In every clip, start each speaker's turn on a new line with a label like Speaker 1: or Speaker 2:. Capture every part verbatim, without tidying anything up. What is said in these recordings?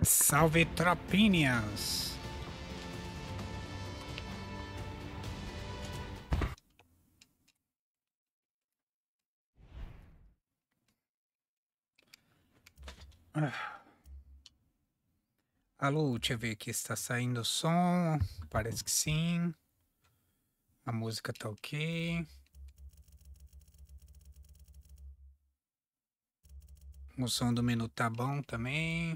Speaker 1: Salve tropinhas! Ah. Alô, deixa eu ver aqui se está saindo o som. Parece que sim. A música tá ok. O som do menu tá bom também.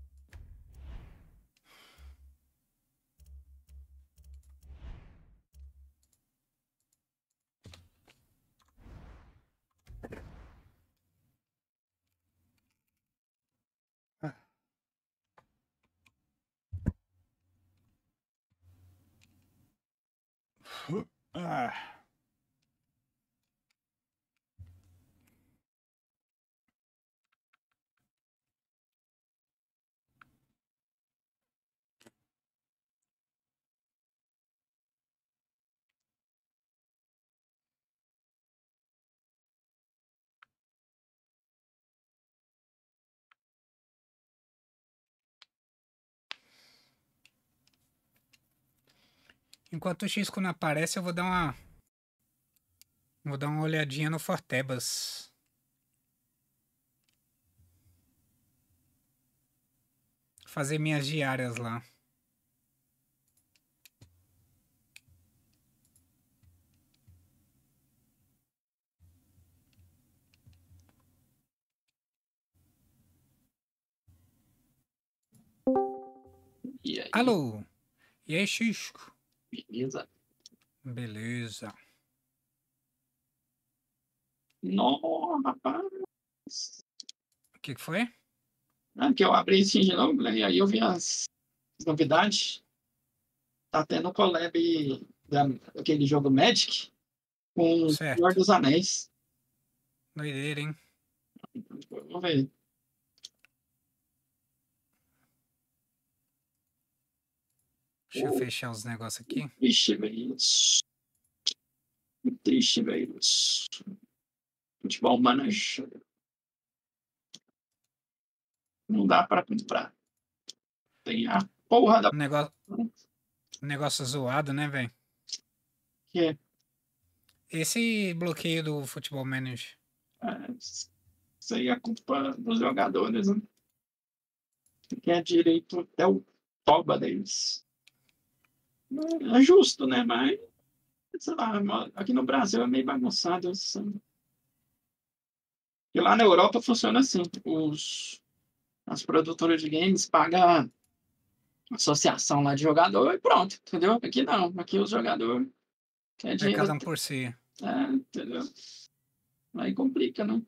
Speaker 1: Ah. Enquanto o Xisco não aparece, eu vou dar uma. Vou dar uma olhadinha no Fortebas. Fazer minhas diárias lá.
Speaker 2: E aí?
Speaker 1: Alô? E aí, Xisco?
Speaker 2: Beleza?
Speaker 1: Beleza.
Speaker 2: Não, rapaz.
Speaker 1: O que, que foi?
Speaker 2: Ah, que eu abri esse de novo, né? E aí eu vi as, as novidades. Tá tendo collab da, daquele jogo Magic com o Senhor
Speaker 1: Certo.
Speaker 2: dos Anéis.
Speaker 1: Doideira, hein?
Speaker 2: Vamos ver.
Speaker 1: Deixa eu
Speaker 2: Oh,
Speaker 1: fechar os negócios aqui.
Speaker 2: triste, velho. Triste, velho. Futebol Manager. Não dá pra comprar. Tem a porra da.
Speaker 1: Negócio, negócio zoado, né, velho?
Speaker 2: Que é,
Speaker 1: Esse bloqueio do Futebol Manager.
Speaker 2: é, isso aí é culpa dos jogadores, né? Que é direito até o toba deles. É justo, né? Mas, sei lá, aqui no Brasil é meio bagunçado. Assim. E lá na Europa funciona assim: os, as produtoras de games pagam a associação lá de jogador e pronto, entendeu? Aqui não, aqui os jogadores quer
Speaker 1: É
Speaker 2: dinheiro.
Speaker 1: cada um por si.
Speaker 2: É, entendeu? Aí complica, né?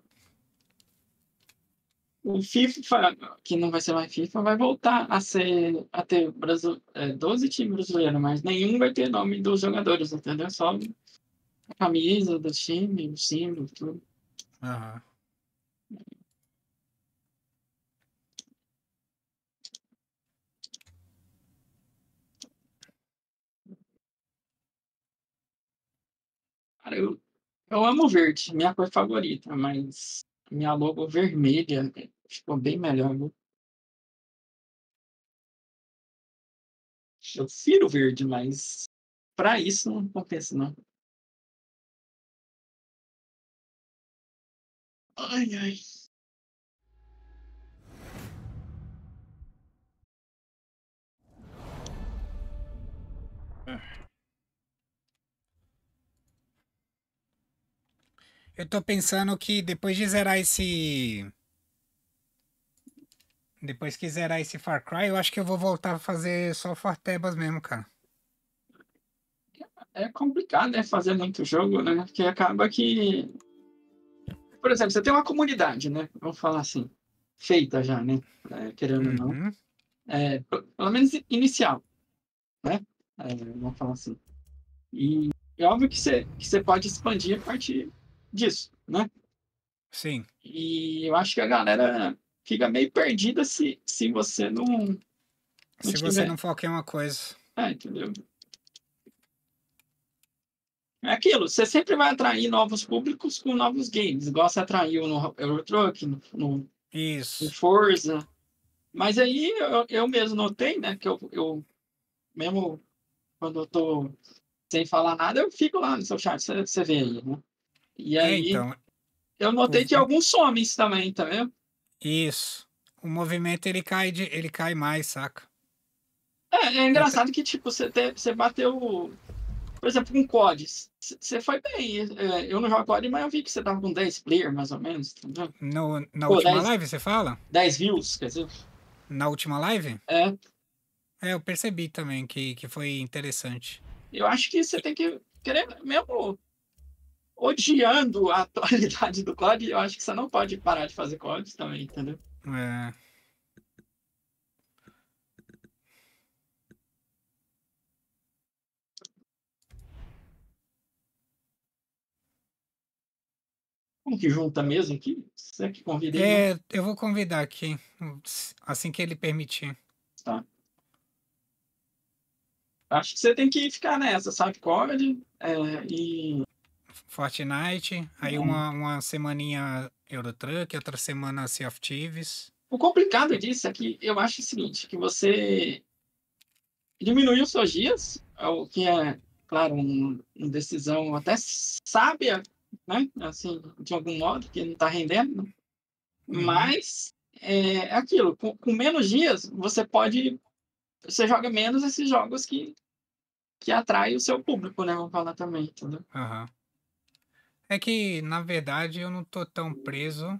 Speaker 2: O FIFA, que não vai ser mais FIFA, vai voltar a ser a ter Brasil, é, doze times brasileiros, mas nenhum vai ter nome dos jogadores, entendeu? Só a camisa do time, o símbolo, tudo.
Speaker 1: Aham.
Speaker 2: Cara, eu, eu amo verde, minha cor favorita, mas minha logo vermelha ficou bem melhor, viu? Eu prefiro verde, mas pra isso não compensa, não. Ai, ai.
Speaker 1: Eu tô pensando que depois de zerar esse. Depois que zerar esse Far Cry, eu acho que eu vou voltar a fazer só Fortebas mesmo, cara.
Speaker 2: É complicado, né, fazer muito jogo, né? Porque acaba que... Por exemplo, você tem uma comunidade, né? Vamos falar assim, feita já, né? É, querendo ou não.
Speaker 1: Uhum.
Speaker 2: É, pelo menos inicial, né? É, vamos falar assim. E é óbvio que você, que você pode expandir a partir disso, né?
Speaker 1: Sim.
Speaker 2: E eu acho que a galera fica meio perdida se, se você não, não
Speaker 1: Se você
Speaker 2: tiver.
Speaker 1: não foca em uma coisa.
Speaker 2: É, entendeu? É aquilo, você sempre vai atrair novos públicos com novos games, igual você atraiu no Euro Truck, no, no, no
Speaker 1: Isso.
Speaker 2: Forza. Mas aí eu, eu mesmo notei, né, que eu, eu mesmo quando eu tô sem falar nada, eu fico lá no seu chat, você, você vê aí, né? E
Speaker 1: É,
Speaker 2: aí
Speaker 1: então,
Speaker 2: eu
Speaker 1: o-
Speaker 2: notei que alguns somem também, tá vendo?
Speaker 1: isso. O movimento ele cai de, ele cai mais, saca?
Speaker 2: É, é
Speaker 1: Eu até-
Speaker 2: engraçado que, tipo, você, te, você bateu, por exemplo, com C O D. c- Você foi bem. É, eu não jogo C O D, mas eu vi que você tava com dez player, mais ou menos, entendeu?
Speaker 1: no, na
Speaker 2: Pô,
Speaker 1: última
Speaker 2: dez
Speaker 1: live, você fala?
Speaker 2: dez views, quer dizer.
Speaker 1: Na última live?
Speaker 2: É,
Speaker 1: É, eu percebi também que, que foi interessante.
Speaker 2: eu acho que você tem que querer mesmo odiando a atualidade do C O D, eu acho que você não pode parar de fazer C O D também, entendeu?
Speaker 1: É,
Speaker 2: Como que junta mesmo aqui? Você que convida ele, né?
Speaker 1: é, eu vou convidar aqui, assim que ele permitir.
Speaker 2: Tá. Acho que você tem que ficar nessa, sabe? C O D, é, e
Speaker 1: Fortnite, aí
Speaker 2: é,
Speaker 1: uma, uma semaninha Eurotruck, outra semana Sea of Thieves.
Speaker 2: o complicado disso é que eu acho o seguinte, que você diminuiu os seus dias, é o que é, claro, um, uma decisão até sábia, né? Assim, de algum modo, que não está rendendo, né?
Speaker 1: Uhum,
Speaker 2: Mas é é aquilo, com, com menos dias, você pode, você joga menos esses jogos que, que atraem o seu público, né? Vamos falar também, entendeu?
Speaker 1: aham. É que, na verdade, eu não tô tão preso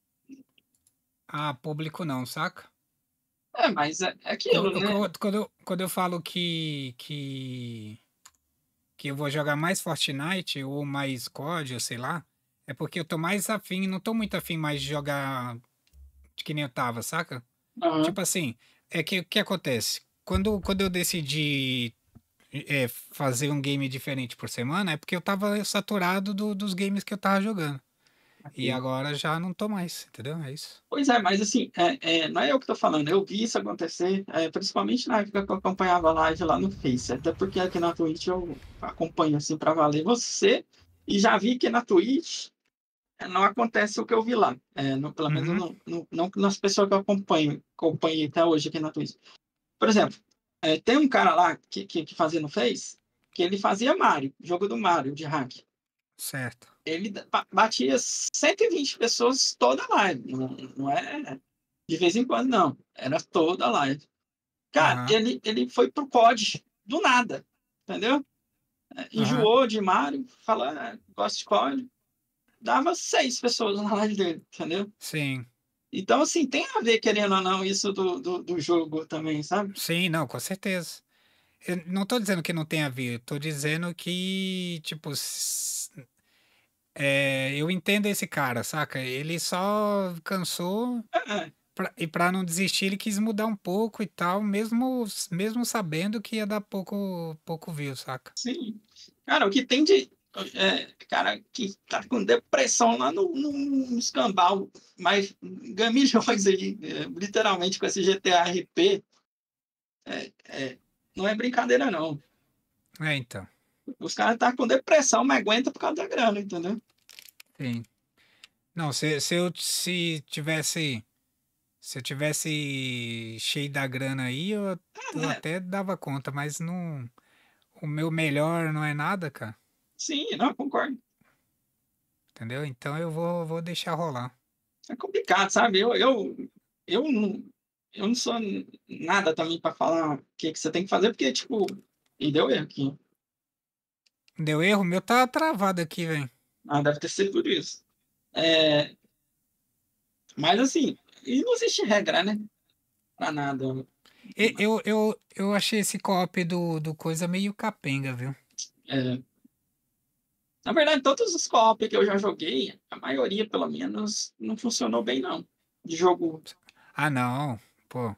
Speaker 1: a público não, saca?
Speaker 2: É, mas é, é
Speaker 1: Co-
Speaker 2: aquilo,
Speaker 1: eu-
Speaker 2: né?
Speaker 1: co- Quando eu, quando eu falo que, que, que eu vou jogar mais Fortnite ou mais C O D, ou sei lá, é porque eu tô mais afim, não tô muito afim mais de jogar de que nem eu tava, saca?
Speaker 2: Aham.
Speaker 1: Tipo assim, é que o que acontece? Quando, quando eu decidi é, fazer um game diferente por semana, é porque eu tava saturado do- dos games que eu tava jogando. E
Speaker 2: Ok.
Speaker 1: agora já não tô mais, entendeu? É isso.
Speaker 2: Pois é, mas assim, é, é, não é eu que estou falando, eu vi isso acontecer, é, principalmente na época que eu acompanhava a live lá no Face, até porque aqui na Twitch eu acompanho assim para valer você, e já vi que na Twitch é, não acontece o que eu vi lá, é, no- pelo menos
Speaker 1: Uhum,
Speaker 2: não, não, não nas pessoas que eu acompanho, acompanhei até hoje aqui na Twitch. Por exemplo, é, tem um cara lá que, que, que fazia no Face, que ele fazia Mario, jogo do Mario, de hack.
Speaker 1: certo.
Speaker 2: Ele ba- batia cento e vinte pessoas toda a live, não, não é de vez em quando, não. Era toda a live. Cara,
Speaker 1: Aham,
Speaker 2: ele, ele foi pro C O D do nada, entendeu? É,
Speaker 1: aham,
Speaker 2: enjoou de Mario, falou, ah, gosto de C O D. Dava seis pessoas na live dele, entendeu?
Speaker 1: sim.
Speaker 2: Então, assim, tem a ver, querendo ou não, isso do, do, do jogo também, sabe?
Speaker 1: Sim, não, com certeza. Eu não tô dizendo que não tem a ver, eu tô dizendo que, tipo, s- é, eu entendo esse cara, saca? Ele só cansou
Speaker 2: É,
Speaker 1: pra- e pra não desistir ele quis mudar um pouco e tal, mesmo, mesmo sabendo que ia dar pouco, pouco view, saca?
Speaker 2: sim. Cara, o que tem de. É, cara que tá com depressão lá no, no escambau, mas ganha milhões aí, é, literalmente com esse G T A R P, é, é, não é brincadeira, não.
Speaker 1: É, então,
Speaker 2: Os caras tá com depressão, mas aguenta por causa da grana, entendeu?
Speaker 1: sim. Não, se, se eu se tivesse, se eu tivesse cheio da grana aí, eu, eu
Speaker 2: É,
Speaker 1: até dava conta, mas não, o meu melhor não é nada, cara,
Speaker 2: sim, não, concordo.
Speaker 1: entendeu? Então eu vou, vou deixar rolar.
Speaker 2: É complicado, sabe? Eu, eu, eu, não, eu não sou nada também para falar o que, que você tem que fazer, porque, tipo, e deu erro aqui.
Speaker 1: Deu erro? O meu tá travado aqui, velho.
Speaker 2: Ah, deve ter sido por isso. É, mas, assim, e não existe regra, né? Pra nada.
Speaker 1: E- Eu, eu, eu achei esse co-op do, do coisa meio capenga, viu?
Speaker 2: É, na verdade, todos os co-op que eu já joguei, a maioria, pelo menos, não funcionou bem, não. De jogo.
Speaker 1: Ah, não. Pô,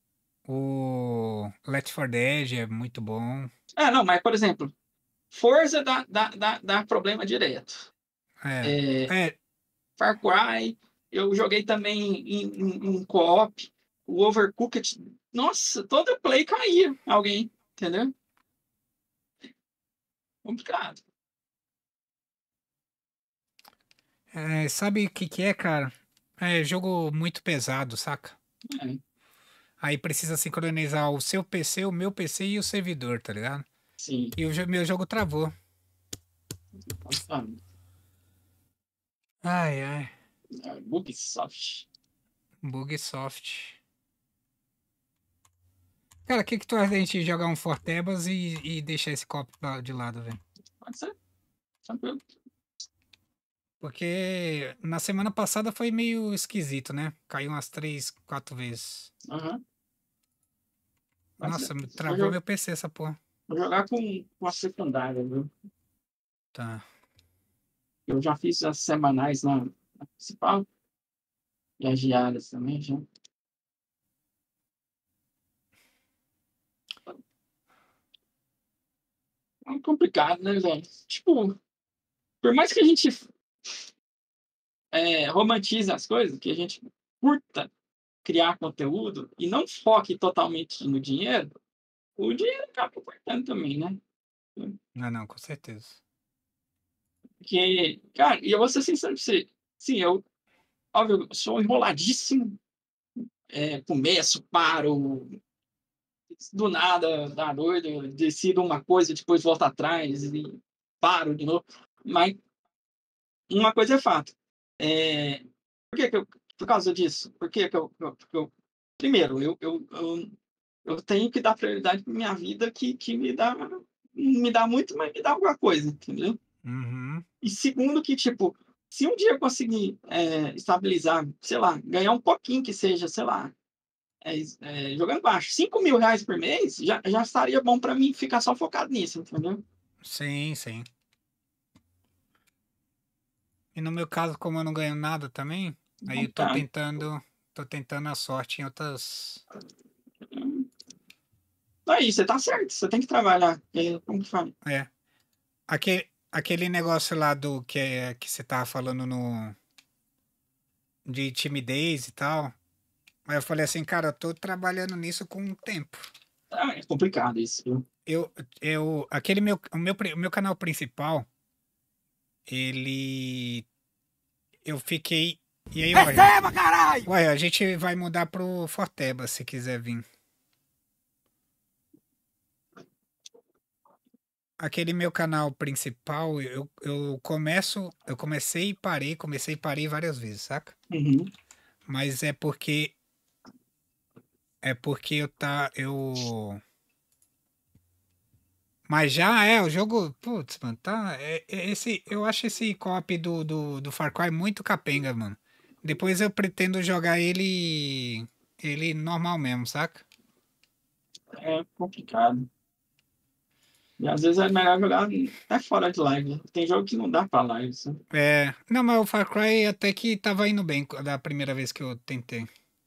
Speaker 1: o Left four Dead é muito bom.
Speaker 2: Ah, não, mas, por exemplo, Forza dá, dá, dá, dá problema direto.
Speaker 1: É,
Speaker 2: É,
Speaker 1: é,
Speaker 2: Far Cry, eu joguei também em, em, em co-op. O Overcooked, nossa, toda play caía alguém, entendeu? Complicado.
Speaker 1: é, sabe o que que é, cara? É jogo muito pesado, saca?
Speaker 2: É.
Speaker 1: Aí precisa sincronizar o seu P C, o meu P C e o servidor, tá ligado?
Speaker 2: Sim.
Speaker 1: E o jo- meu jogo travou.
Speaker 2: Nossa,
Speaker 1: Ai, ai.
Speaker 2: é, Ubisoft.
Speaker 1: Bugsoft. Cara, o que que tu acha da gente jogar um Fortebas e, e deixar esse copo lá de lado, velho?
Speaker 2: Pode ser, tranquilo.
Speaker 1: Porque na semana passada foi meio esquisito, né? Caiu umas três, quatro vezes.
Speaker 2: Aham, pode ser.
Speaker 1: Nossa, me
Speaker 2: Vou,
Speaker 1: travou
Speaker 2: jo-
Speaker 1: meu P C essa porra.
Speaker 2: vou jogar com, com a secundária, viu?
Speaker 1: Tá.
Speaker 2: Eu já fiz as semanais na, na principal e as diárias também, já. É complicado, né, velho? Tipo, por mais que a gente é, romantize as coisas, que a gente curta criar conteúdo e não foque totalmente no dinheiro, o dinheiro acaba importando também, né?
Speaker 1: Não, não, com certeza.
Speaker 2: Porque, cara, e eu vou ser sincero pra você, sim, eu, óbvio, eu sou enroladíssimo, é, começo, paro, do nada, dá doido, decido uma coisa, depois volto atrás e paro de novo. Mas uma coisa é fato. É, por que que eu, por causa disso? Por que que eu, eu, eu primeiro, eu, eu, eu, eu tenho que dar prioridade para minha vida que, que me dá, me dá muito, mas me dá alguma coisa, entendeu?
Speaker 1: Uhum.
Speaker 2: E segundo que, tipo, se um dia eu conseguir é, estabilizar, sei lá, ganhar um pouquinho que seja, sei lá, é, é, jogando baixo, cinco mil reais por mês, já, já estaria bom para mim ficar só focado nisso, entendeu?
Speaker 1: Sim, sim. E no meu caso, como eu não ganho nada também,
Speaker 2: É
Speaker 1: aí eu tô
Speaker 2: complicado.
Speaker 1: tentando, tô tentando a sorte em outras.
Speaker 2: Aí, você tá certo, você tem que trabalhar. É, como que fala?
Speaker 1: É. Aquele, aquele negócio lá do que, é, que você tava falando no, de timidez e tal. Aí eu falei assim, cara, eu tô trabalhando nisso com um tempo.
Speaker 2: Ah, é complicado isso, viu?
Speaker 1: Eu, eu, aquele meu, o meu, pri- o meu canal principal, ele, eu fiquei, e aí, olha,
Speaker 3: Receba, caralho!
Speaker 1: olha, a gente vai mudar pro Forteba, se quiser vir. Aquele meu canal principal, eu, eu começo, eu comecei e parei, comecei e parei várias vezes, saca?
Speaker 2: Uhum.
Speaker 1: Mas é porque, é porque eu tá, eu, mas já é, o jogo, putz, mano, tá, é, é esse, eu acho esse co-op do, do, do Far Cry muito capenga, mano. Depois eu pretendo jogar ele, ele normal mesmo, saca?
Speaker 2: É complicado. E às vezes é melhor jogar até fora de live. Tem jogo que não dá pra live, sabe?
Speaker 1: É, não, mas o Far Cry até que tava indo bem da primeira vez que eu tentei.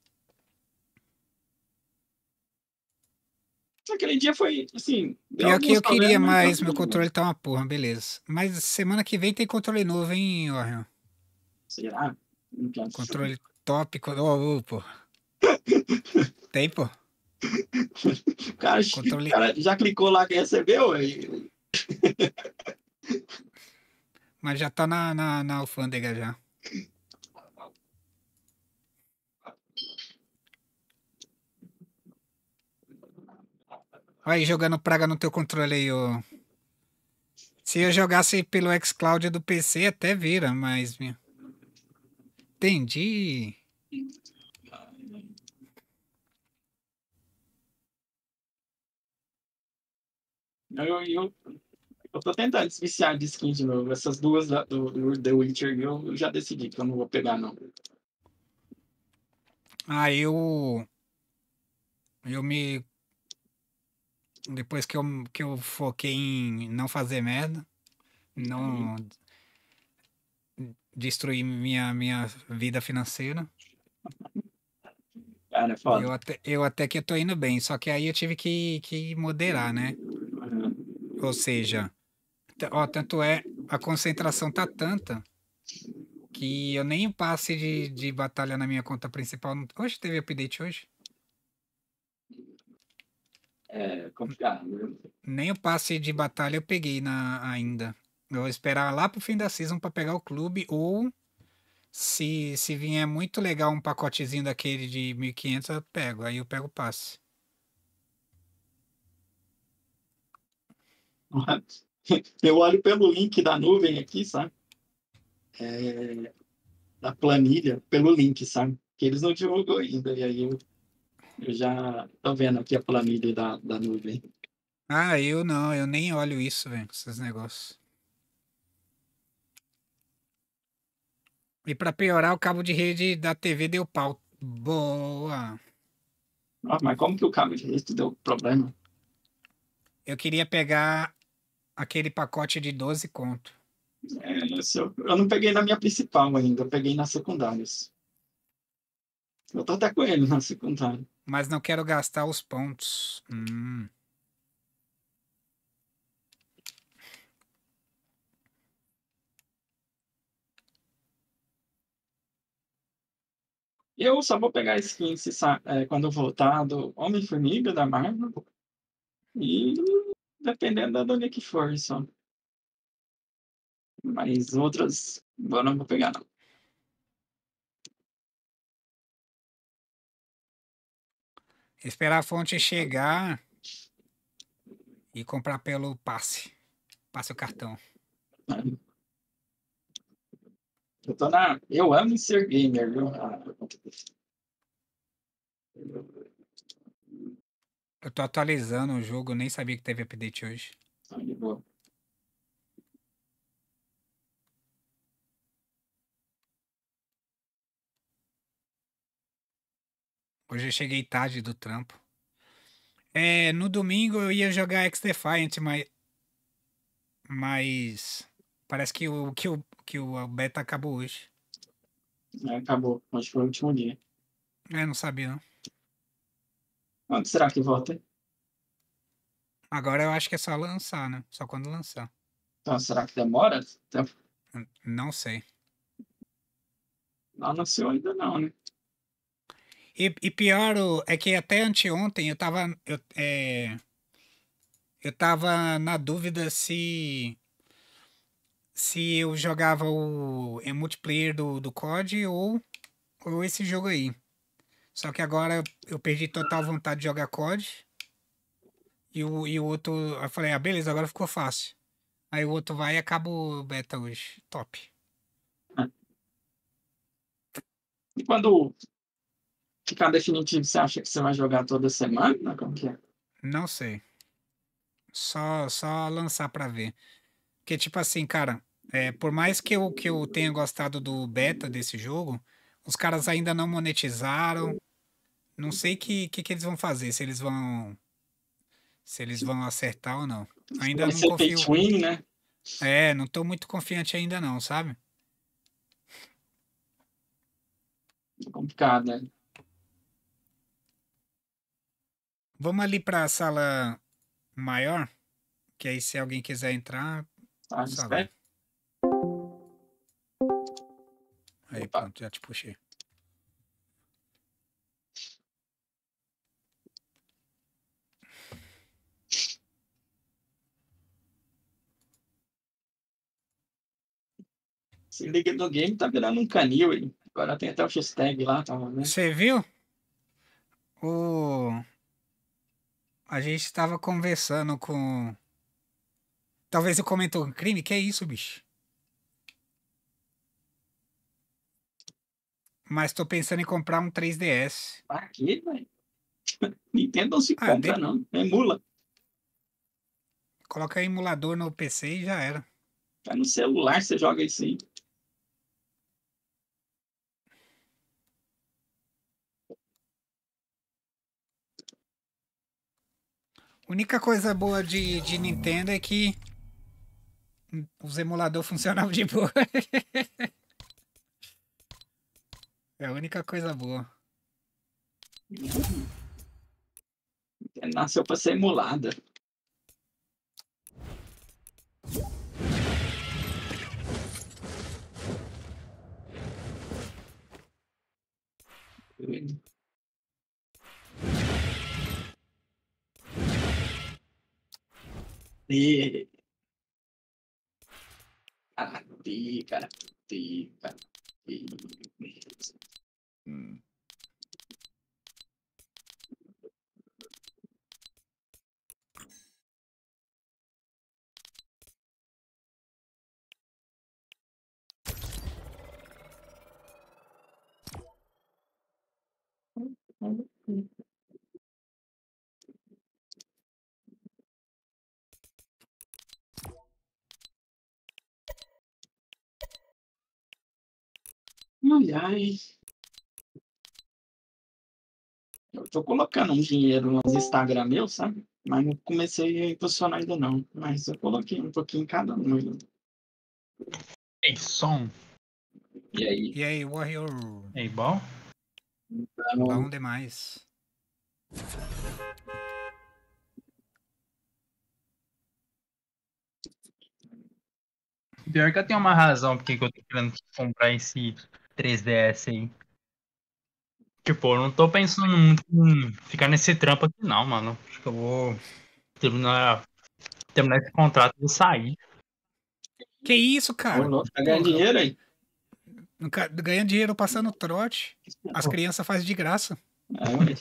Speaker 2: Aquele dia foi, assim, deu
Speaker 1: Pior que
Speaker 2: alguns
Speaker 1: eu queria,
Speaker 2: problemas, mas
Speaker 1: mas meu
Speaker 2: tranquilo.
Speaker 1: controle tá uma porra, beleza. Mas semana que vem tem controle novo, hein, Orion?
Speaker 2: Será? Não quero.
Speaker 1: Controle top, co- ô, ô, pô. Tem, pô.
Speaker 2: O cara, o
Speaker 1: Controle,
Speaker 2: cara já clicou lá que recebeu, aí.
Speaker 1: mas já tá na, na, na alfândega já. Olha aí, jogando praga no teu controle aí, ô. Se eu jogasse pelo xCloud do P C, até vira, mas. Meu, entendi.
Speaker 2: Eu, eu, eu tô tentando desviciar de skin de novo. Essas duas da- do, do The Witcher eu já decidi que eu não vou pegar, não.
Speaker 1: Aí eu. Eu me. Depois que eu, que eu foquei em não fazer merda,
Speaker 2: Aí,
Speaker 1: não destruir minha, minha vida financeira.
Speaker 2: cara, é foda.
Speaker 1: Eu até, eu até que eu tô indo bem, só que aí eu tive que, que moderar, né? Ou seja, t- ó, tanto é, a concentração tá tanta que eu nem o passe de, de batalha na minha conta principal. não- Hoje teve update hoje?
Speaker 2: É complicado, viu?
Speaker 1: Nem o passe de batalha eu peguei na, ainda. Eu vou esperar lá pro fim da season pra pegar o clube ou Se, se vier muito legal um pacotezinho daquele de mil e quinhentos, eu pego. Aí eu pego o passe.
Speaker 2: Eu olho pelo link da nuvem aqui, sabe? É, da planilha, pelo link, sabe? Que eles não divulgam ainda. E aí eu, eu já tô vendo aqui a planilha da, da nuvem.
Speaker 1: Ah, eu não, eu nem olho isso, velho, esses negócios. E pra piorar, o cabo de rede da T V deu pau. Boa.
Speaker 2: Ah, mas como que o cabo de rede deu problema?
Speaker 1: Eu queria pegar aquele pacote de doze conto.
Speaker 2: É, esse eu, eu não peguei na minha principal ainda, eu peguei nas secundárias. Eu tô até com ele na secundária.
Speaker 1: Mas não quero gastar os pontos. Hum.
Speaker 2: Eu só vou pegar skin se, sa- é, quando eu voltar do Homem-Formiga da Marvel e dependendo da onde que for, só. Mas outras eu não vou pegar, não.
Speaker 1: Esperar a fonte chegar e comprar pelo passe. Passe o cartão.
Speaker 2: Eu tô na. Eu amo ser gamer, viu?
Speaker 1: Eu tô atualizando o jogo, nem sabia que teve update hoje.
Speaker 2: Tá de boa.
Speaker 1: Hoje eu cheguei tarde do trampo. É, no domingo eu ia jogar X-Defiant, mas, mas parece que o, que o, que o beta acabou hoje.
Speaker 2: É, acabou. Hoje foi o último dia.
Speaker 1: É, não sabia não.
Speaker 2: Quando será que volta?
Speaker 1: Agora eu acho que é só lançar, né? Só quando lançar.
Speaker 2: Então, será que demora? Então,
Speaker 1: N- Não sei.
Speaker 2: não anunciou ainda não, né?
Speaker 1: E, e pior o- é que até anteontem eu tava, eu, é, eu tava na dúvida se, se eu jogava o em multiplayer do, do C O D ou, ou esse jogo aí. Só que agora eu, eu perdi total vontade de jogar C O D. E o, e o outro, eu falei, ah, beleza, agora ficou fácil. Aí o outro vai e acaba o beta hoje. Top.
Speaker 2: E quando ficar definitivo, você acha que você vai jogar toda semana? Como que é?
Speaker 1: Não sei. Só, só lançar pra ver. Porque, tipo assim, cara, é, por mais que eu, que eu tenha gostado do beta desse jogo, os caras ainda não monetizaram. Não sei o que, que, que eles vão fazer, se eles vão, se eles vão acertar ou não. Ainda
Speaker 2: Vai
Speaker 1: não
Speaker 2: ser pay
Speaker 1: confio.
Speaker 2: to win, né?
Speaker 1: É, não tô muito confiante ainda não, sabe?
Speaker 2: É complicado, né?
Speaker 1: Vamos ali pra sala maior, que aí se alguém quiser entrar,
Speaker 2: Tá,
Speaker 1: só
Speaker 2: espera.
Speaker 1: vai. Aí
Speaker 2: Opa.
Speaker 1: pronto, já te puxei.
Speaker 2: Se liga no game, tá virando um canil aí. Agora tem até o X-Tag lá, tá vendo?
Speaker 1: Você viu? O... A gente estava conversando com. Talvez eu comentou um crime? Que é isso, bicho? Mas tô pensando em comprar um três D S.
Speaker 2: Aqui, velho. Nintendo não se
Speaker 1: Ah,
Speaker 2: compra,
Speaker 1: de...
Speaker 2: não. Emula.
Speaker 1: coloca emulador no P C e já era.
Speaker 2: Tá no celular, você joga isso aí.
Speaker 1: Única coisa boa de, de Nintendo é que os emuladores funcionavam de boa. É a única coisa boa.
Speaker 2: Nasceu pra ser emulada. E... Caraca, cara.
Speaker 3: Hum.
Speaker 2: Ai, ai. Eu tô colocando um dinheiro nos Instagram meu, sabe? Mas não comecei a impulsionar ainda não. Mas eu coloquei um pouquinho em cada um. ainda.
Speaker 3: Ei, som.
Speaker 2: E aí?
Speaker 1: E aí, Warrior?
Speaker 3: Ei, bom?
Speaker 2: Então,
Speaker 1: Bom demais.
Speaker 3: Pior que eu tenho uma razão porque que eu tô querendo comprar esse três D S aí. Tipo, eu não tô pensando muito em ficar nesse trampo aqui não, mano. Acho que eu vou terminar, terminar esse contrato e vou sair.
Speaker 1: Que isso,
Speaker 2: ô,
Speaker 1: cara?
Speaker 2: louco, tá ganhando
Speaker 1: Porra,
Speaker 2: dinheiro aí?
Speaker 1: nunca- ganhando dinheiro passando trote. As crianças fazem de graça.
Speaker 2: É, ué.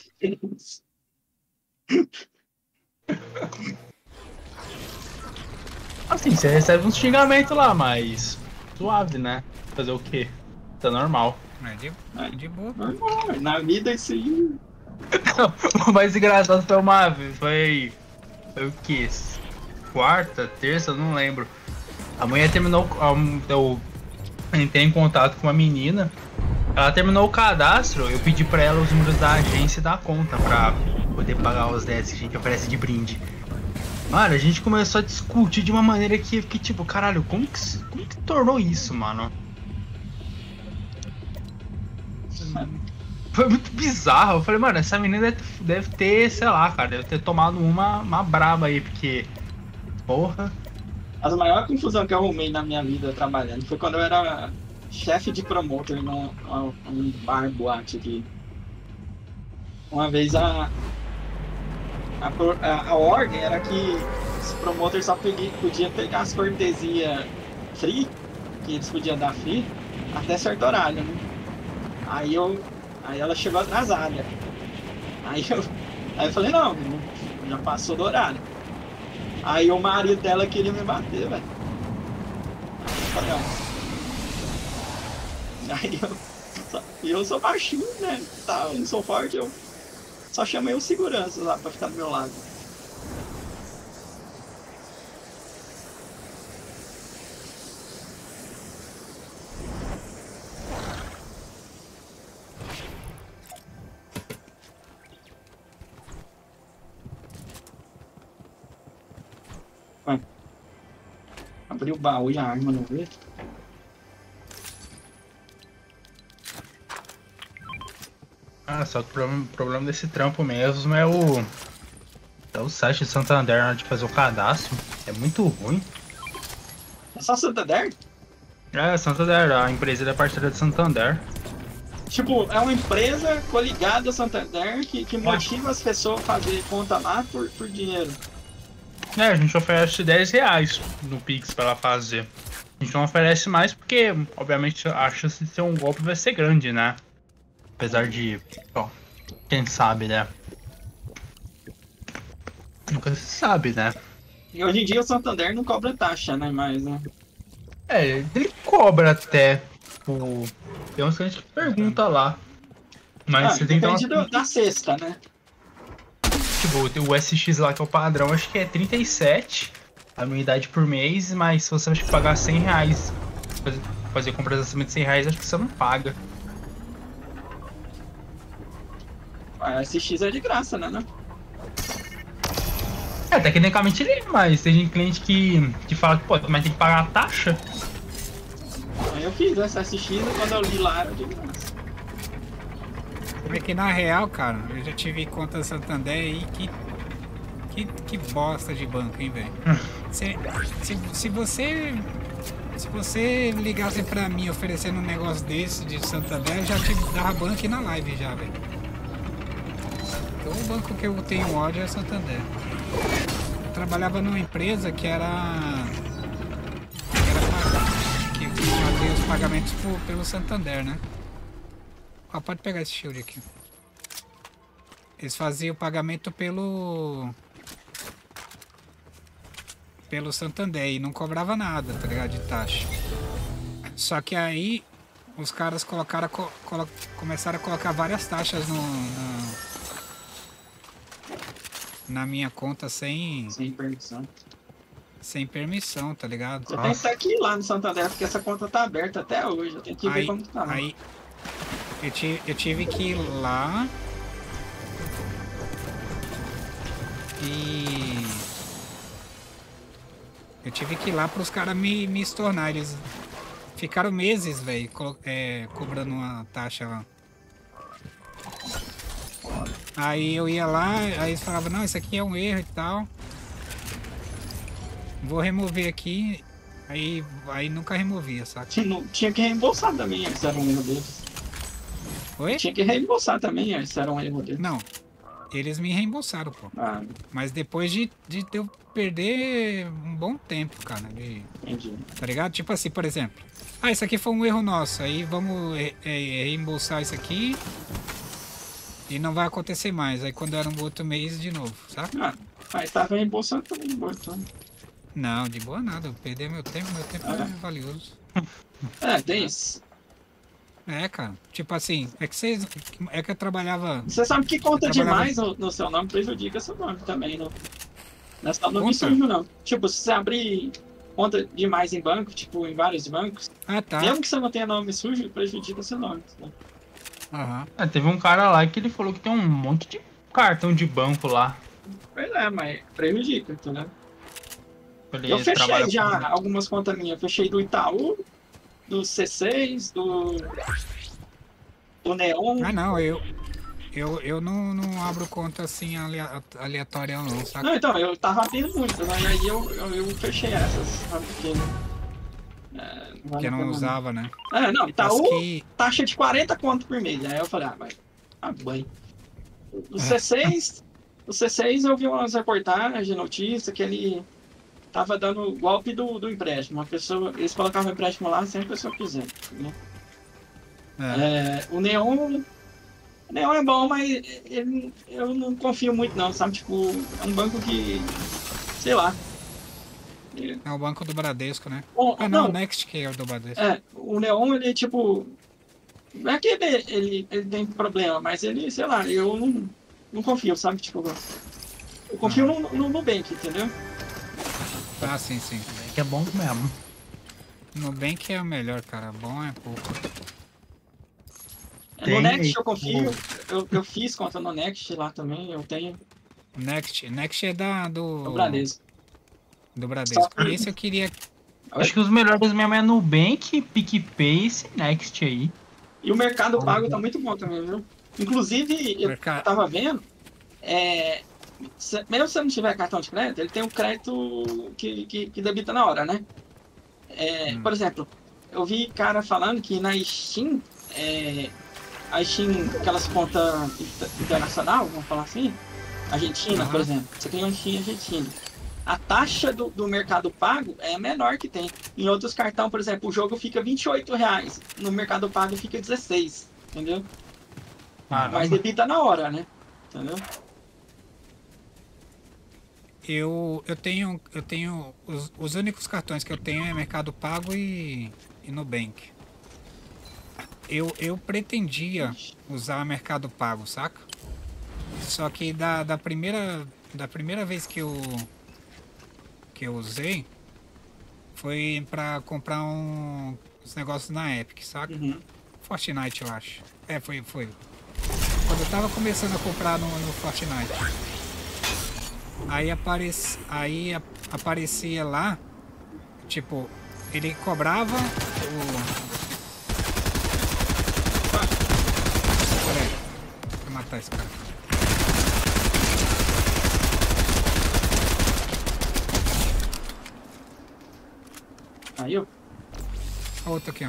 Speaker 3: Assim, você recebe uns xingamentos lá, mas suave, né? Fazer o quê? Tá normal.
Speaker 1: É de,
Speaker 2: Ai,
Speaker 1: de boa.
Speaker 2: normal, na vida isso aí.
Speaker 3: O mais engraçado foi uma vez, foi, foi o quê? Quarta, terça, eu não lembro. A mulher terminou, eu entrei em contato com uma menina, ela terminou o cadastro, eu pedi pra ela os números da agência e da conta pra poder pagar os dez que a gente oferece de brinde. Mano, a gente começou a discutir de uma maneira que eu fiquei tipo, caralho, como que, como que tornou isso, mano? Foi muito bizarro. Eu falei, mano, essa menina deve, deve ter, sei lá, cara, deve ter tomado uma, uma braba aí, porque. Porra.
Speaker 2: A maior confusão que eu arrumei na minha vida trabalhando foi quando eu era chefe de promotor num num- num bar boate aqui. Uma vez a, a, pro- a, a ordem era que os promotores só podia, podia pegar as cortesias free, que eles podiam dar free, até certo horário, né? Aí eu. Aí ela chegou atrasada. Aí eu, aí eu falei, não, já passou do horário. Aí o marido dela queria me bater, velho. Aí eu falei, não. Aí eu, só- e eu sou baixinho, né? Tá, eu não sou forte, eu só chamei o segurança lá pra ficar do meu lado. Ué, abri o baú e a arma não veio.
Speaker 3: Ah, só que o problema, o problema desse trampo mesmo é o. É o site de Santander na hora de fazer o cadastro. É muito ruim.
Speaker 2: É só Santander?
Speaker 3: É, Santander, a empresa é parceira de Santander.
Speaker 2: Tipo, é uma empresa coligada a Santander que, que motiva as pessoas a fazer conta lá por, por dinheiro.
Speaker 3: É, a gente oferece dez reais no Pix pra ela fazer. A gente não oferece mais porque, obviamente, a chance de ser um golpe vai ser grande, né? Apesar de, ó, quem sabe, né? Nunca se sabe, né?
Speaker 2: E hoje em dia o Santander não cobra taxa, né? Mas, né?
Speaker 3: É, ele cobra até. O... Tem uns que a gente pergunta lá. Mas
Speaker 2: Ah,
Speaker 3: você tem que dar
Speaker 2: depende
Speaker 3: uma.
Speaker 2: do- da cesta, né?
Speaker 3: Tipo, tem o S X lá que é o padrão, acho que é trinta e sete a anuidade por mês, mas se você acha que pagar cem reais, fazer, fazer compras acima de cem reais, acho que você não paga.
Speaker 2: A S X é de graça, né? né?
Speaker 3: É, tecnicamente ele é, mas tem gente cliente que, que fala que, pô, mas tem que pagar a taxa.
Speaker 2: Aí eu fiz essa S X e quando eu li lá era de graça.
Speaker 1: É que na real, cara, eu já tive conta Santander aí que. Que, que bosta de banco, hein, velho? Se, se, se você. Se você ligasse pra mim oferecendo um negócio desse de Santander, eu já te dava banco aqui na live já, velho. Então, o banco que eu tenho ódio é Santander. Eu trabalhava numa empresa que era. Que era pra, que, que fazia os pagamentos por, pelo Santander, né? Ó, pode pegar esse shield aqui. Eles faziam o pagamento pelo... Pelo Santander e não cobrava nada, tá ligado? De taxa. Só que aí os caras colocaram, colo, começaram a colocar várias taxas no, no, na minha conta sem...
Speaker 2: Sem permissão.
Speaker 1: Sem permissão, tá ligado?
Speaker 2: Você tem que estar aqui lá no Santander, porque essa conta tá aberta até hoje. Eu tenho que ver
Speaker 1: aí,
Speaker 2: como tá.
Speaker 1: Aí eu tive, eu tive que ir lá e eu tive que ir lá para os caras me, me estornar. Eles ficaram meses, velho, co é, cobrando uma taxa lá. Aí eu ia lá, aí eles falavam, não, isso aqui é um erro e tal. Vou remover aqui, aí, aí nunca removia, saca?
Speaker 2: Tinha, tinha que reembolsar também, se era um erro deles.
Speaker 1: Oi?
Speaker 2: Tinha que reembolsar também, se era um erro deles.
Speaker 1: Não, eles me reembolsaram, pô.
Speaker 2: Ah,
Speaker 1: Mas depois de, de eu perder um bom tempo, cara, de,
Speaker 2: entendi.
Speaker 1: tá ligado? Tipo assim, por exemplo, ah, isso aqui foi um erro nosso, aí vamos é, é, reembolsar isso aqui e não vai acontecer mais. Aí quando era um outro mês, de novo, sabe?
Speaker 2: Ah, mas tava reembolsando também, então.
Speaker 1: Não, de boa nada, eu perder meu tempo, meu tempo
Speaker 2: Ah.
Speaker 1: é valioso.
Speaker 2: É, tem isso.
Speaker 1: É, cara, tipo assim, é que vocês, é que eu trabalhava...
Speaker 2: Você sabe que conta
Speaker 1: Eu trabalhava-
Speaker 2: demais no, no seu nome prejudica seu nome também, não? Não é só nome
Speaker 1: Conta?
Speaker 2: sujo, não. Tipo, se você abrir conta demais em banco, tipo, em vários bancos,
Speaker 1: Ah, tá.
Speaker 2: mesmo que você não tenha nome sujo, prejudica seu nome. Né?
Speaker 1: Aham.
Speaker 3: Ah, teve um cara lá que ele falou que tem um monte de cartão de banco lá.
Speaker 2: Pois é, mas prejudica, entendeu?
Speaker 3: Ele
Speaker 2: Eu fechei
Speaker 3: trabalha
Speaker 2: já
Speaker 3: com-
Speaker 2: algumas contas minhas. Eu fechei do Itaú, do C seis, do. do Neon.
Speaker 1: Ah, não, eu, eu, eu não, não abro conta assim alea- aleatória não, saca?
Speaker 2: Não, então, eu tava abrindo muito, né? E aí eu, eu, eu fechei essas, sabe? Porque. É, não vale
Speaker 1: Que
Speaker 2: a
Speaker 1: eu não
Speaker 2: pena,
Speaker 1: usava, né?
Speaker 2: É, não,
Speaker 1: As
Speaker 2: Itaú,
Speaker 1: que...
Speaker 2: taxa de quarenta conto por mês. Aí eu falei, ah, vai. Ah, bem. O C seis. O C seis eu vi umas reportagens de notícia que ele tava dando golpe do, do empréstimo. Uma pessoa, eles colocavam o empréstimo lá sem a pessoa quiser. Né?
Speaker 1: É.
Speaker 2: É, o Neon. O Neon é bom, mas ele, eu não confio muito não, sabe? Tipo, é um banco que. Sei lá.
Speaker 1: É o banco do Bradesco, né?
Speaker 2: Bom,
Speaker 1: Ah, não,
Speaker 2: não,
Speaker 1: o Next que é o do Bradesco.
Speaker 2: é, o Neon, ele tipo. Não é que ele, ele, ele tem problema, mas ele, sei lá, eu não, não confio, sabe? Tipo, eu confio no, no Nubank, entendeu?
Speaker 1: Ah, sim, sim.
Speaker 3: Que é bom mesmo.
Speaker 1: Nubank é o melhor, cara. Bom é pouco.
Speaker 2: No
Speaker 3: Tem,
Speaker 2: Next eu confio, eu, eu fiz conta no Next lá também, eu tenho
Speaker 1: Next, Next é da, do...
Speaker 2: no Bradesco.
Speaker 1: Do Bradesco.
Speaker 2: Só que-
Speaker 1: Esse eu queria...
Speaker 3: Acho que os melhores mesmo é Nubank, PicPay e esse Next aí.
Speaker 2: E o Mercado Pago tá muito bom também, viu? Inclusive, eu
Speaker 1: Mercado...
Speaker 2: tava vendo, é, se- mesmo se você não tiver cartão de crédito, ele tem um crédito que, que, que debita na hora, né? É,
Speaker 1: Hum.
Speaker 2: Por exemplo, eu vi cara falando que na Steam, é, a Steam, aquelas contas inter- internacional, vamos falar assim, Argentina, por
Speaker 1: Aham.
Speaker 2: exemplo, você tem uma Steam Argentina. A taxa do, do Mercado Pago é a menor que tem. Em outros cartões, por exemplo, o jogo fica vinte e oito reais, no Mercado Pago fica dezesseis, entendeu?
Speaker 3: Caramba.
Speaker 2: Mas debita na hora, né? Entendeu?
Speaker 1: Eu, eu tenho... Eu tenho... Os, os únicos cartões que eu tenho é Mercado Pago e, e Nubank. Eu, eu pretendia usar Mercado Pago, saca? Só que da, da primeira... Da primeira vez que eu... Que eu usei... Foi pra comprar um, uns negócios na Epic, saca?
Speaker 2: Uhum.
Speaker 1: Fortnite, eu acho. É, foi, foi. Quando eu tava começando a comprar no, no Fortnite. Aí, aparec, aí a- aparecia lá, tipo, ele cobrava o... Pera aí, deixa eu matar esse cara.
Speaker 2: Aí eu.
Speaker 1: Outro aqui, ó.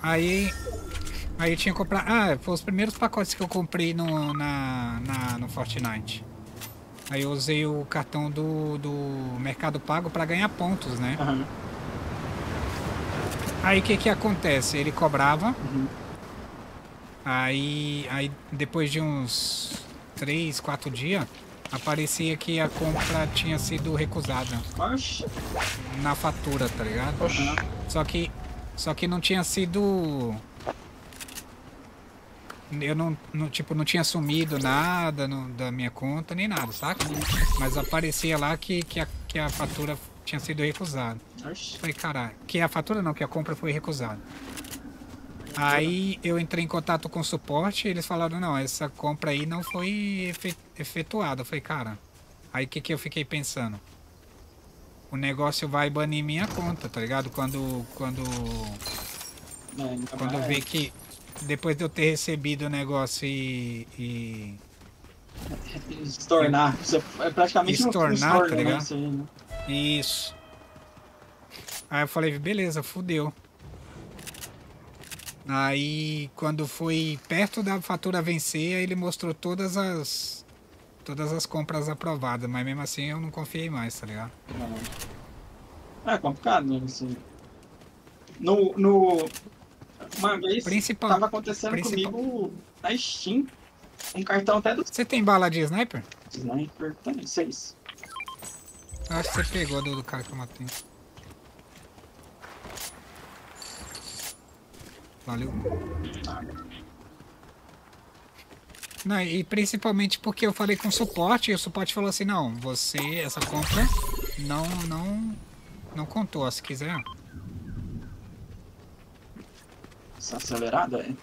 Speaker 1: Aí, aí eu tinha comprado... Ah, foi os primeiros pacotes que eu comprei no, na, na, no Fortnite. Aí eu usei o cartão do, do Mercado Pago para ganhar pontos, né?
Speaker 2: Aham.
Speaker 1: Aí o que que acontece? Ele cobrava,
Speaker 2: Uhum.
Speaker 1: aí, aí depois de uns três, quatro dias, aparecia que a compra tinha sido recusada
Speaker 2: Oxi.
Speaker 1: na fatura, tá ligado?
Speaker 3: Oxi.
Speaker 1: Só que, só que não tinha sido... Eu não, não, tipo, não tinha sumido nada no- da minha conta, nem nada, saca? Mas aparecia lá que, que, a, que a fatura tinha sido recusada.
Speaker 2: Oxi.
Speaker 1: Falei, caralho, que a fatura não, que a compra foi recusada. Aí eu entrei em contato com o suporte e eles falaram, não, essa compra aí não foi efe- efetuada. Eu falei, cara, aí o que, que eu fiquei pensando? O negócio vai banir minha conta, tá ligado? Quando, quando,
Speaker 2: É, ainda
Speaker 1: quando eu
Speaker 2: mais-
Speaker 1: ver que depois de eu ter recebido o negócio e, e
Speaker 2: Estornar. Isso é praticamente um
Speaker 1: Estornar,
Speaker 2: estorno,
Speaker 1: tá
Speaker 2: né?
Speaker 1: ligado?
Speaker 2: Isso aí, né?
Speaker 1: Isso. Aí eu falei, beleza, fudeu. Aí quando foi perto da fatura vencer, aí ele mostrou todas as todas as compras aprovadas, mas mesmo assim eu não confiei mais, tá ligado?
Speaker 2: Não. É complicado, né? Assim. No, no... Uma vez
Speaker 1: Principal,
Speaker 2: tava acontecendo
Speaker 1: principal.
Speaker 2: comigo na Steam. Um cartão até do
Speaker 1: Você tem bala de sniper?
Speaker 2: Sniper. Tem seis.
Speaker 1: Eu acho que você pegou do, do cara que eu matei. Valeu. Não, e principalmente porque eu falei com o suporte e o suporte falou assim, não, você, essa compra não, não, não contou, ó, se quiser.
Speaker 2: Essa acelerada, é.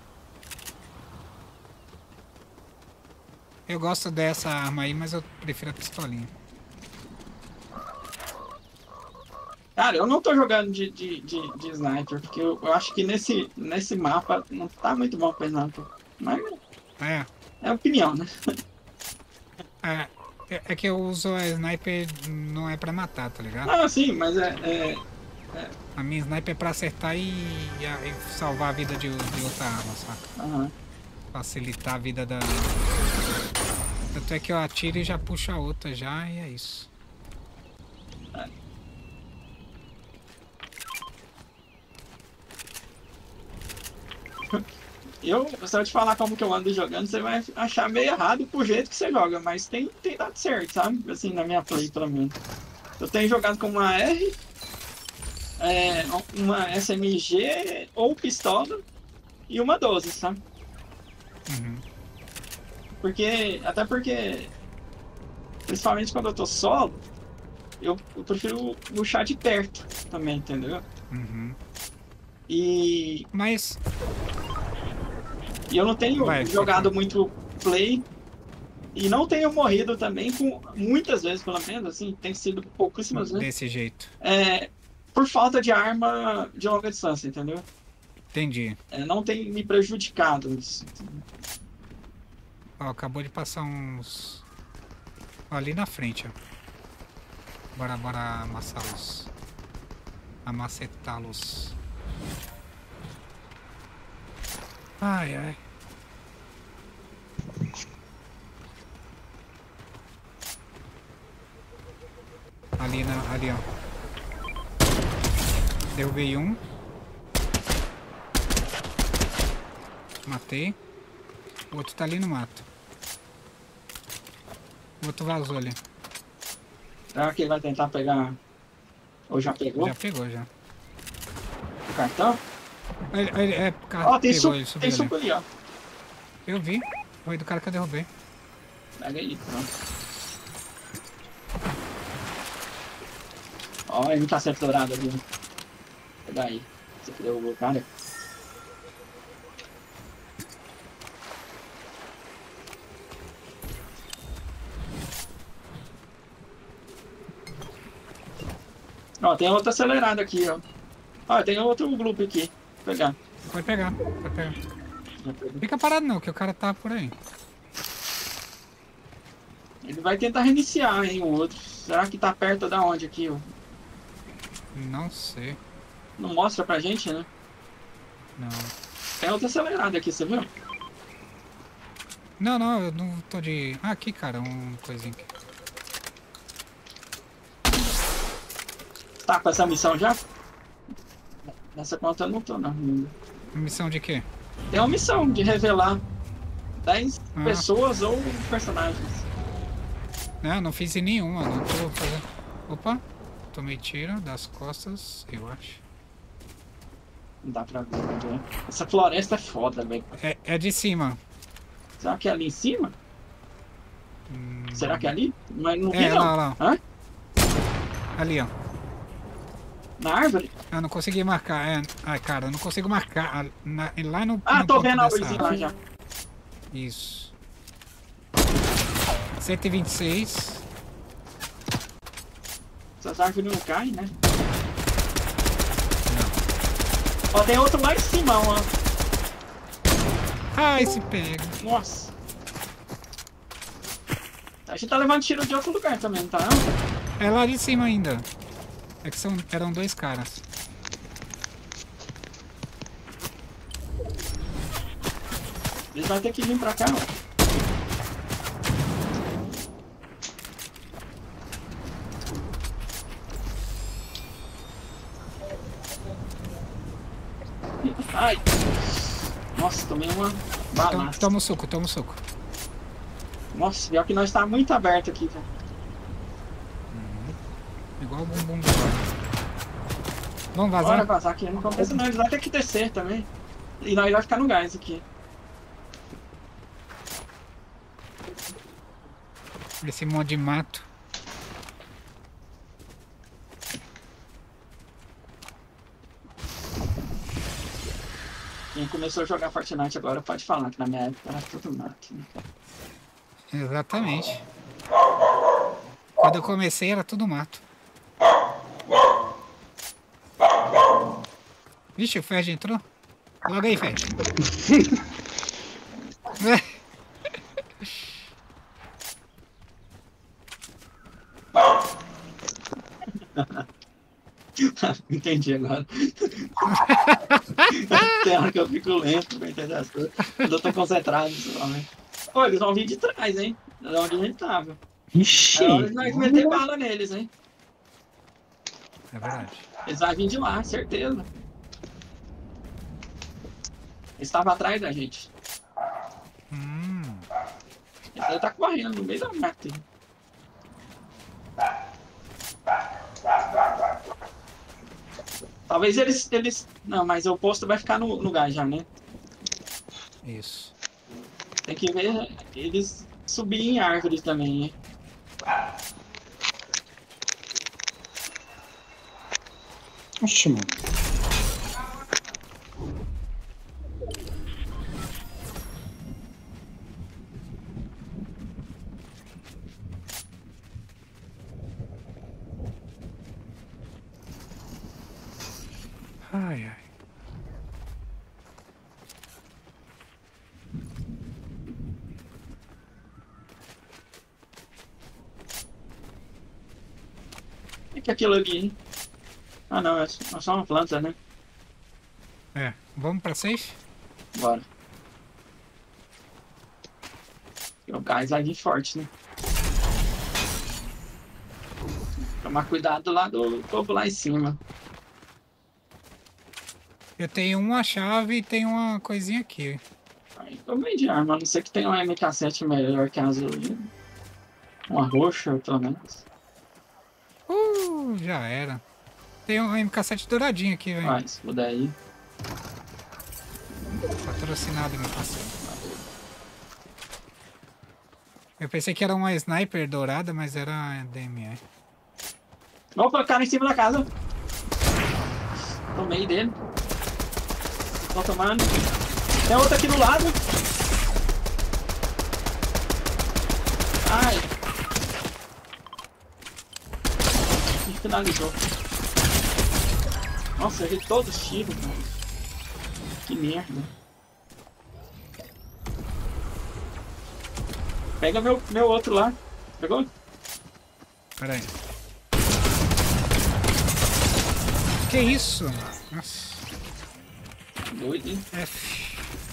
Speaker 1: Eu gosto dessa arma aí, mas eu prefiro a pistolinha.
Speaker 2: Cara, eu não tô jogando de, de, de, de sniper, porque eu, eu acho que nesse, nesse mapa não tá muito bom pra sniper. Mas
Speaker 1: É,
Speaker 2: é opinião, né?
Speaker 1: é, é é que eu uso a sniper não é pra matar, tá ligado?
Speaker 2: Ah, sim, mas é, é,
Speaker 1: A minha sniper é pra acertar e, e a- e salvar a vida de, de outra arma, saca?
Speaker 2: aham.
Speaker 1: Facilitar a vida da... Tanto é que eu atiro e já puxo a outra já e é isso.
Speaker 2: Eu, se eu te falar como que eu ando jogando, você vai achar meio errado pro jeito que você joga, mas tem, tem dado certo, sabe? Assim, na minha play, pelo menos. Eu tenho jogado com uma R, é, uma S M G ou pistola e uma doze, sabe?
Speaker 1: Uhum.
Speaker 2: Porque, até porque, principalmente quando eu tô solo, eu, eu prefiro puxar de perto também, entendeu?
Speaker 1: Uhum.
Speaker 2: E,
Speaker 1: Mas,
Speaker 2: e eu não tenho
Speaker 1: Vai,
Speaker 2: jogado
Speaker 1: fica.
Speaker 2: muito play e não tenho morrido também, com muitas vezes, pelo menos, assim, tem sido pouquíssimas vezes,
Speaker 1: desse jeito.
Speaker 2: é, por falta de arma de longa distância, entendeu?
Speaker 1: Entendi.
Speaker 2: É, não tem me prejudicado isso.
Speaker 1: Ó, acabou de passar uns... Ó, ali na frente, ó. Bora, bora amassá-los. Amacetá-los. Ai, ai. Ali, na, ali, ó. Derrubei um. Matei. O outro tá ali no mato. O outro vazou ali.
Speaker 2: Será que ele vai tentar pegar? Ou já pegou
Speaker 1: Já pegou, já.
Speaker 2: o cartão?
Speaker 1: Ele, ele, é, o cara
Speaker 2: Ó, tem,
Speaker 1: pegou,
Speaker 2: su
Speaker 1: ele subiu
Speaker 2: tem
Speaker 1: ali.
Speaker 2: suco ali, ó.
Speaker 1: Eu vi. Foi do cara que eu derrubei.
Speaker 2: Pega aí, pronto. Ó, ele tá sempre dourado ali. Pega aí. Você que derrubou o cara. Ó, tem outra acelerada aqui, ó. Ó, tem outro grupo aqui. Vou pegar.
Speaker 1: Pode pegar, pode pegar.
Speaker 2: Já peguei.
Speaker 1: Fica parado não, que o cara tá por aí.
Speaker 2: Ele vai tentar reiniciar, hein, o outro. Será que tá perto da onde aqui, ó?
Speaker 1: Não sei.
Speaker 2: Não mostra pra gente, né?
Speaker 1: Não.
Speaker 2: Tem outra acelerada aqui, você viu?
Speaker 1: Não, não, eu não tô de... Ah, aqui, cara, um coisinho aqui.
Speaker 2: Tá com essa missão já? Nessa conta eu não tô, não.
Speaker 1: Missão de quê?
Speaker 2: Tem uma missão de revelar dez
Speaker 1: Ah.
Speaker 2: pessoas ou personagens.
Speaker 1: Não, não fiz em nenhuma, não tô fazendo... Opa, tomei tiro das costas, eu acho.
Speaker 2: Não dá pra ver, né? Essa floresta é foda, velho.
Speaker 1: É, é de cima.
Speaker 2: Será que é ali em cima?
Speaker 1: Hum,
Speaker 2: Será que é ali? Mas não vi,
Speaker 1: É,
Speaker 2: não.
Speaker 1: lá, lá.
Speaker 2: Hã?
Speaker 1: Ali, ó.
Speaker 2: Na árvore?
Speaker 1: Eu não consegui marcar, é... Ai, cara, eu não consigo marcar. Ah, na- lá no...
Speaker 2: Ah,
Speaker 1: no
Speaker 2: tô
Speaker 1: ponto
Speaker 2: vendo a
Speaker 1: dessa
Speaker 2: árvorezinha lá
Speaker 1: árvore.
Speaker 2: já.
Speaker 1: Isso. cento e vinte e seis.
Speaker 2: Essas árvores não caem, né? Ó, tem outro lá em cima, ó.
Speaker 1: Ai, se pega.
Speaker 2: Nossa. A gente tá levando tiro de outro lugar também, não tá? Não?
Speaker 1: É lá de cima ainda. É que são, eram dois caras.
Speaker 2: Eles vão ter que vir pra cá, ó. Ai! Nossa, tomei uma
Speaker 1: Toma,
Speaker 2: balaça.
Speaker 1: toma o suco, toma o suco.
Speaker 2: Nossa, pior que nós tá muito aberto aqui, velho.
Speaker 1: Igual o bumbum do lado. Vamos
Speaker 2: Bora
Speaker 1: vazar?
Speaker 2: vazar aqui, não compensa não, eles vão ter que descer também. E nós vai ficar no gás aqui.
Speaker 1: Esse monte de mato.
Speaker 2: Quem começou a jogar Fortnite agora pode falar que na minha época era tudo mato. Né?
Speaker 1: Exatamente. Quando eu comecei era tudo mato. Vixe, o Fed entrou. Logo aí, Fed.
Speaker 2: Entendi agora. Tem hora que eu fico lento pra entender as coisas. Eu tô concentrado só, né? Pô, eles vão vir de trás, hein? De onde a gente tava.
Speaker 3: Ixi.
Speaker 2: É hora de nós meter bala neles, hein?
Speaker 1: É verdade.
Speaker 2: Eles vão vir de lá, certeza. Eles estavam atrás da gente.
Speaker 1: Hum.
Speaker 2: Eles devem estar correndo no meio da mata. Talvez eles, eles... Não, mas o posto vai ficar no, no gás já, né?
Speaker 1: Isso.
Speaker 2: Tem que ver eles subir em árvores também, hein?
Speaker 3: Oxe, mano.
Speaker 1: Ai, ai.
Speaker 2: O que é aquilo ali, hein? Ah, não, é só é só uma planta, né?
Speaker 1: É, vamos pra safe?
Speaker 2: Bora. O gás vai vir forte, né? Tomar cuidado lá do povo lá em cima.
Speaker 1: Eu tenho uma chave e tenho uma coisinha aqui.
Speaker 2: Aí tô meio de arma, a não ser que tenha uma M K sete melhor que a azul. Uma roxa, pelo menos.
Speaker 1: Uh, já era. Tem um M K sete douradinho aqui, velho.
Speaker 2: Vai, se puder aí.
Speaker 1: Patrocinado M K sete. Eu pensei que era uma sniper dourada, mas era D M R.
Speaker 2: Opa, cara em cima da casa. Tomei dele. Tô tomando. Tem outra aqui do lado. Ai. E finalizou. Nossa, eu errei todos os tiros, mano. Que merda. Pega meu, meu outro lá. Pegou?
Speaker 1: Pera aí. Que isso? Nossa.
Speaker 2: Doido, hein?
Speaker 1: F.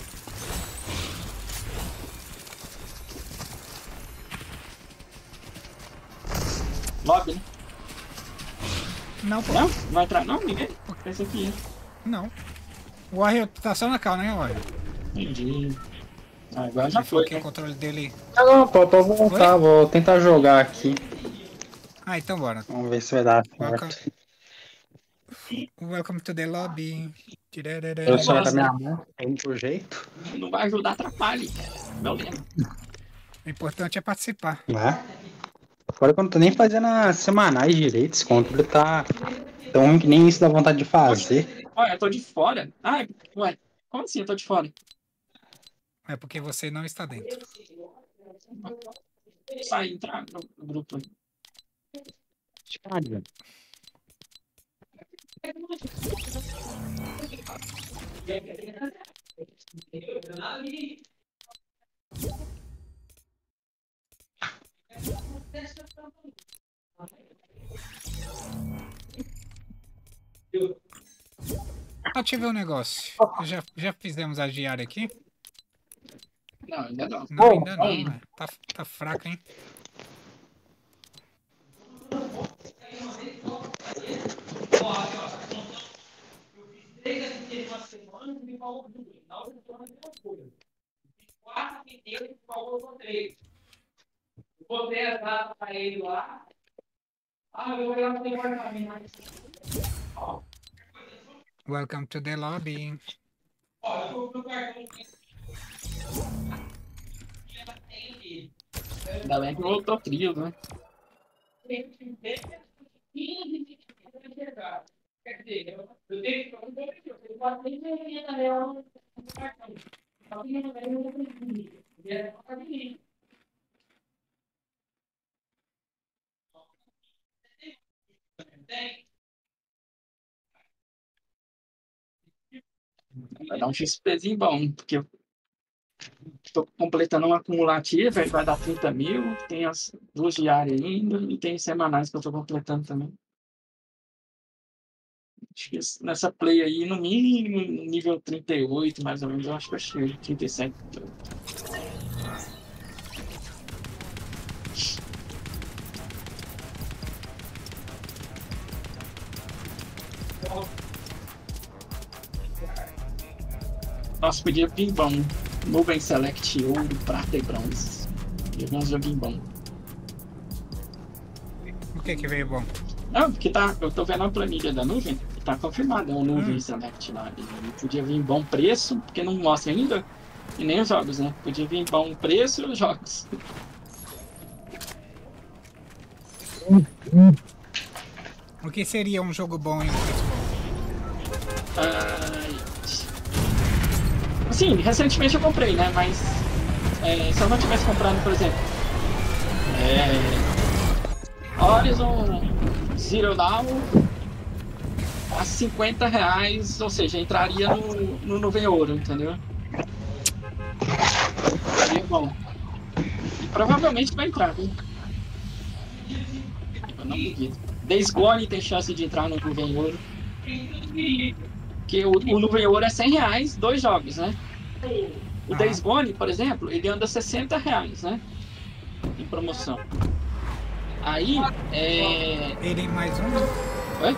Speaker 2: Lobby, né?
Speaker 1: Não, pô.
Speaker 2: Não? Não vai entrar não? Ninguém? Pensa aqui.
Speaker 1: Não. O Warrior tá só na cal, né, Warrior?
Speaker 2: Entendi. Ah, agora já
Speaker 1: Ele falou
Speaker 2: foi,
Speaker 1: que
Speaker 2: né?
Speaker 1: o controle dele...
Speaker 3: Ah, não, pô, pode voltar, vou tentar jogar aqui.
Speaker 1: Ah, então bora.
Speaker 3: Vamos ver se vai dar
Speaker 1: Welcome,
Speaker 3: certo.
Speaker 1: welcome to the lobby.
Speaker 3: Eu só da
Speaker 2: Nossa.
Speaker 3: minha mão, tem por jeito.
Speaker 2: Não vai ajudar, atrapalhe. Meu lema.
Speaker 1: O importante é participar.
Speaker 3: Né? Agora que eu não tô nem fazendo as semanais direito, esse controle tá tão ruim que nem isso dá vontade de fazer.
Speaker 2: Olha, eu tô de fora. Ai, ué. Como assim eu tô de fora?
Speaker 1: É porque você não está dentro.
Speaker 2: Sai, entrar no, no grupo aí.
Speaker 1: Ativei o negócio. Já, já fizemos a diária aqui?
Speaker 2: Não, ainda não.
Speaker 1: Não, ainda não,
Speaker 2: Aí.
Speaker 1: velho. Tá, tá fraca, hein?
Speaker 2: Botei a data pra ele lá. Ah, eu vou olhar no apartamento.
Speaker 1: Welcome to the lobby.
Speaker 2: Ainda bem que voltou frio, né? Vai dar um XPzinho bom, porque eu tô completando uma acumulativa, aí vai dar trinta mil, tem as duas diárias ainda, e tem semanais que eu tô completando também. Acho que nessa play aí, no mínimo, nível trinta e oito, mais ou menos, eu acho que eu chego, trinta e sete. Nossa, podia vir bom. Nuvem Select, ouro, prata e bronze. Podia vir uns joguinhos bons.
Speaker 1: O que que veio bom?
Speaker 2: Não, porque tá, eu tô vendo a planilha da nuvem, tá confirmado, é um nuvem select lá. E podia vir bom preço, porque não mostra ainda, e nem os jogos, né? Podia vir bom preço e os jogos.
Speaker 1: O que seria um jogo bom em um preço bom?
Speaker 2: Ai. Assim, recentemente eu comprei, né? Mas é, se eu não tivesse comprado, por exemplo, é, Horizon Zero Dawn a cinquenta reais, ou seja, entraria no, no Nuvem Ouro, entendeu? Seria bom. E provavelmente vai entrar, viu? Eu não duvido. Days Gone tem chance de entrar no Nuvem Ouro. Porque o, o Nuvem Ouro é cem reais, dois jogos, né? O
Speaker 1: Ah.
Speaker 2: Days Gone, por exemplo, ele anda sessenta reais, né? Em promoção. Aí, é...
Speaker 1: Ele mais um?
Speaker 2: Oi?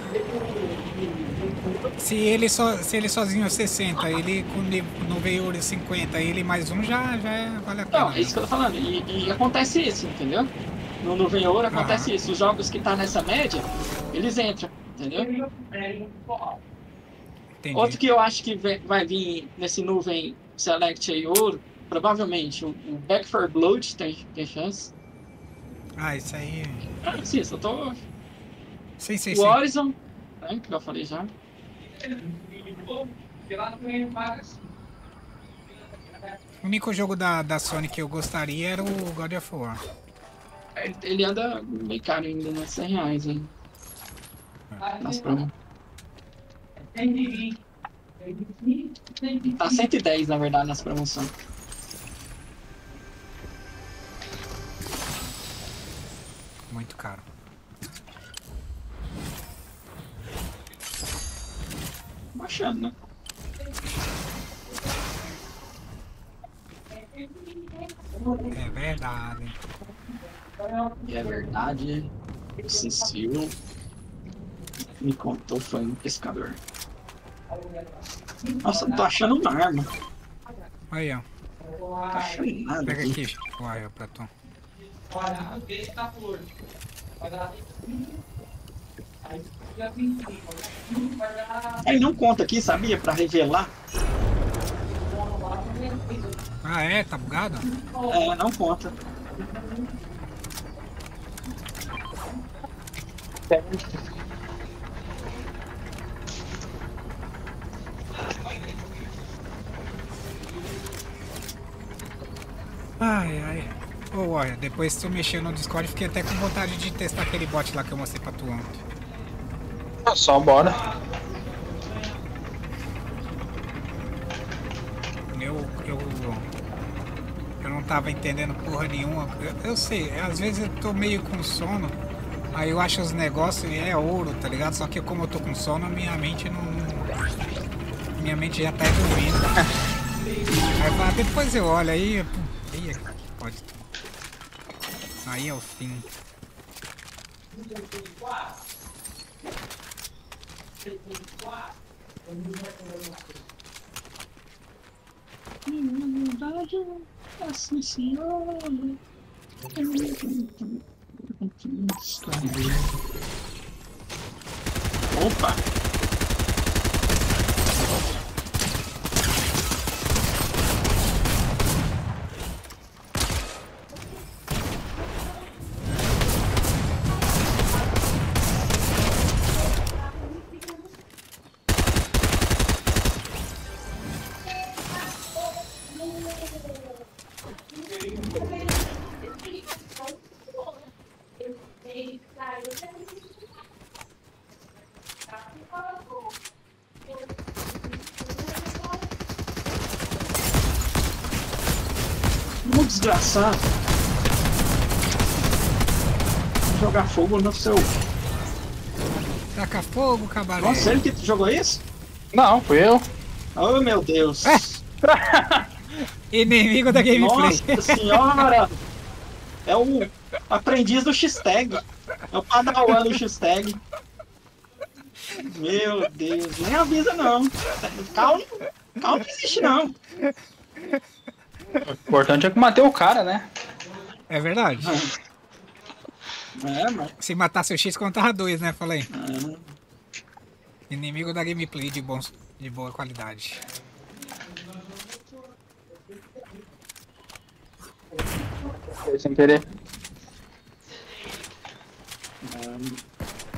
Speaker 1: Se ele, so, se ele sozinho é sessenta, ele com no veio cinquenta, ele mais um já, já é- vale a pena.
Speaker 2: Não, é isso que eu tô falando. E, e acontece isso, entendeu? No Nuvem Ouro acontece
Speaker 1: Aham.
Speaker 2: isso. Os jogos que tá nessa média, eles entram, entendeu?
Speaker 1: Entendi.
Speaker 2: Outro que eu acho que ve- vai vir nesse Nuvem Select aí Ouro, provavelmente, o, o Back four Blood tem, tem chance.
Speaker 1: Ah, isso aí.
Speaker 2: Ah, sim, só tô...
Speaker 1: Sim, sim,
Speaker 2: O
Speaker 1: sim.
Speaker 2: Horizon, né, que eu falei já.
Speaker 1: O único jogo da, da Sony que eu gostaria era o God of War.
Speaker 2: Ele- Ele anda meio caro ainda, né? cem reais, hein? Nas promos. Tá cento e dez, na verdade, nas promoções.
Speaker 1: Muito caro.
Speaker 2: Baixando, né?
Speaker 1: É verdade.
Speaker 2: E é verdade. O Cecil me contou, foi um pescador. Nossa, não tô achando uma arma.
Speaker 1: Aí, ó.
Speaker 2: Não tô achando nada
Speaker 1: Pega
Speaker 2: aqui.
Speaker 1: aqui. Olha, Platão.
Speaker 2: Aí não conta aqui, sabia? Pra revelar.
Speaker 1: Ah, é? Tá bugado?
Speaker 2: É, não conta.
Speaker 1: Ai, ai. Ô, olha, depois que tu mexeu no Discord, fiquei até com vontade de testar aquele bot lá que eu mostrei pra tu ontem.
Speaker 3: Só bora.
Speaker 1: Eu, eu, eu não tava entendendo porra nenhuma. Eu, eu sei, às vezes eu tô meio com sono, aí eu acho os negócios e é ouro, tá ligado? Só que como eu tô com sono, minha mente não. Minha mente já tá dormindo. Aí eu falo, depois eu olho aí. Aí pode. Aí é o fim.
Speaker 2: Assim, senhor. Opa! Muito desgraçado. Jogar fogo no seu.
Speaker 1: Taca fogo, cabaré.
Speaker 2: Nossa, ele que jogou isso?
Speaker 3: Não, fui eu.
Speaker 2: Oh, meu Deus.
Speaker 1: Inimigo da gameplay.
Speaker 2: Nossa senhora! É o aprendiz do X-Tag. É o padawan do X-Tag. Meu Deus, nem avisa não. Calma, calma não existe não.
Speaker 3: O importante é que matei o cara, né?
Speaker 1: É verdade.
Speaker 2: É, mas.
Speaker 1: Se matasse o X, contava dois, né? Falei.
Speaker 2: É.
Speaker 1: Inimigo da gameplay de, bons, de boa qualidade.
Speaker 3: Foi sem querer.
Speaker 2: É.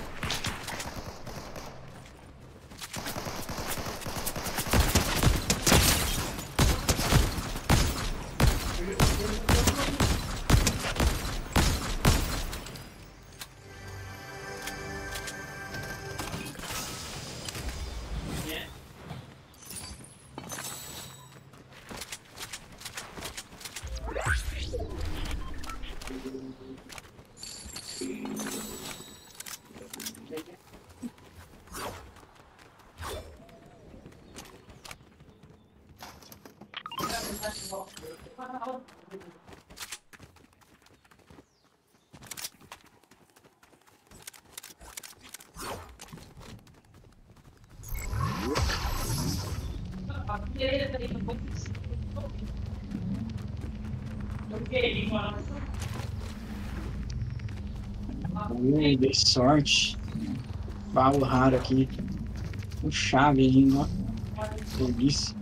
Speaker 2: Ui, dei sorte. Baú raro aqui. Com chave ainda, ó. Delícia.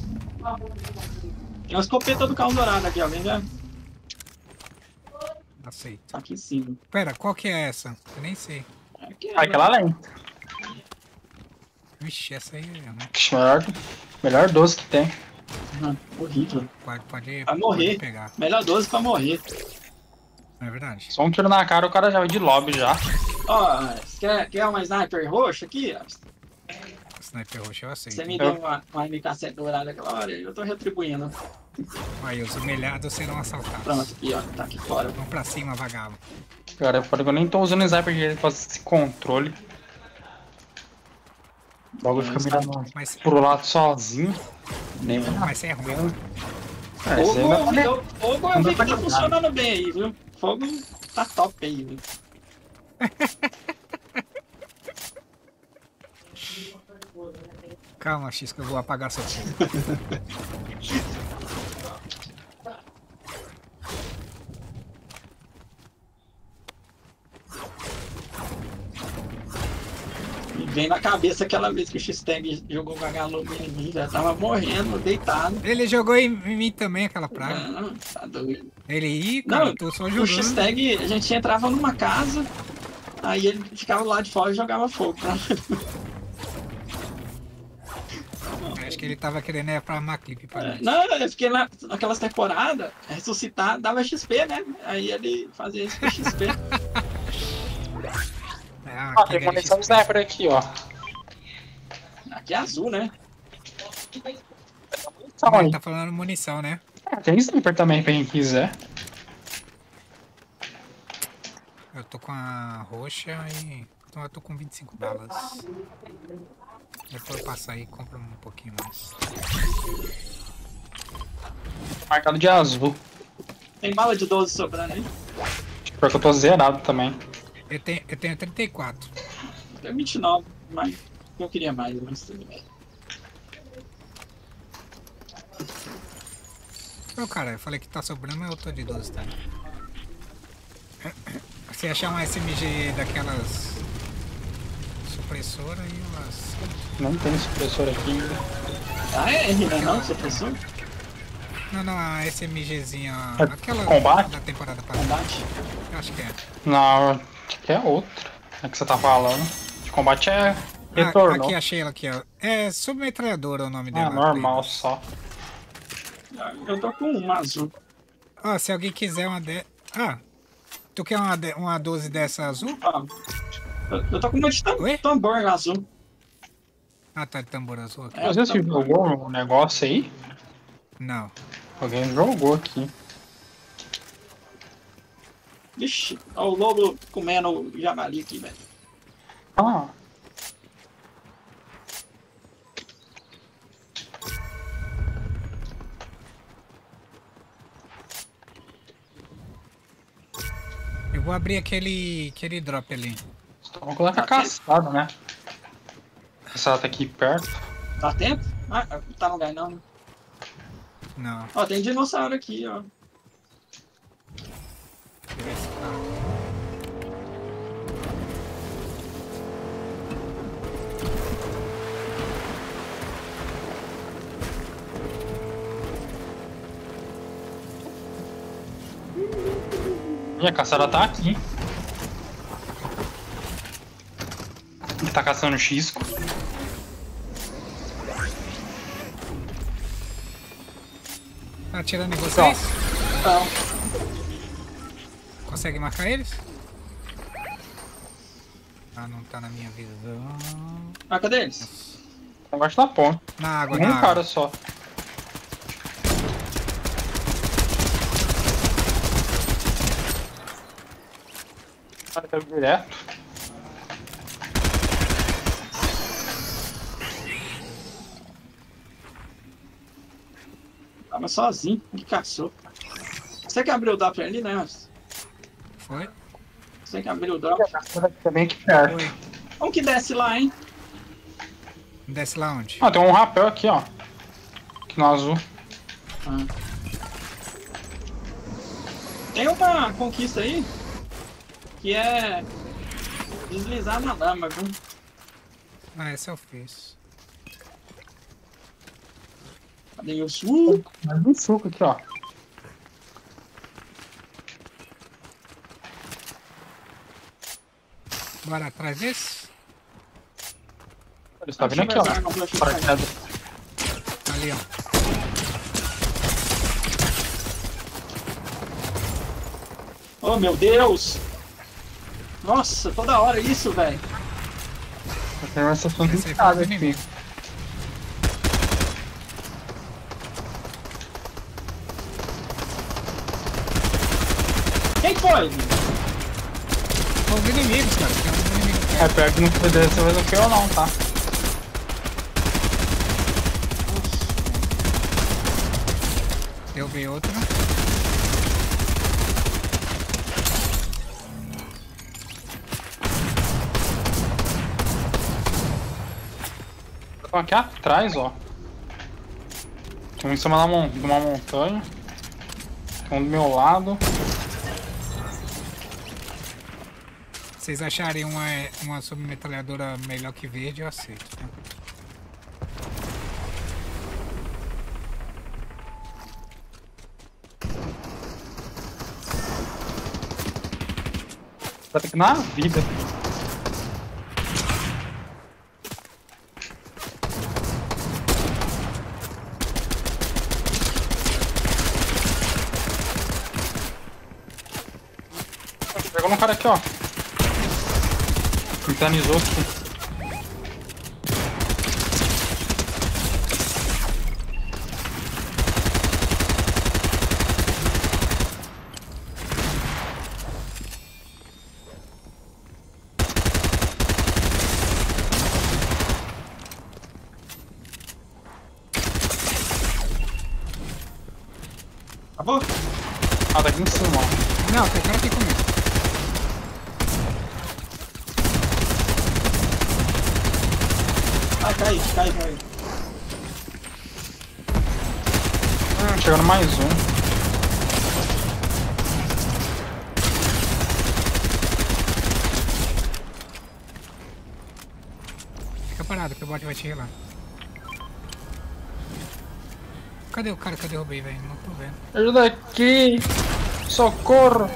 Speaker 2: Tem uma escopeta do carro dourado aqui, ó. Vem já.
Speaker 1: Aceito.
Speaker 2: Tá aqui em cima.
Speaker 1: Pera, qual que é essa? Eu nem sei.
Speaker 2: Aqui, ó.
Speaker 3: Aquela além.
Speaker 1: Vixe, essa aí é. Né?
Speaker 3: Melhor, melhor doze que tem.
Speaker 2: Ah, horrível.
Speaker 1: Pode, pode,
Speaker 2: Vai morrer.
Speaker 1: pode pegar.
Speaker 2: Melhor doze pra morrer.
Speaker 1: Não é verdade?
Speaker 3: Só um tiro na cara, o cara já vai de lobby já.
Speaker 2: Ó, quer, quer uma sniper roxa aqui? Ó?
Speaker 1: Sniper roxo eu aceito.
Speaker 2: Você me deu uma, uma M K sete dourada aquela hora, eu tô retribuindo.
Speaker 1: Aí, os humilhados serão assaltados.
Speaker 2: Pronto, aqui, ó. Tá aqui fora.
Speaker 1: Vamos pra cima, vagabundo.
Speaker 3: Cara, foda que eu nem tô usando o sniper direito pra esse controle. Logo fica mirando
Speaker 1: Mas,
Speaker 3: pro lado sozinho. Nem
Speaker 1: mas é ruim, mano.
Speaker 3: É, isso aí dá pra
Speaker 2: Fogo,
Speaker 3: ver.
Speaker 2: eu, fogo eu
Speaker 3: Não dá
Speaker 2: vi que
Speaker 3: pra
Speaker 2: tá
Speaker 3: negar.
Speaker 2: funcionando bem aí, viu? Fogo tá top aí, viu?
Speaker 1: Calma, X, que eu vou apagar seu fogo.
Speaker 2: Me vem na cabeça aquela vez que o X-Tag jogou vagalume em mim, já tava morrendo, deitado.
Speaker 1: Ele jogou em em mim também, aquela praga.
Speaker 2: Não, tá doido.
Speaker 1: Ele, ih, cara,
Speaker 2: Não,
Speaker 1: eu tô só
Speaker 2: o
Speaker 1: jogando.
Speaker 2: X-Tag, a gente entrava numa casa, aí ele ficava lá de fora e jogava fogo. Tá?
Speaker 1: Acho que ele tava querendo ir pra armar clipe pra
Speaker 2: É,
Speaker 1: nós.
Speaker 2: não, eu fiquei na, naquelas temporadas, ressuscitar dava X P, né? Aí ele fazia isso com X P.
Speaker 1: Ah,
Speaker 3: Ó,
Speaker 1: aqui
Speaker 3: tem
Speaker 1: ganha
Speaker 3: munição de
Speaker 1: X P.
Speaker 3: sniper aqui, ó.
Speaker 2: Aqui é azul, né?
Speaker 3: Munição
Speaker 1: Mas
Speaker 3: aí.
Speaker 1: ele tá falando munição, né?
Speaker 3: Ah, tem sniper também pra quem quiser.
Speaker 1: Eu tô com a roxa e... Então eu tô com vinte e cinco balas. Depois eu passo aí e compro um pouquinho mais.
Speaker 3: Marcado de azul.
Speaker 2: Tem bala de doze sobrando aí.
Speaker 3: Porque eu tô zerado também.
Speaker 1: Eu tenho, eu tenho trinta e quatro.
Speaker 2: Tem vinte e nove, mas eu queria mais, mas tudo bem.
Speaker 1: Não, cara, eu falei que tá sobrando, mas eu tô de doze, tá? Se achar uma S M G daquelas... Supressora e umas...
Speaker 3: Não tem supressor aqui ainda.
Speaker 2: Ah, é R, né? Não, supressor?
Speaker 1: Não, não, a SMGzinha...
Speaker 3: É
Speaker 1: Aquela
Speaker 3: combate?
Speaker 1: da temporada passada.
Speaker 2: Combate.
Speaker 1: Eu acho que é.
Speaker 3: Não, acho que é outro. É que você tá falando. De combate é
Speaker 1: Ah,
Speaker 3: retorno.
Speaker 1: aqui, achei ela aqui, ó. É submetralhadora o nome
Speaker 3: Ah,
Speaker 1: dela.
Speaker 3: normal só.
Speaker 2: Eu tô com uma azul.
Speaker 1: Ó, se alguém quiser uma de... Ah, tu quer uma, de... uma doze dessa azul?
Speaker 2: Ó, eu, eu tô com uma de tam-
Speaker 1: Oi?
Speaker 2: tambor azul.
Speaker 1: Ah, tá de tambor azul aqui.
Speaker 2: É,
Speaker 3: Você se
Speaker 2: tambor.
Speaker 3: jogou um negócio aí?
Speaker 1: Não.
Speaker 3: Alguém jogou aqui.
Speaker 2: Vixe, ó o lobo comendo o javali aqui, velho.
Speaker 3: Ah,
Speaker 1: Eu vou abrir aquele, aquele drop ali.
Speaker 3: vamos colocar
Speaker 2: Tá
Speaker 3: caçada, né? Caçada tá aqui perto.
Speaker 2: Dá tempo? Ah, não tá no lugar não, né?
Speaker 1: Não.
Speaker 2: Ó, tem dinossauro aqui, ó.
Speaker 1: Deixa eu ver se tá.
Speaker 3: E a caçada tá aqui. Ele tá caçando xisco.
Speaker 1: Tá atirando em vocês?
Speaker 2: Então,
Speaker 1: Consegue marcar eles? Ah, não tá na minha visão.
Speaker 2: ah, cadê eles?
Speaker 3: Embaixo da ponte.
Speaker 1: Na água,
Speaker 3: Um
Speaker 1: na
Speaker 3: cara
Speaker 1: água.
Speaker 3: só. O cara caiu direto.
Speaker 2: Tava sozinho, que caçou. Você que abriu o Doppler ali, né?
Speaker 1: Foi?
Speaker 2: Você que abriu o Doppler.
Speaker 3: Tá bem aqui perto.
Speaker 1: Foi.
Speaker 2: Como que desce lá, hein?
Speaker 1: Desce lá onde?
Speaker 3: Ah, tem um rapel aqui, ó. Aqui no azul.
Speaker 2: Ah. Tem uma conquista aí que é deslizar na lama, viu?
Speaker 1: Ah, esse eu fiz.
Speaker 2: Cadê o sul?
Speaker 3: Mais um suco aqui, ó.
Speaker 1: Bora atrás desse?
Speaker 3: Ele tá vindo aqui, ó. Paraquedas.
Speaker 1: Ali, ó.
Speaker 2: Oh, meu Deus! Nossa, toda hora isso, velho.
Speaker 3: Tem uma estação de
Speaker 1: Esse aí foi
Speaker 3: escada
Speaker 1: do
Speaker 3: aqui.
Speaker 1: inimigo.
Speaker 2: Quem foi?
Speaker 1: São os inimigos, cara. Tem uns inimigos
Speaker 3: É,
Speaker 1: perto.
Speaker 3: pior que não foi dessa vez aqui ou não, tá?
Speaker 1: Eu, Derrubei outro.
Speaker 3: Estão aqui atrás, ó. Tem um em cima da mon de uma montanha. Tem um do meu lado.
Speaker 1: Se vocês acharem uma, uma submetralhadora melhor que verde, eu aceito, tá?
Speaker 3: Vai ter que ir na vida. Pegou um cara aqui, ó. Finalizou aqui.
Speaker 2: Acabou?
Speaker 3: Ah, tá aqui em cima, ó.
Speaker 1: Não, tem cara aqui comigo.
Speaker 2: Ah, cai, cai, cai.
Speaker 3: Hum, chegando mais um.
Speaker 1: Fica parado que o bot vai te relar. Cadê o cara que eu derrubei, velho? Não tô vendo.
Speaker 3: Ajuda aqui! Socorro!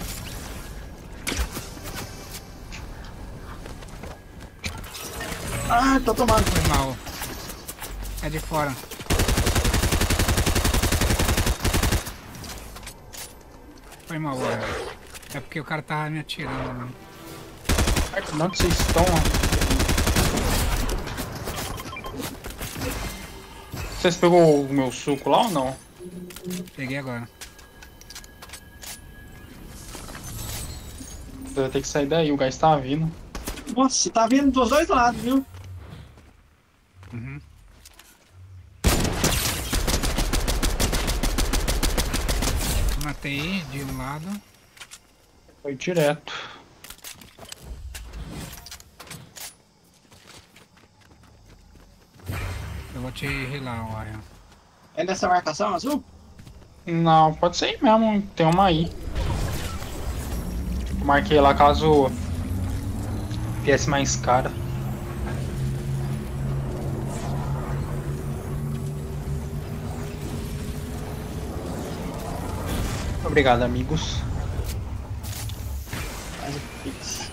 Speaker 2: Ah, tô tomando.
Speaker 1: Foi mal. É de fora. Foi mal, olha. É porque o cara tava me atirando. Né?
Speaker 3: Onde vocês estão? Vocês pegou o meu suco lá ou não?
Speaker 1: Peguei agora.
Speaker 3: Você vai ter que sair daí, o gás tá vindo.
Speaker 2: Nossa, tá vindo dos dois lados, viu?
Speaker 1: Uhum. Matei de um lado.
Speaker 3: Foi direto.
Speaker 1: Eu vou te relar, olha.
Speaker 2: É nessa marcação azul?
Speaker 3: Não, pode ser aí mesmo, tem uma aí. Marquei lá caso viesse mais cara. Obrigado, amigos.
Speaker 2: Faz o pix.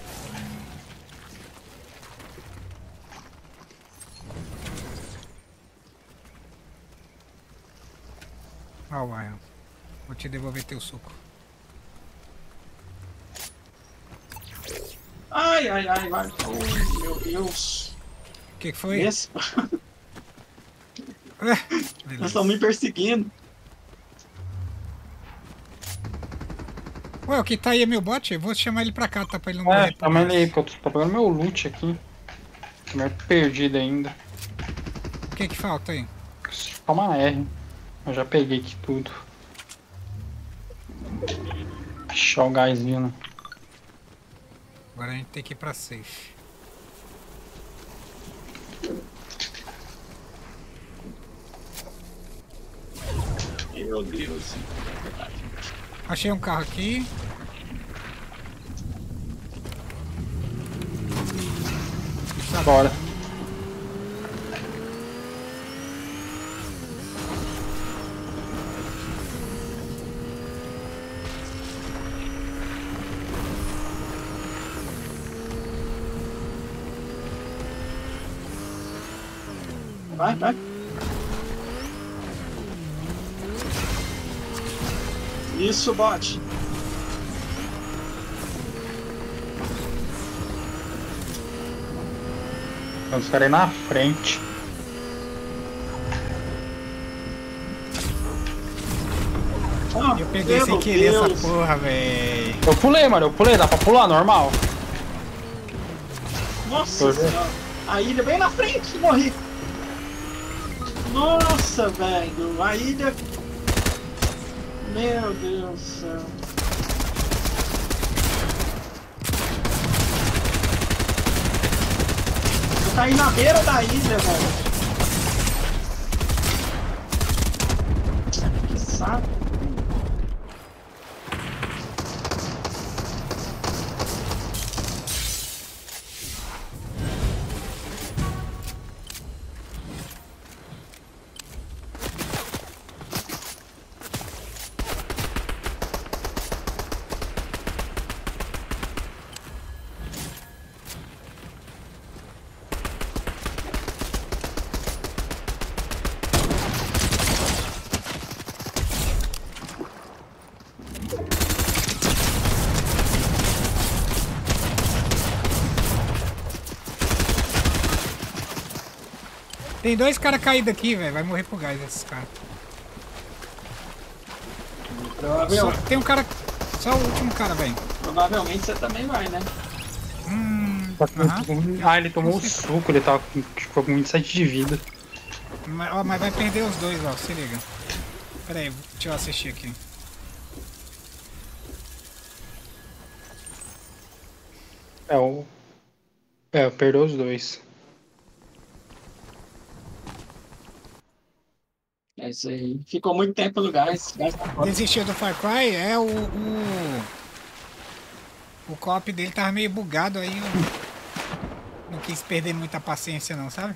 Speaker 1: Ó, o Ryan. Vou te devolver teu suco.
Speaker 2: Ai, ai, ai, vai. Oh, meu Deus.
Speaker 1: O que, que foi?
Speaker 2: Esse...
Speaker 1: Ué,
Speaker 2: Eles
Speaker 1: beleza.
Speaker 2: estão me perseguindo.
Speaker 1: Ué, o que tá aí é meu bot? Eu vou chamar ele pra cá, tá? Pra ele não
Speaker 3: É,
Speaker 1: morrer. por
Speaker 3: também
Speaker 1: nós.
Speaker 3: aí, porque eu tô pegando meu loot aqui. Tô meio perdido ainda.
Speaker 1: O que que falta aí?
Speaker 3: Toma R. Eu já peguei aqui tudo. Deixa o gás vindo.
Speaker 1: Agora a gente tem que ir pra safe.
Speaker 2: Meu Deus.
Speaker 1: Achei um carro aqui.
Speaker 3: Bora.
Speaker 2: Vai, vai. Isso, bot.
Speaker 3: Tem uns caras aí na frente.
Speaker 2: Ah,
Speaker 1: Eu peguei sem
Speaker 2: meu
Speaker 1: querer
Speaker 2: Deus.
Speaker 1: essa porra, véi.
Speaker 3: Eu pulei, mano. Eu pulei. Dá pra pular, normal.
Speaker 2: Nossa
Speaker 3: Tô vendo.
Speaker 2: senhora. A ilha bem na frente, morri. Nossa, velho. A ilha Meu Deus do céu. Eu caí na beira da ilha, velho. Que saco.
Speaker 1: Tem dois caras caídos aqui, velho. Vai morrer pro gás esses caras. Só, tem um cara. Só o último cara, velho.
Speaker 2: Provavelmente você também vai, né?
Speaker 1: Hum.
Speaker 3: Uhum. Ah, ele tomou o suco, ele tava com, ficou com vinte e sete de vida.
Speaker 1: Mas, ó, mas vai perder os dois, ó. Se liga. Pera aí, deixa eu assistir aqui.
Speaker 3: É, o. É, perdeu os dois.
Speaker 2: É isso aí. Ficou muito tempo no gás. gás tá fora.
Speaker 1: Desistiu do Far Cry? É, o. O, o cop dele tava meio bugado aí. Eu não quis perder muita paciência, não, sabe?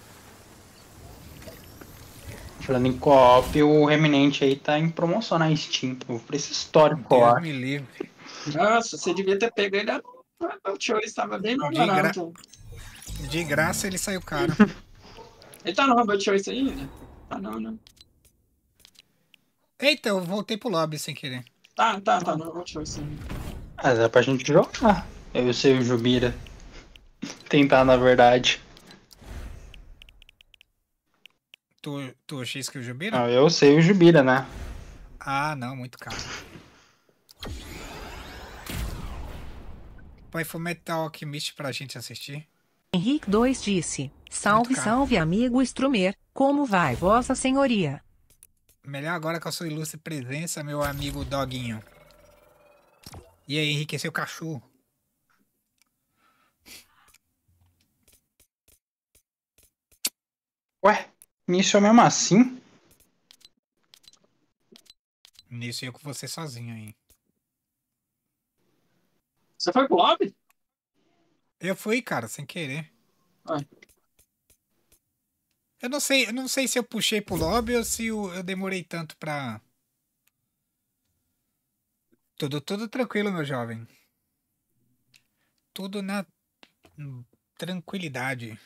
Speaker 3: Falando em co-op, o Reminente aí tá em promoção na Steam. Por esse histórico
Speaker 1: Deus
Speaker 3: lá.
Speaker 1: me livre.
Speaker 2: Nossa, você devia ter pego ele. O tio estava bem mais
Speaker 1: De, gra...
Speaker 2: barato.
Speaker 1: De graça ele saiu caro.
Speaker 2: Ele tá no Robot Choice ainda? Tá não, né?
Speaker 1: Eita, eu voltei pro lobby sem querer.
Speaker 2: Tá, tá, tá no Robot Choice ainda.
Speaker 3: Ah, dá pra gente jogar. Eu sei o Jubira. Tentar, na verdade.
Speaker 1: Tu, tu X que o Jubira?
Speaker 3: Não, eu sei o Jubira, né?
Speaker 1: Ah, não, muito caro. Põe Fullmetal Alchemist pra gente assistir.
Speaker 4: Henrique dois disse: Salve,
Speaker 1: Muito caro.
Speaker 4: salve, amigo Strumer. Como vai, Vossa Senhoria?
Speaker 1: Melhor agora com a sua ilustre presença, meu amigo Doguinho. E aí, Henrique, seu cachorro?
Speaker 3: Ué, nisso é mesmo assim?
Speaker 1: Nisso eu com você sozinho aí.
Speaker 2: Você foi pro lobby?
Speaker 1: Eu fui, cara, sem querer.
Speaker 2: Vai.
Speaker 1: Eu não sei, eu não sei se eu puxei pro lobby ou se eu, eu demorei tanto pra... Tudo, tudo tranquilo, meu jovem. Tudo na tranquilidade.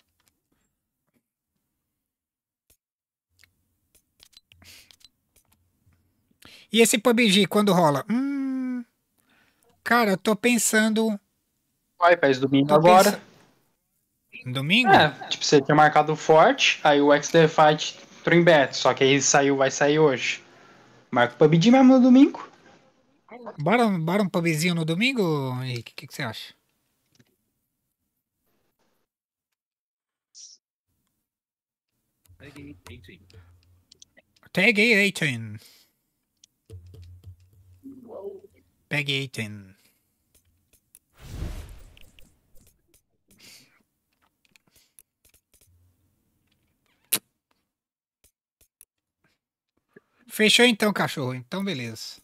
Speaker 1: E esse P U B G, quando rola? Hum... Cara, eu tô pensando...
Speaker 3: Vai, faz domingo
Speaker 1: Tô
Speaker 3: agora.
Speaker 1: pensa- Domingo?
Speaker 3: É, tipo, você tinha marcado forte, aí o X D Fight entrou em beta, só que aí saiu, vai sair hoje. Marca o P U B G mesmo no domingo.
Speaker 1: Bora, bora um PUBGzinho no domingo, Henrique? O que, que você acha? Tag eighteen. Peg eighteen. Fechou então, cachorro. Então, beleza.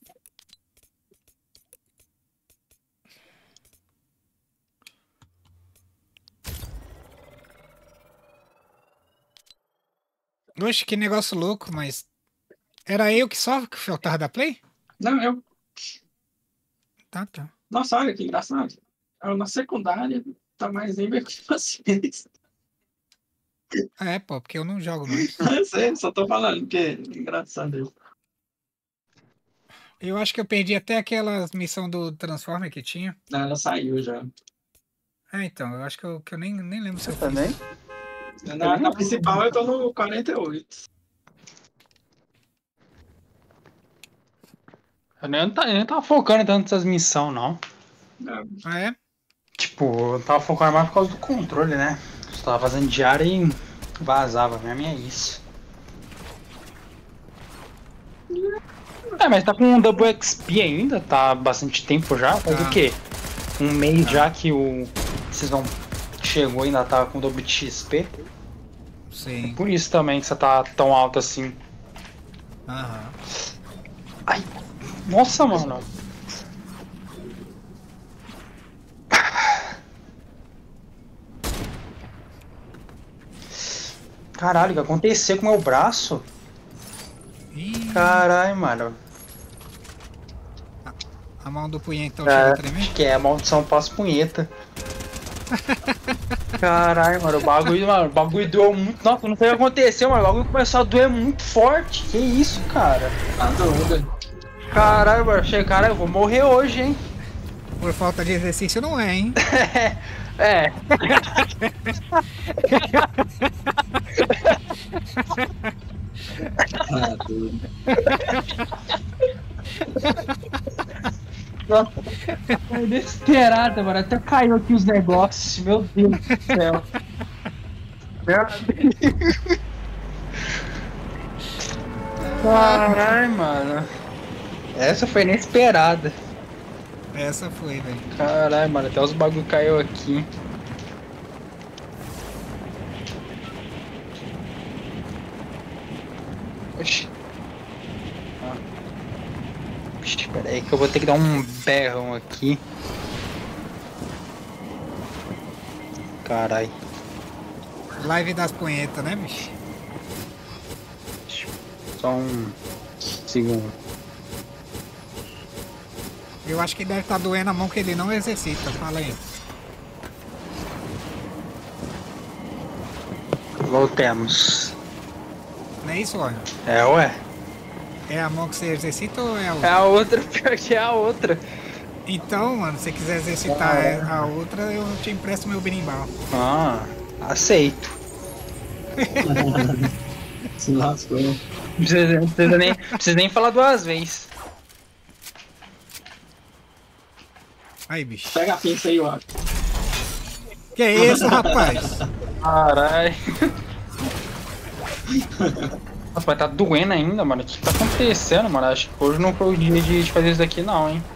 Speaker 1: Oxe, que negócio louco, mas... Era eu que só que faltava da Play?
Speaker 2: Não, eu.
Speaker 1: Tá, tá.
Speaker 2: Nossa, olha que engraçado. Eu na secundária tá mais nível que vocês.
Speaker 1: É, pô, porque eu não jogo mais.
Speaker 2: Eu sei, só tô falando que engraçado.
Speaker 1: Eu acho que eu perdi até aquela missão do Transformer que tinha.
Speaker 2: Não, ela saiu já.
Speaker 1: Ah, então, eu acho que eu, que eu nem, nem lembro se eu
Speaker 3: Você
Speaker 1: fiz.
Speaker 3: também?
Speaker 2: Na, na principal eu tô no quarenta e oito.
Speaker 3: Eu nem, tá- eu nem tava focando tanto nessas missões, não.
Speaker 2: Não,
Speaker 1: Ah, é?
Speaker 3: Tipo, eu tava focando mais por causa do controle, né? Eu tava fazendo diário e vazava mesmo, e é isso. Ah, mas tá com um Double X P ainda? Tá há bastante tempo já? Faz
Speaker 1: Tá.
Speaker 3: o quê? Um mês já que o Season chegou e ainda tava com Double X P?
Speaker 1: Sim.
Speaker 3: Por isso também que você tá tão alto assim.
Speaker 1: Aham.
Speaker 3: Ai, nossa, mano. Caralho, o que aconteceu com o meu braço?
Speaker 1: Ih,
Speaker 3: Caralho, mano.
Speaker 1: a mão do punhetão
Speaker 3: É,
Speaker 1: chegou a tremer?
Speaker 3: acho que é a maldição pós-punheta. Caralho, mano, o bagulho, mano, o bagulho doeu muito. Nossa, não sei o que aconteceu, mano. O bagulho começou a doer muito forte. Que isso, cara?
Speaker 2: Tá doido.
Speaker 3: Caralho, mano, achei, cara, eu vou morrer hoje, hein?
Speaker 1: Por falta de exercício não é, hein?
Speaker 3: É.
Speaker 2: Tá doido.
Speaker 3: Nossa, foi inesperada, mano. Até caiu aqui os negócios. Meu Deus do céu. Meu Deus. Caralho, mano. Essa foi inesperada.
Speaker 1: Essa foi, velho.
Speaker 3: Caralho, mano. Até os bagulho caiu aqui. Oxi. Ah. Oxi, pera aí que eu vou ter que dar um berrão aqui. Caralho.
Speaker 1: Live das punhetas, né, bicho?
Speaker 3: Só um segundo.
Speaker 1: Eu acho que deve estar doendo a mão que ele não exercita. Fala aí.
Speaker 3: Voltemos.
Speaker 1: Não é isso, olha?
Speaker 3: É, ué.
Speaker 1: É a mão que você exercita ou é a
Speaker 3: É
Speaker 1: outra?
Speaker 3: a outra, pior que é a outra.
Speaker 1: Então, mano, se você quiser exercitar
Speaker 3: Ah.
Speaker 1: a outra, eu te empresto meu berimbau.
Speaker 3: Ah, aceito.
Speaker 2: Se lascou.
Speaker 3: Não precisa, não precisa nem, não precisa nem falar duas vezes.
Speaker 1: Aí, bicho.
Speaker 2: Pega a pinça aí, ó.
Speaker 1: Que é isso, rapaz?
Speaker 3: Caralho. Rapaz, tá doendo ainda, mano. O que tá acontecendo, mano? Acho que hoje não foi o dia de de fazer isso daqui, não, hein?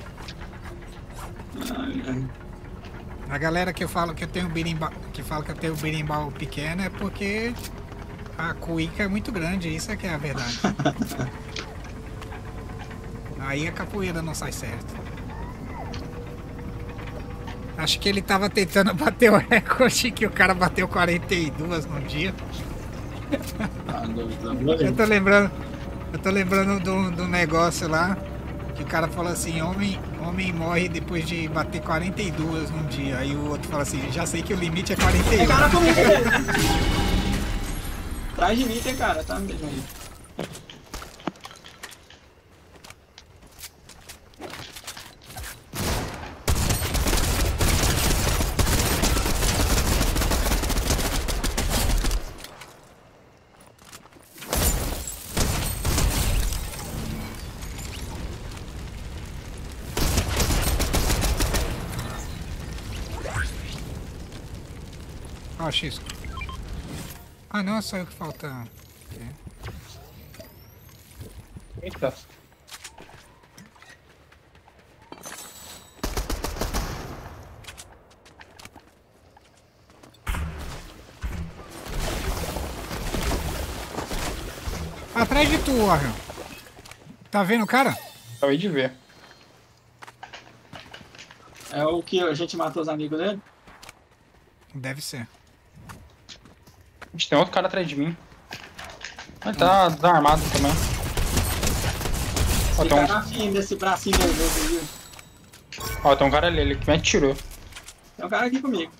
Speaker 2: Ai, ai.
Speaker 1: A galera que eu falo que eu tenho berimbau, que fala que eu tenho berimbau pequeno é porque a cuíca é muito grande, isso é que é a verdade. Aí a capoeira não sai certo. Acho que ele tava tentando bater o recorde que o cara bateu quarenta e duas no dia.
Speaker 2: Tá doido, tá
Speaker 1: Eu
Speaker 2: doido.
Speaker 1: tô lembrando, eu tô lembrando do, do negócio lá que o cara falou assim, homem, homem morre depois de bater quarenta e duas num dia. Aí o outro fala assim, já sei que o limite é quarenta e
Speaker 2: Tem
Speaker 1: um.
Speaker 2: cara comigo aí. Atrás de mim tem cara, tá? Me deixa aí.
Speaker 1: Ó, Xisco. Ah, não, é só eu que falta.
Speaker 3: Eita.
Speaker 1: Atrás de tu, Warren. Tá vendo o cara?
Speaker 3: Acabei de ver.
Speaker 2: É o que a gente matou os amigos dele?
Speaker 1: Deve ser.
Speaker 3: Gente, tem outro cara atrás de mim. Ele tá desarmado também. Ó,
Speaker 2: Esse
Speaker 3: tem um,
Speaker 2: cara afim desse bracinho nervoso aí.
Speaker 3: ó, tem um cara ali, ele que me atirou.
Speaker 2: Tem um cara aqui comigo.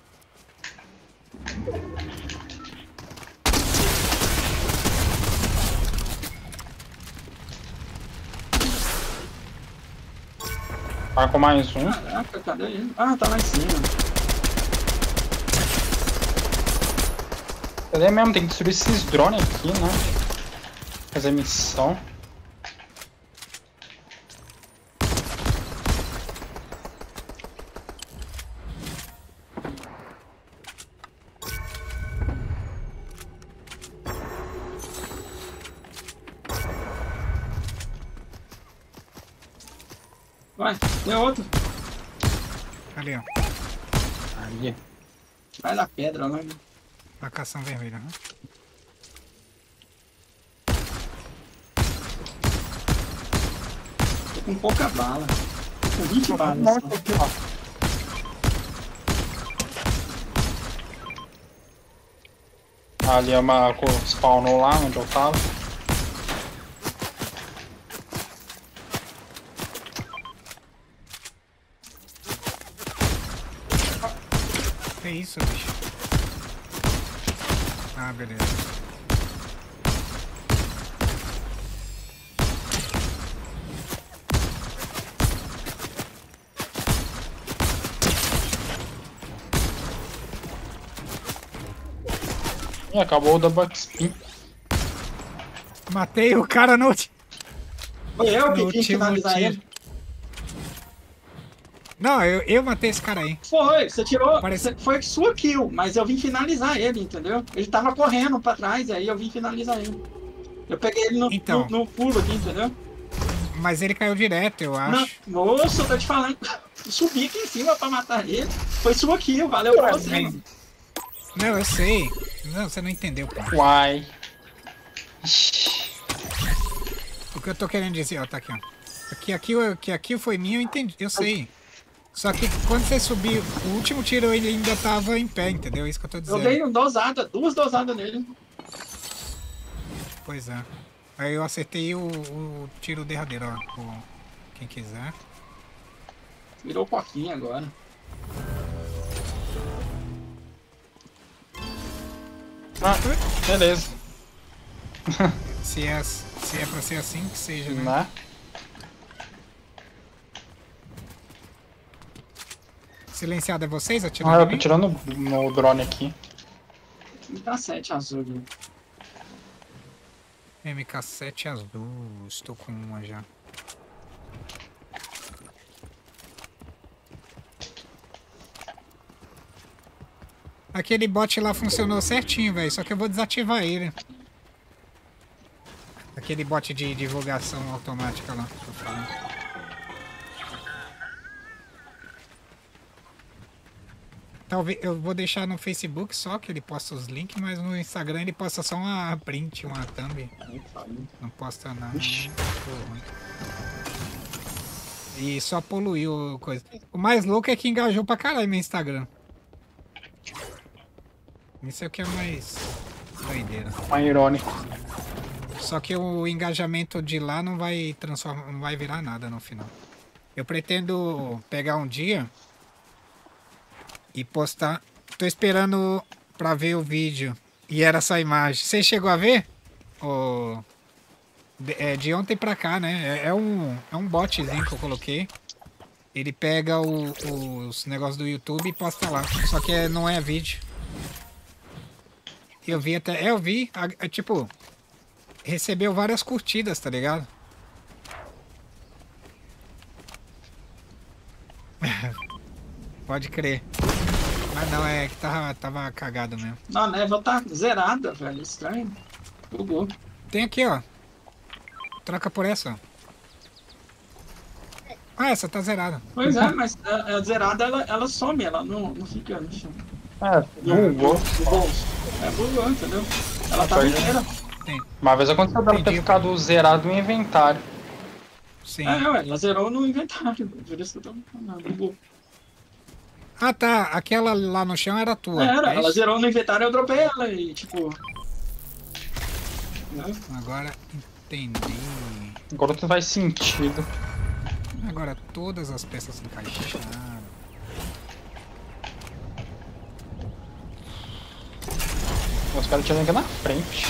Speaker 3: Tá com mais um.
Speaker 2: Caraca, cadê ele? Ah, tá lá em cima.
Speaker 3: Cadê mesmo? Tem que destruir esses drones aqui, né? Fazer missão.
Speaker 2: Vai, tem outro.
Speaker 1: Ali, ó.
Speaker 3: Aí.
Speaker 2: Vai na pedra, né?
Speaker 1: Marcação vermelha, né?
Speaker 2: Tô com pouca bala. Tô com vinte balas.
Speaker 3: Não,
Speaker 2: só.
Speaker 3: aqui, ó. Ali é uma spawnou lá onde eu tava.
Speaker 1: Que isso, bicho? Ah, beleza.
Speaker 3: Ih, acabou o double spin.
Speaker 1: Matei o cara no...
Speaker 2: Foi eu que
Speaker 1: No
Speaker 2: vim
Speaker 1: último
Speaker 2: finalizar
Speaker 1: tiro.
Speaker 2: ele.
Speaker 1: Não, eu, eu matei esse cara aí.
Speaker 2: Foi, você tirou.
Speaker 1: Parece-
Speaker 2: você- Foi sua kill, mas eu vim finalizar ele, entendeu? Ele tava correndo pra trás, aí eu vim finalizar ele. Eu peguei ele no,
Speaker 1: Então.
Speaker 2: no, no pulo aqui, entendeu?
Speaker 1: Mas ele caiu direto, eu
Speaker 2: Não,
Speaker 1: acho.
Speaker 2: moço, eu tô te falando. Eu subi aqui em cima pra matar ele. Foi sua kill, valeu pra você.
Speaker 1: Mas-
Speaker 2: mano.
Speaker 1: Não, eu sei. Não, você não entendeu, pô.
Speaker 3: Uai.
Speaker 1: O que eu tô querendo dizer, ó, tá aqui, ó. Aqui, aqui, o- que aqui foi minha, eu entendi, eu sei. Só que quando você subiu, o último tiro ele ainda tava em pé, entendeu? É isso que eu tô
Speaker 2: Eu
Speaker 1: dizendo.
Speaker 2: dei uma dosada, duas dosadas nele.
Speaker 1: Pois é. Aí eu acertei o, o tiro derradeiro, ó. O- quem quiser.
Speaker 2: Virou coquinha agora.
Speaker 3: Ah, beleza.
Speaker 1: Se é, se é pra ser assim, que seja, né?
Speaker 3: Né?
Speaker 1: Silenciado é vocês
Speaker 3: Ah,
Speaker 1: atirando
Speaker 3: eu
Speaker 1: em
Speaker 3: tô
Speaker 1: mim?
Speaker 3: tirando no drone aqui.
Speaker 2: Me dá sete azul aqui.
Speaker 1: M K sete azul, estou com uma já. Aquele bot lá funcionou certinho, velho, só que eu vou desativar ele. Aquele bot de divulgação automática lá, que eu falei. Talvez eu vou deixar no Facebook só que ele posta os links, mas no Instagram ele posta só uma print, uma thumb. Não posta nada. Porra. E só poluiu coisa. O mais louco é que engajou pra caralho meu Instagram. Isso é o que é mais doideira.
Speaker 3: Um irônico.
Speaker 1: Só que o engajamento de lá não vai transformar, não vai virar nada no final. Eu pretendo pegar um dia e postar. Tô esperando pra ver o vídeo. E era essa imagem. Você chegou a ver? O... De, é, de ontem pra cá, né? É, é um, é um botzinho que eu coloquei. Ele pega o- os negócios do YouTube e posta lá. Só que é- não é vídeo. Eu vi até. É, eu vi. a- é, tipo, recebeu várias curtidas, tá ligado? Pode crer. Mas não, é que tava, tava cagado mesmo.
Speaker 2: Não, a névoa tá zerada, velho. Estranho. Bugou.
Speaker 1: Tem aqui, ó. Troca por essa, ó. Ah, essa tá zerada.
Speaker 2: Pois é, mas a, a zerada ela, ela some, ela não, não fica no chão.
Speaker 3: É, bugou.
Speaker 2: No bolso. É, bugou, entendeu? Ela tá
Speaker 3: Pois é.
Speaker 2: inteira.
Speaker 3: Uma vez aconteceu dela ter
Speaker 1: Entendi.
Speaker 3: ficado zerado no inventário.
Speaker 1: Sim.
Speaker 2: É, ué, ela zerou no inventário. Por isso que eu tô falando. Bugou.
Speaker 1: Ah, tá. Aquela lá no chão era tua.
Speaker 2: Era,
Speaker 1: é
Speaker 2: ela
Speaker 1: isso?
Speaker 2: zerou no inventário, eu dropei ela e tipo. Né?
Speaker 1: Agora entendi.
Speaker 3: Agora tudo faz sentido.
Speaker 1: Agora todas as peças se encaixaram.
Speaker 3: Os caras tiram aqui na frente.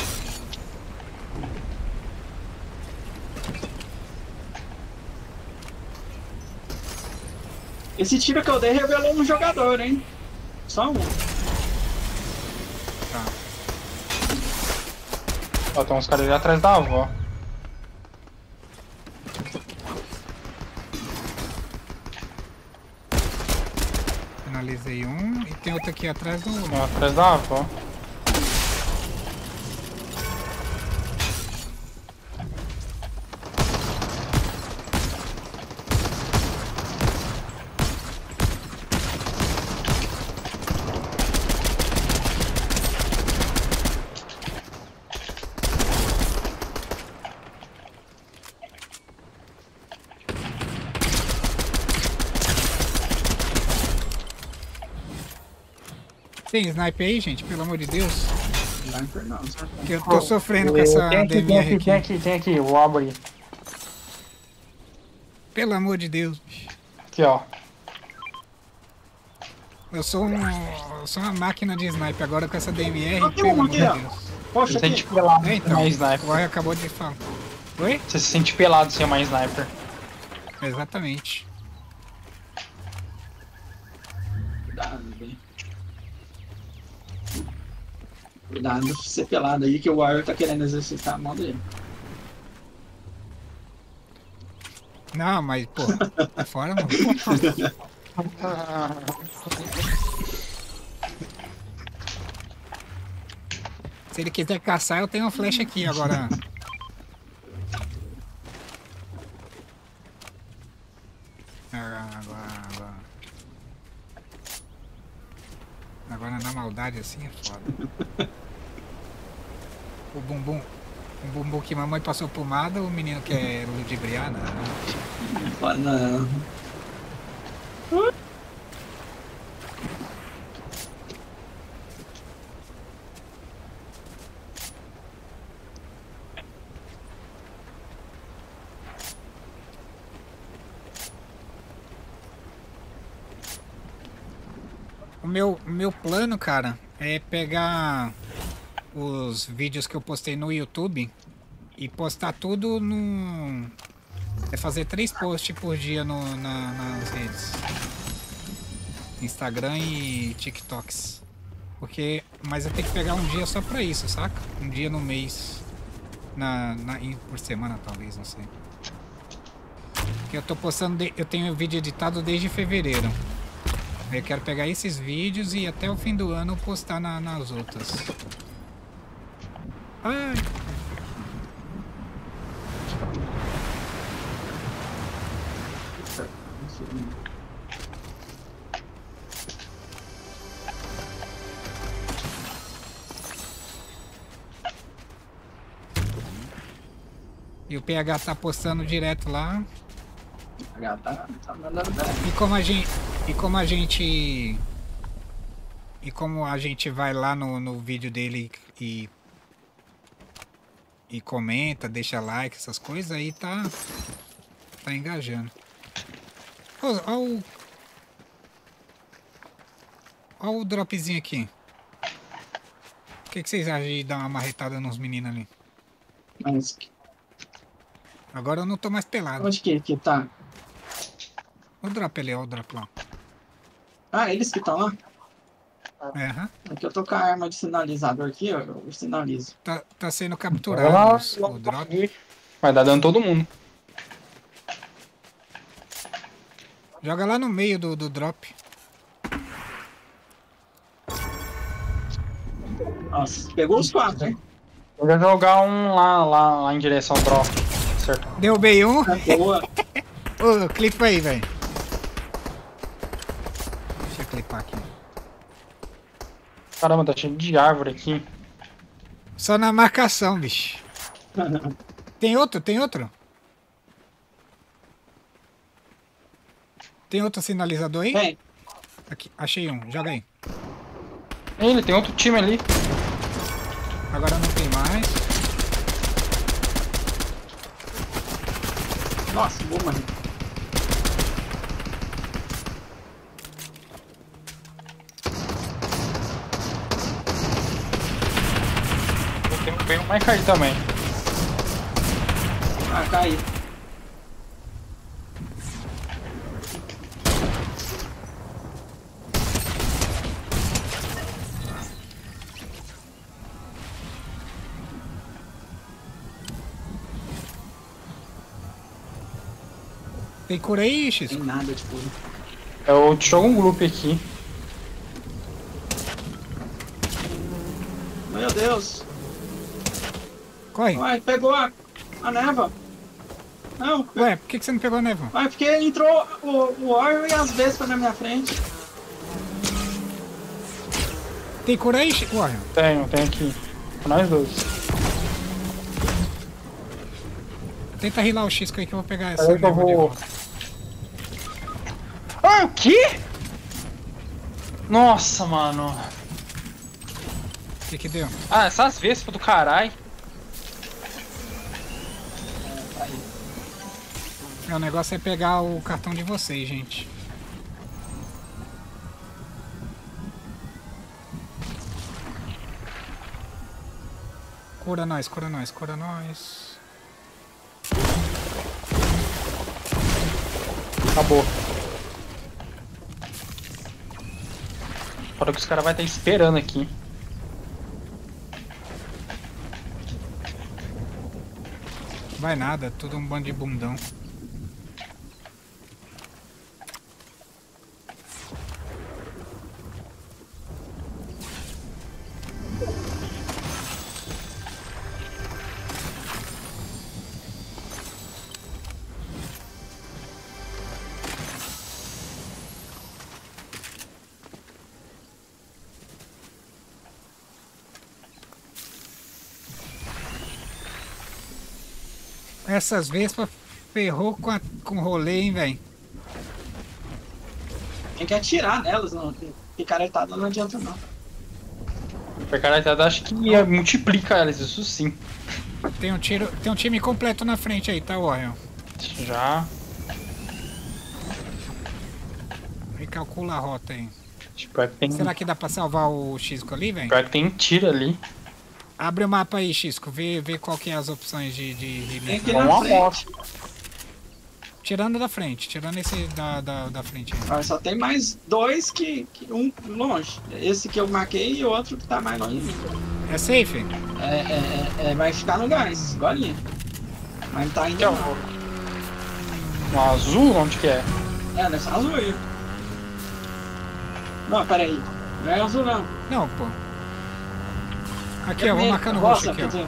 Speaker 2: Esse tiro que eu dei revelou um jogador, hein? Só um.
Speaker 1: Tá.
Speaker 3: Ó, tem uns caras ali atrás da avó.
Speaker 1: Finalizei um e tem outro aqui atrás do.
Speaker 3: Ó, atrás da avó.
Speaker 1: Tem sniper aí, gente? Pelo amor de Deus.
Speaker 2: Sniper não.
Speaker 1: Que eu tô sofrendo com essa
Speaker 3: Tem aqui,
Speaker 1: D M
Speaker 3: tem
Speaker 1: R
Speaker 3: aqui, tem
Speaker 1: aqui.
Speaker 3: aqui, tem aqui, vou abrir.
Speaker 1: Pelo amor de Deus.
Speaker 3: Aqui, ó.
Speaker 1: Eu sou, um, eu sou uma máquina de sniper agora com essa D M R.
Speaker 2: Ah, tem
Speaker 1: Pelo
Speaker 2: uma
Speaker 1: amor de
Speaker 2: aqui, ó.
Speaker 1: Deus.
Speaker 2: Poxa,
Speaker 3: Você
Speaker 2: aqui.
Speaker 3: sente pelado
Speaker 1: É,
Speaker 3: sem
Speaker 1: então,
Speaker 3: mais
Speaker 1: o
Speaker 3: sniper.
Speaker 1: Roy acabou de falar. Oi?
Speaker 3: Você se sente pelado sem mais sniper.
Speaker 1: Exatamente.
Speaker 2: Cuidado, bem. Cuidado de ser pelado aí, que o Warrior tá querendo exercitar a mão dele.
Speaker 1: Não, mas, pô, tá fora, mano. Se ele quiser caçar, eu tenho uma flecha aqui agora. Agora, agora, agora. Agora na maldade assim é foda. O bumbum. O bumbum que mamãe passou pomada, o menino quer ludibriar, não.
Speaker 2: Fala, não.
Speaker 1: O meu, o meu plano, cara, é pegar os vídeos que eu postei no YouTube e postar tudo no... É fazer três posts por dia no, na, nas redes. Instagram e TikToks. Porque... Mas eu tenho que pegar um dia só pra isso, saca? Um dia no mês. Na, na, por semana, talvez, não sei. Porque eu tô postando... De, eu tenho vídeo editado desde fevereiro. Eu quero pegar esses vídeos e até o fim do ano postar na, nas outras. Ai. E o P H tá postando direto lá.
Speaker 2: Tá, tá mandando bem.
Speaker 1: E como a gente... E como a gente... E como a gente vai lá no, no vídeo dele e... E comenta, deixa like, essas coisas, aí tá... Tá engajando. Olha o... Olha o dropzinho aqui. O que, que vocês acham de dar uma marretada nos meninos ali?
Speaker 2: Mas
Speaker 1: Agora eu não tô mais pelado.
Speaker 2: onde que, que tá?
Speaker 1: O drop ali, ó, o drop lá.
Speaker 2: Ah, eles que estão lá?
Speaker 1: É, aham.
Speaker 2: Aqui eu tô com a arma de sinalizador aqui, eu, eu sinalizo.
Speaker 1: Tá, tá sendo
Speaker 3: Vai
Speaker 1: capturado
Speaker 3: lá,
Speaker 1: os- o drop.
Speaker 3: Vai dar dano todo mundo.
Speaker 1: Joga lá no meio do, do drop.
Speaker 2: Nossa, pegou os quatro, hein?
Speaker 3: Eu vou jogar um lá, lá, lá em direção ao drop. Certo.
Speaker 1: Derrubei um.
Speaker 2: Boa.
Speaker 1: Ô, clipa aí, velho. Deixa eu clipar aqui.
Speaker 3: Caramba, tá cheio de árvore aqui.
Speaker 1: Só na marcação, bicho. Tem outro? Tem outro? Tem outro sinalizador aí?
Speaker 2: Vem.
Speaker 1: Aqui, achei um. Joga aí.
Speaker 3: Ele, tem outro time ali.
Speaker 1: Agora não tem mais.
Speaker 2: Nossa, boa, mano.
Speaker 3: Tem um bem mais cair também.
Speaker 2: Ah, caiu.
Speaker 1: Tem cura aí, X?
Speaker 2: Tem nada de coisa.
Speaker 3: Eu te jogo um grupo aqui.
Speaker 2: Meu Deus.
Speaker 1: Corre.
Speaker 2: Uai, pegou a, a neva. Não,
Speaker 1: Ué, por que, que você não pegou a neva?
Speaker 2: mas porque entrou o, o Warrior e as vespas na minha frente.
Speaker 1: Tem cura aí, X? Ué,
Speaker 3: Tenho, tem aqui. Nós dois.
Speaker 1: tenta rilar o X que aí que eu vou pegar essa
Speaker 3: Peraí que eu
Speaker 1: neva de
Speaker 3: vou-
Speaker 1: volta.
Speaker 3: Ah, o quê? Nossa, mano.
Speaker 1: que que deu?
Speaker 3: Ah, essas vespas do caralho.
Speaker 1: O negócio é pegar o cartão de vocês, gente. Cura nós, cura nós, cura nós.
Speaker 3: Acabou. Fora que os caras vão estar esperando aqui.
Speaker 1: Vai nada, tudo um bando de bundão. Essas vespas ferrou com, a, com o rolê, hein, velho?
Speaker 2: Tem que atirar nelas, não. Picaretada não adianta, não.
Speaker 3: Picaretada acho que multiplica elas, isso sim.
Speaker 1: Tem um, tiro, tem um time completo na frente aí, tá, Warrior?
Speaker 3: Já.
Speaker 1: Recalcula a rota aí.
Speaker 3: Tipo, é que tem...
Speaker 1: Será que dá pra salvar o Xisco ali, velho?
Speaker 3: Pior que tem tiro ali.
Speaker 1: Abre o mapa aí, Xisco. Vê, vê qual que é as opções de... de, de...
Speaker 2: Tem que ir na frente.
Speaker 1: Tirando da frente. Tirando esse da, da, da frente aí.
Speaker 2: Ah, só tem mais dois que, que... Um longe. Esse que eu marquei e outro que tá mais longe de mim.
Speaker 1: É safe?
Speaker 2: É, é, é, vai ficar no gás, igualinho. Mas não tá indo
Speaker 3: Que é o...
Speaker 2: não.
Speaker 3: Um azul? Onde que é?
Speaker 2: É, nessa azul aí. Não, pera aí. Não é azul não.
Speaker 1: Não, pô. Aqui,
Speaker 2: É
Speaker 1: ó. Vou
Speaker 2: mesmo,
Speaker 1: marcar no
Speaker 2: rosa,
Speaker 1: roxo aqui,
Speaker 2: quer
Speaker 1: ó.
Speaker 2: dizer.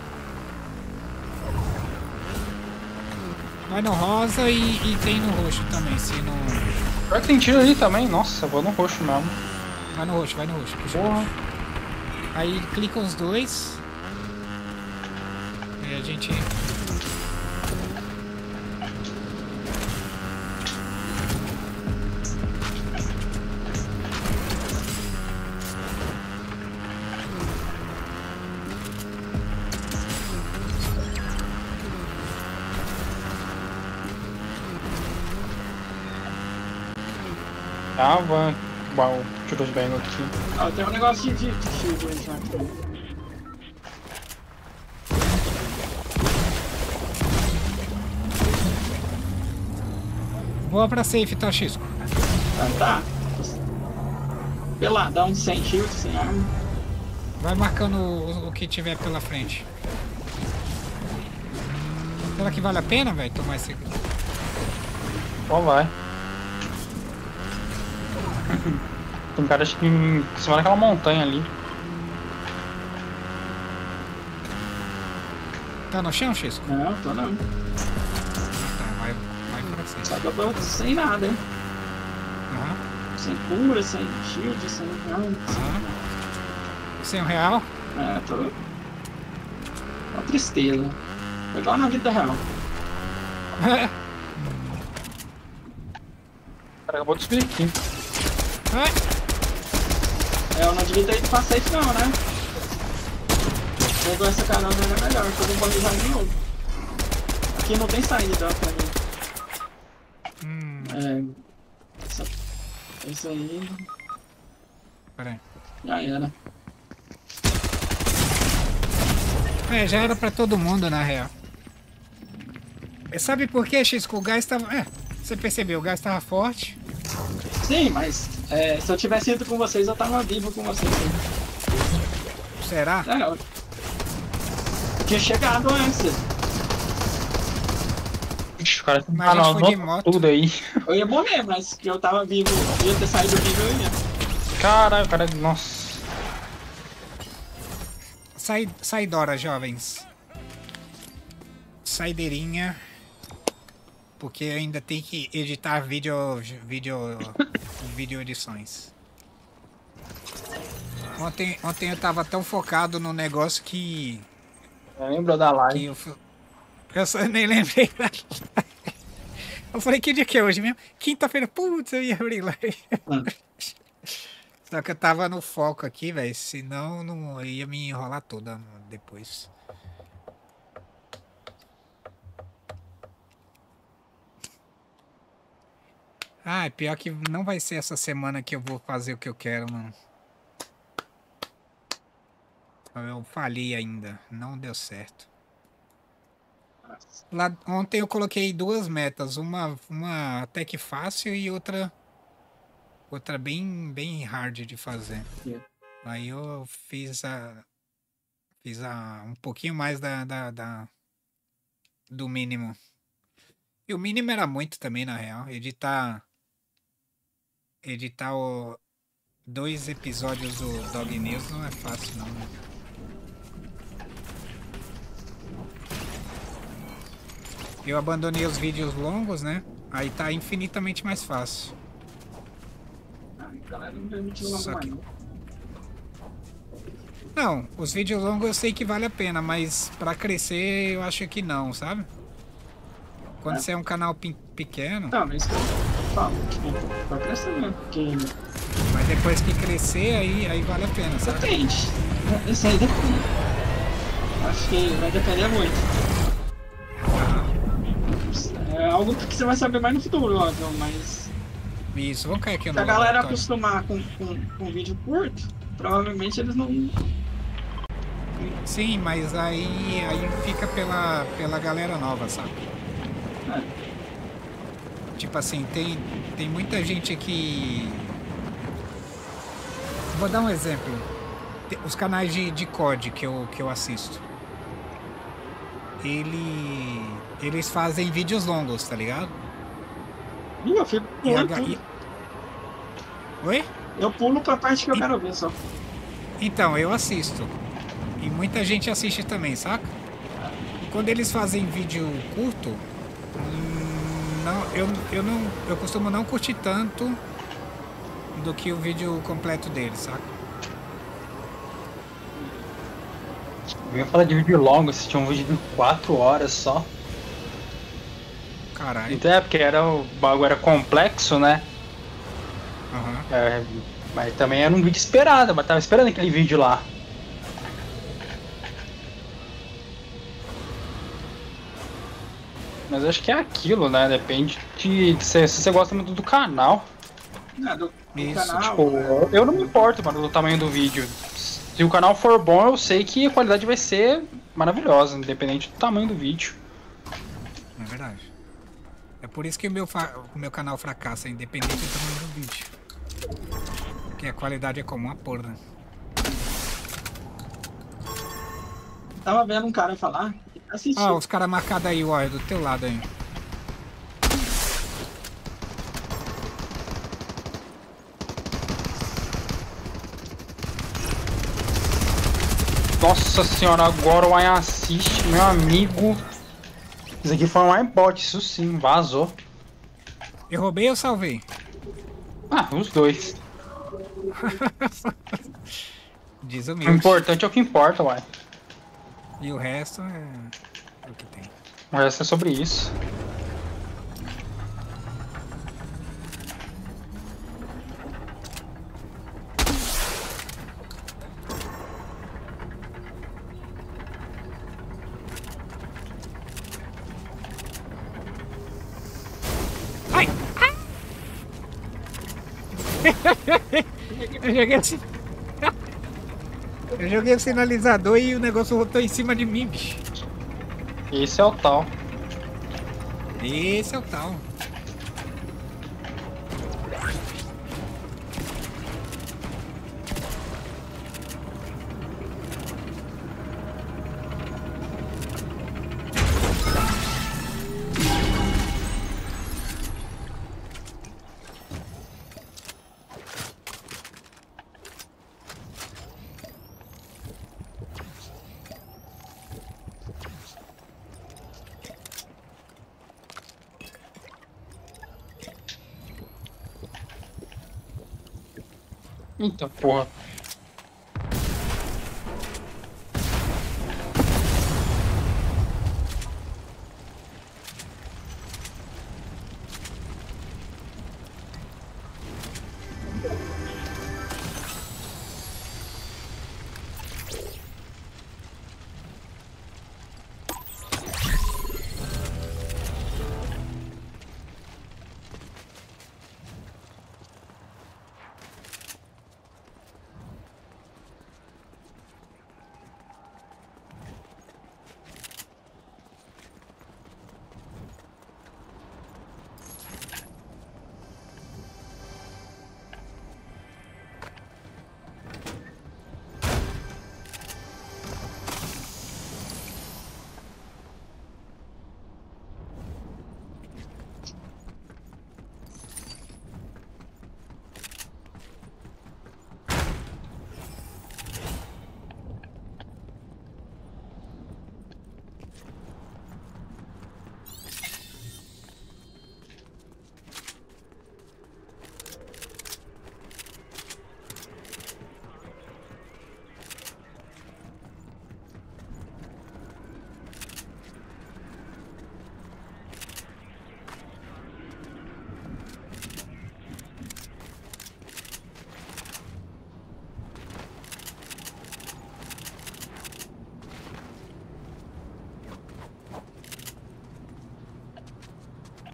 Speaker 1: Vai no rosa e, e tem no roxo também, se não...
Speaker 3: Pior que tem tiro ali também. Nossa, eu vou no roxo mesmo.
Speaker 1: Vai no roxo, vai no roxo. Puxa o
Speaker 3: Porra.
Speaker 1: roxo. Aí clica os dois. E a gente...
Speaker 3: Ah, van. Uau, tirou de bem aqui.
Speaker 2: Ah, tem um negócio de, de, de shield aí já.
Speaker 1: Boa pra safe, tá, Xisco?
Speaker 2: Ah, tá. Pela, dá um sem shield, sem arma.
Speaker 1: Vai marcando o, o que tiver pela frente. Será que vale a pena, velho, tomar esse...
Speaker 3: Ó, vai. Tem cara acho que em cima daquela montanha ali.
Speaker 1: Tá no chão, Xisco?
Speaker 2: Não, tô não.
Speaker 1: Tá, vai, vai pra cima.
Speaker 2: Só que eu tô sem nada, hein?
Speaker 1: Aham,
Speaker 2: Sem cura, sem shield, sem arma.
Speaker 1: aham. Sem um real?
Speaker 2: É, tô... Uma tristeza. Foi igual na vida real.
Speaker 3: O cara acabou de subir aqui.
Speaker 2: É, eu não devia ter ido pra safe não, né? Pegou essa carona era melhor, que eu vou planejar de novo. Aqui não tem saída, ó, pra mim.
Speaker 1: Hum,
Speaker 2: É... Essa... Isso aí...
Speaker 1: pera aí.
Speaker 2: Já era.
Speaker 1: É, já era pra todo mundo, na real. E sabe por quê, Xisco? O gás tava... É, você percebeu, o gás tava forte.
Speaker 2: Sim, mas é, se eu tivesse ido com vocês, eu tava vivo com vocês. Sim.
Speaker 1: Será?
Speaker 2: É, eu tinha chegado antes.
Speaker 3: Ixi, o cara
Speaker 1: Mas a gente
Speaker 3: não,
Speaker 1: foi de
Speaker 3: não,
Speaker 1: moto.
Speaker 3: tudo aí.
Speaker 2: Eu ia morrer, mas que eu tava vivo, eu ia ter saído vivo, eu ia.
Speaker 3: Caralho, cara, nossa.
Speaker 1: Sai, saidora, jovens. Saideirinha. Porque ainda tem que editar vídeo, vídeo, vídeo edições. Ontem, ontem eu tava tão focado no negócio que...
Speaker 3: Eu lembro da
Speaker 1: que
Speaker 3: live.
Speaker 1: eu, fu- eu só nem lembrei da live. Eu falei, que dia que é hoje mesmo? Quinta-feira, putz, eu ia abrir live.
Speaker 2: Hum.
Speaker 1: Só que eu tava no foco aqui, velho. Senão não eu ia me enrolar toda depois. Ah, é pior que não vai ser essa semana que eu vou fazer o que eu quero, não. Eu falhei ainda, não deu certo. Lá, ontem eu coloquei duas metas, uma, uma até que fácil e outra outra bem, bem hard de fazer.
Speaker 2: Yeah.
Speaker 1: Aí eu fiz a fiz a um pouquinho mais da, da, da do mínimo. E o mínimo era muito também, na real. Editar editar o, dois episódios do Dog News não é fácil, não. Né? Eu abandonei os vídeos longos, né? Aí tá infinitamente mais fácil.
Speaker 2: Ah, a galera não permitiu
Speaker 1: Só
Speaker 2: logo
Speaker 1: que-
Speaker 2: mais, não.
Speaker 1: Não, os vídeos longos eu sei que vale a pena, mas pra crescer eu acho que não, sabe? Quando
Speaker 2: É.
Speaker 1: você é um canal pe- pequeno,
Speaker 2: Tá, mas isso que eu falo, tipo, vai crescer mesmo, porque
Speaker 1: mas depois que crescer, aí, aí vale a pena, sabe?
Speaker 2: depende. Isso aí depende. Acho que vai depender muito. É algo que você vai saber mais no futuro, óbvio, mas
Speaker 1: Isso, vamos cair aqui no
Speaker 2: se a galera
Speaker 1: laboratório.
Speaker 2: acostumar com, com, com vídeo curto, provavelmente eles não.
Speaker 1: Sim, mas aí, aí fica pela, pela galera nova, sabe?
Speaker 2: É,
Speaker 1: Tipo assim, tem, tem muita gente que. Vou dar um exemplo. Tem- Os canais de, de C O D que eu, que eu assisto. Ele, eles fazem vídeos longos, tá ligado?
Speaker 2: e eu fico
Speaker 1: E a
Speaker 2: pulando
Speaker 1: ga-
Speaker 2: tudo.
Speaker 1: e- Oi?
Speaker 2: Eu pulo pra parte que eu
Speaker 1: E-
Speaker 2: quero ver só.
Speaker 1: Então, eu assisto. E muita gente assiste também, saca? E quando eles fazem vídeo curto, hum, não, eu, eu não. Eu costumo não curtir tanto do que o vídeo completo deles, saca?
Speaker 3: Eu ia falar de vídeo longo, assistir um vídeo de quatro horas só.
Speaker 1: Caralho.
Speaker 3: Então é porque era, o bagulho era complexo, né?
Speaker 1: Aham.
Speaker 3: É, mas também era um vídeo esperado, mas tava esperando aquele vídeo lá. Mas acho que é aquilo, né? Depende de, de se, se você gosta muito do canal.
Speaker 2: É, do, do
Speaker 1: Isso,
Speaker 2: canal.
Speaker 3: Tipo,
Speaker 2: é,
Speaker 3: eu não me importo, mano, do tamanho do vídeo. Se o canal for bom, eu sei que a qualidade vai ser maravilhosa, independente do tamanho do vídeo.
Speaker 1: É verdade. É por isso que o meu, fa- o meu canal fracassa, independente do tamanho do vídeo. Porque a qualidade é comum a porra.
Speaker 2: Tava vendo um cara falar, assisti.
Speaker 1: Ah, os caras marcados aí, ó, é do teu lado aí.
Speaker 3: Nossa senhora, agora o Ai assiste, meu amigo. Isso aqui foi um iBot, isso sim, vazou.
Speaker 1: Eu roubei ou salvei?
Speaker 3: Ah, os dois.
Speaker 1: Diz o
Speaker 3: O
Speaker 1: meu.
Speaker 3: importante é o que importa, uai.
Speaker 1: E o resto é é o que tem.
Speaker 3: O resto é sobre isso.
Speaker 1: Ai! Ai! Eu joguei assim. Eu joguei o sinalizador e o negócio voltou em cima de mim, bicho.
Speaker 3: Esse é o tal.
Speaker 1: Esse é o tal.
Speaker 3: Eita porra.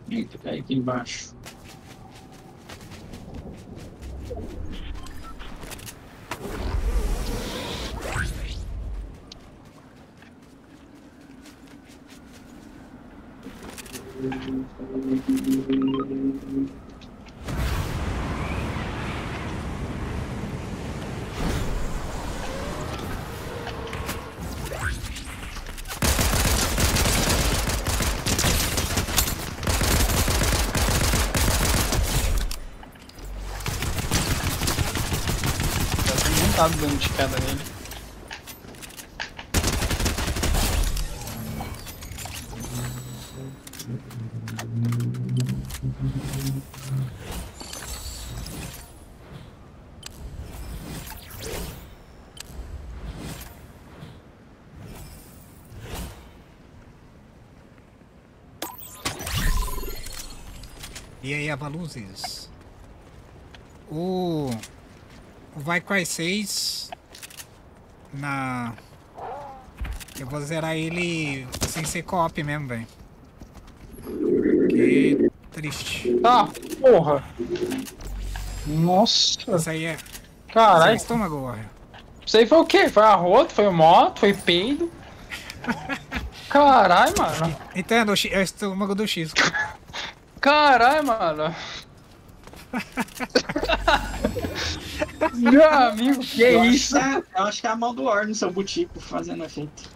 Speaker 2: Eita, cai aqui embaixo.
Speaker 5: Não tá dando de queda nele.
Speaker 1: E aí, Avaluzes? O... O Vai Cry seis... Na... Eu vou zerar ele sem ser co-op mesmo, velho. Que triste.
Speaker 5: Ah, porra! Nossa!
Speaker 1: Isso aí é... Seu
Speaker 5: Caralho!
Speaker 1: estômago, Warrior.
Speaker 5: Isso aí foi o quê? Foi arroto? Foi moto? Foi peido? Caralho, mano!
Speaker 1: Entendo, é o estômago do X.
Speaker 5: Caralho, mano! Meu amigo, que
Speaker 2: eu
Speaker 5: isso?
Speaker 2: Acho que é, eu acho que é a mão do War no seu butico fazendo efeito.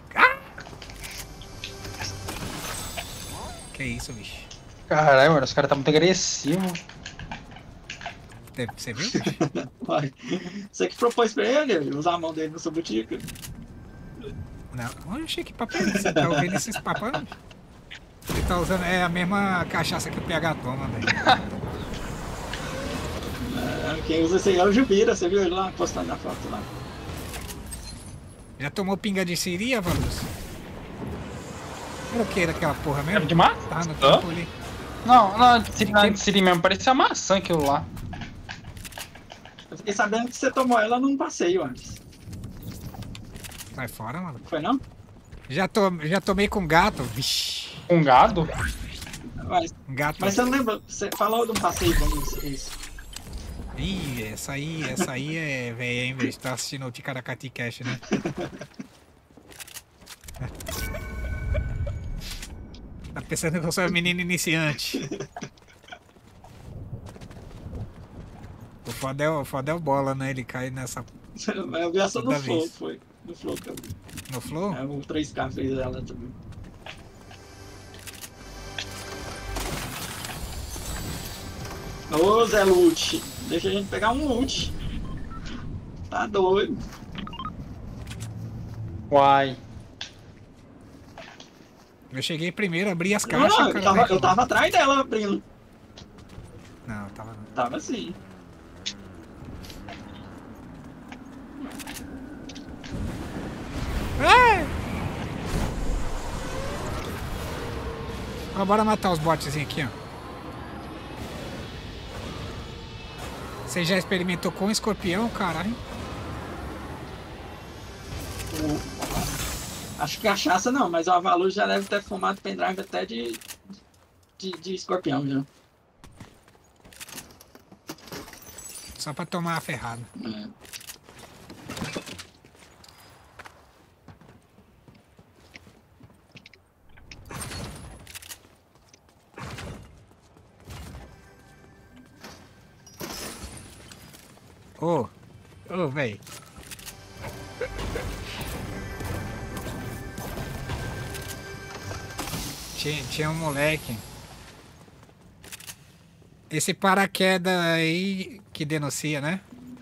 Speaker 1: Que isso, bicho.
Speaker 5: Caralho, mano, os caras tá muito agressivos.
Speaker 1: Você viu?
Speaker 2: Vai. Você que propôs pra ele usar a mão dele no seu butico?
Speaker 1: Não, eu achei que papo é esse. Você tá ouvindo esses papos? Ele tá usando é a mesma cachaça que o P H toma, velho.
Speaker 2: É, quem usa esse aí é o Jubira, você viu ele lá postando na foto lá.
Speaker 1: Já tomou pinga de siri, Avaluz? Era o que daquela porra mesmo?
Speaker 5: Era de mato?
Speaker 1: Tá no
Speaker 5: Hã?
Speaker 1: campo ali.
Speaker 5: Não, não, de Siri, não, de Siri mesmo, parecia maçã aquilo lá.
Speaker 2: Eu fiquei sabendo que você tomou ela num passeio antes.
Speaker 1: Sai fora, mano.
Speaker 2: Foi não?
Speaker 1: Já, to... Já tomei com gato. Vixi.
Speaker 5: Um gado?
Speaker 2: Mas,
Speaker 1: Gato.
Speaker 2: mas você não lembra? Você falou de um passeio comigo, isso.
Speaker 1: Ih, essa aí, essa aí é velha, hein, velho? Você tá assistindo o Ticaracati Cash, né? Tá pensando que eu sou um menino iniciante. O foda é o, o foda é o bola, né? Ele cai nessa.
Speaker 2: Eu vi essa no
Speaker 1: Toda
Speaker 2: Flow,
Speaker 1: vez.
Speaker 2: foi. No Flow que eu vi.
Speaker 1: No flow?
Speaker 2: É, o três K fez ela também. Ô Zé Lute, deixa a gente pegar um loot. Tá doido.
Speaker 5: Uai.
Speaker 1: Eu cheguei primeiro, abri as
Speaker 2: Não,
Speaker 1: caixas.
Speaker 2: não,
Speaker 1: o
Speaker 2: eu
Speaker 1: cara
Speaker 2: tava,
Speaker 1: veio
Speaker 2: eu
Speaker 1: aqui.
Speaker 2: tava atrás dela abrindo.
Speaker 1: Não, tava não.
Speaker 2: Tava assim.
Speaker 1: Ai! Ó, bora matar os botzinhos aqui, ó. Você já experimentou com escorpião, caralho?
Speaker 2: Acho que cachaça não, mas o Avalu já deve ter fumado pendrive até de, de, de escorpião já.
Speaker 1: Só pra tomar a ferrada.
Speaker 2: É.
Speaker 1: Ô, ô, véi. Tinha, tinha um moleque. Esse paraquedas aí que denuncia, né?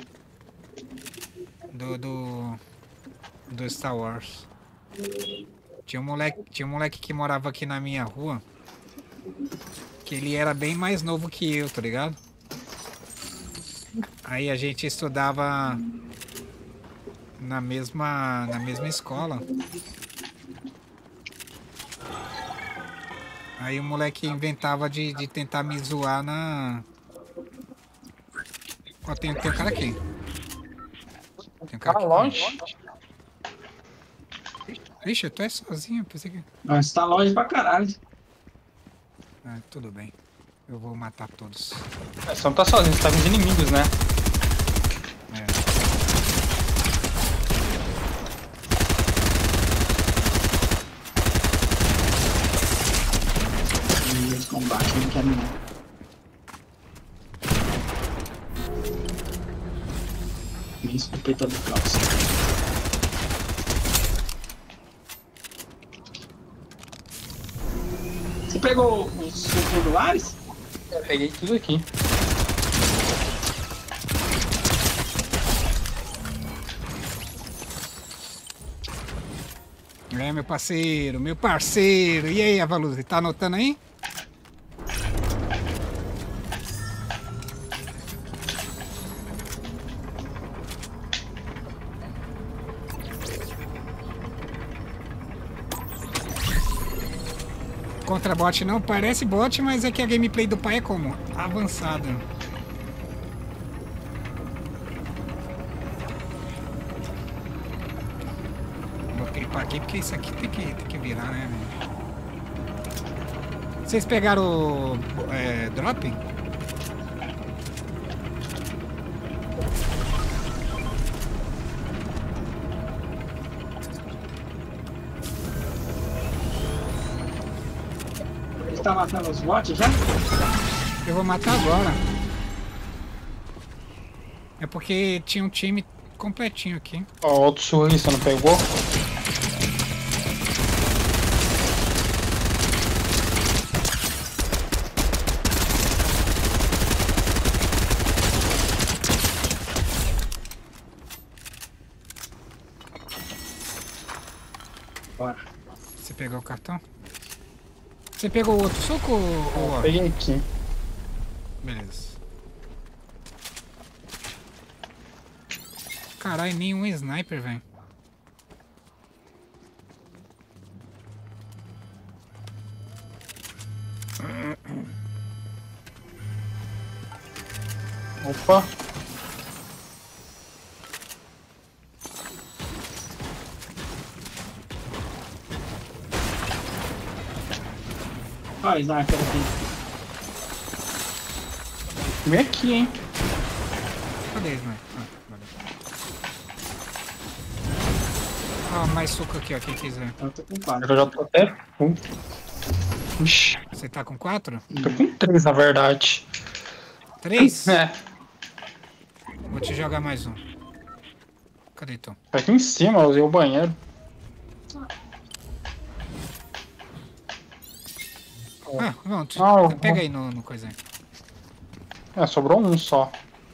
Speaker 1: Do, do, do Star Wars. Tinha um moleque, tinha um moleque que morava aqui na minha rua. Que ele era bem mais novo que eu, tá ligado? Aí a gente estudava na mesma, na mesma escola. Aí o moleque inventava de, de tentar me zoar na... Ó, tem, tem um cara aqui. Tem um cara
Speaker 5: Tá
Speaker 1: aqui.
Speaker 5: longe?
Speaker 1: Vixe, eu tô é sozinho, pensei que...
Speaker 2: Mas tá longe pra caralho.
Speaker 1: Ah, tudo bem. Eu vou matar todos.
Speaker 5: É, você não tá sozinho, você tá com os inimigos, né?
Speaker 1: É.
Speaker 2: Esse combate não quero não. Me escopeta do caos. Você pegou os regulares?
Speaker 5: Eu peguei tudo aqui.
Speaker 1: É, meu parceiro, meu parceiro. E aí, Avaluz, tá anotando aí? Contra bot não parece bot, mas é que a gameplay do pai é como? Avançada. Vou clipar aqui porque isso aqui tem que, tem que virar, né? Vocês pegaram o é, drop?
Speaker 2: Ele tá matando os bots já?
Speaker 1: Eu vou matar agora. É porque tinha um time completinho aqui.
Speaker 5: Ó, outro surrista, não pegou?
Speaker 2: Bora.
Speaker 1: Você pegou o cartão? Você pegou o outro soco ou... ou-
Speaker 5: Peguei aqui.
Speaker 1: Beleza. Caralho, nenhum sniper, velho.
Speaker 5: Opa.
Speaker 2: Ó, o sniper aqui.
Speaker 5: Vem aqui, hein?
Speaker 1: Cadê sniper? Ah, valeu. Ó, mais soco aqui, ó, quem quiser.
Speaker 2: Eu tô com quatro.
Speaker 5: Eu já tô até... Um. Ixi,
Speaker 1: Você tá com quatro?
Speaker 5: tô com três, na verdade.
Speaker 1: Três?
Speaker 5: É,
Speaker 1: Vou te jogar mais um. Cadê, Tom?
Speaker 5: tá aqui em cima, eu usei o banheiro.
Speaker 1: Ah, não, tu-
Speaker 5: Ah, eu-
Speaker 1: pega aí no, no coisa aí.
Speaker 5: É, sobrou um só.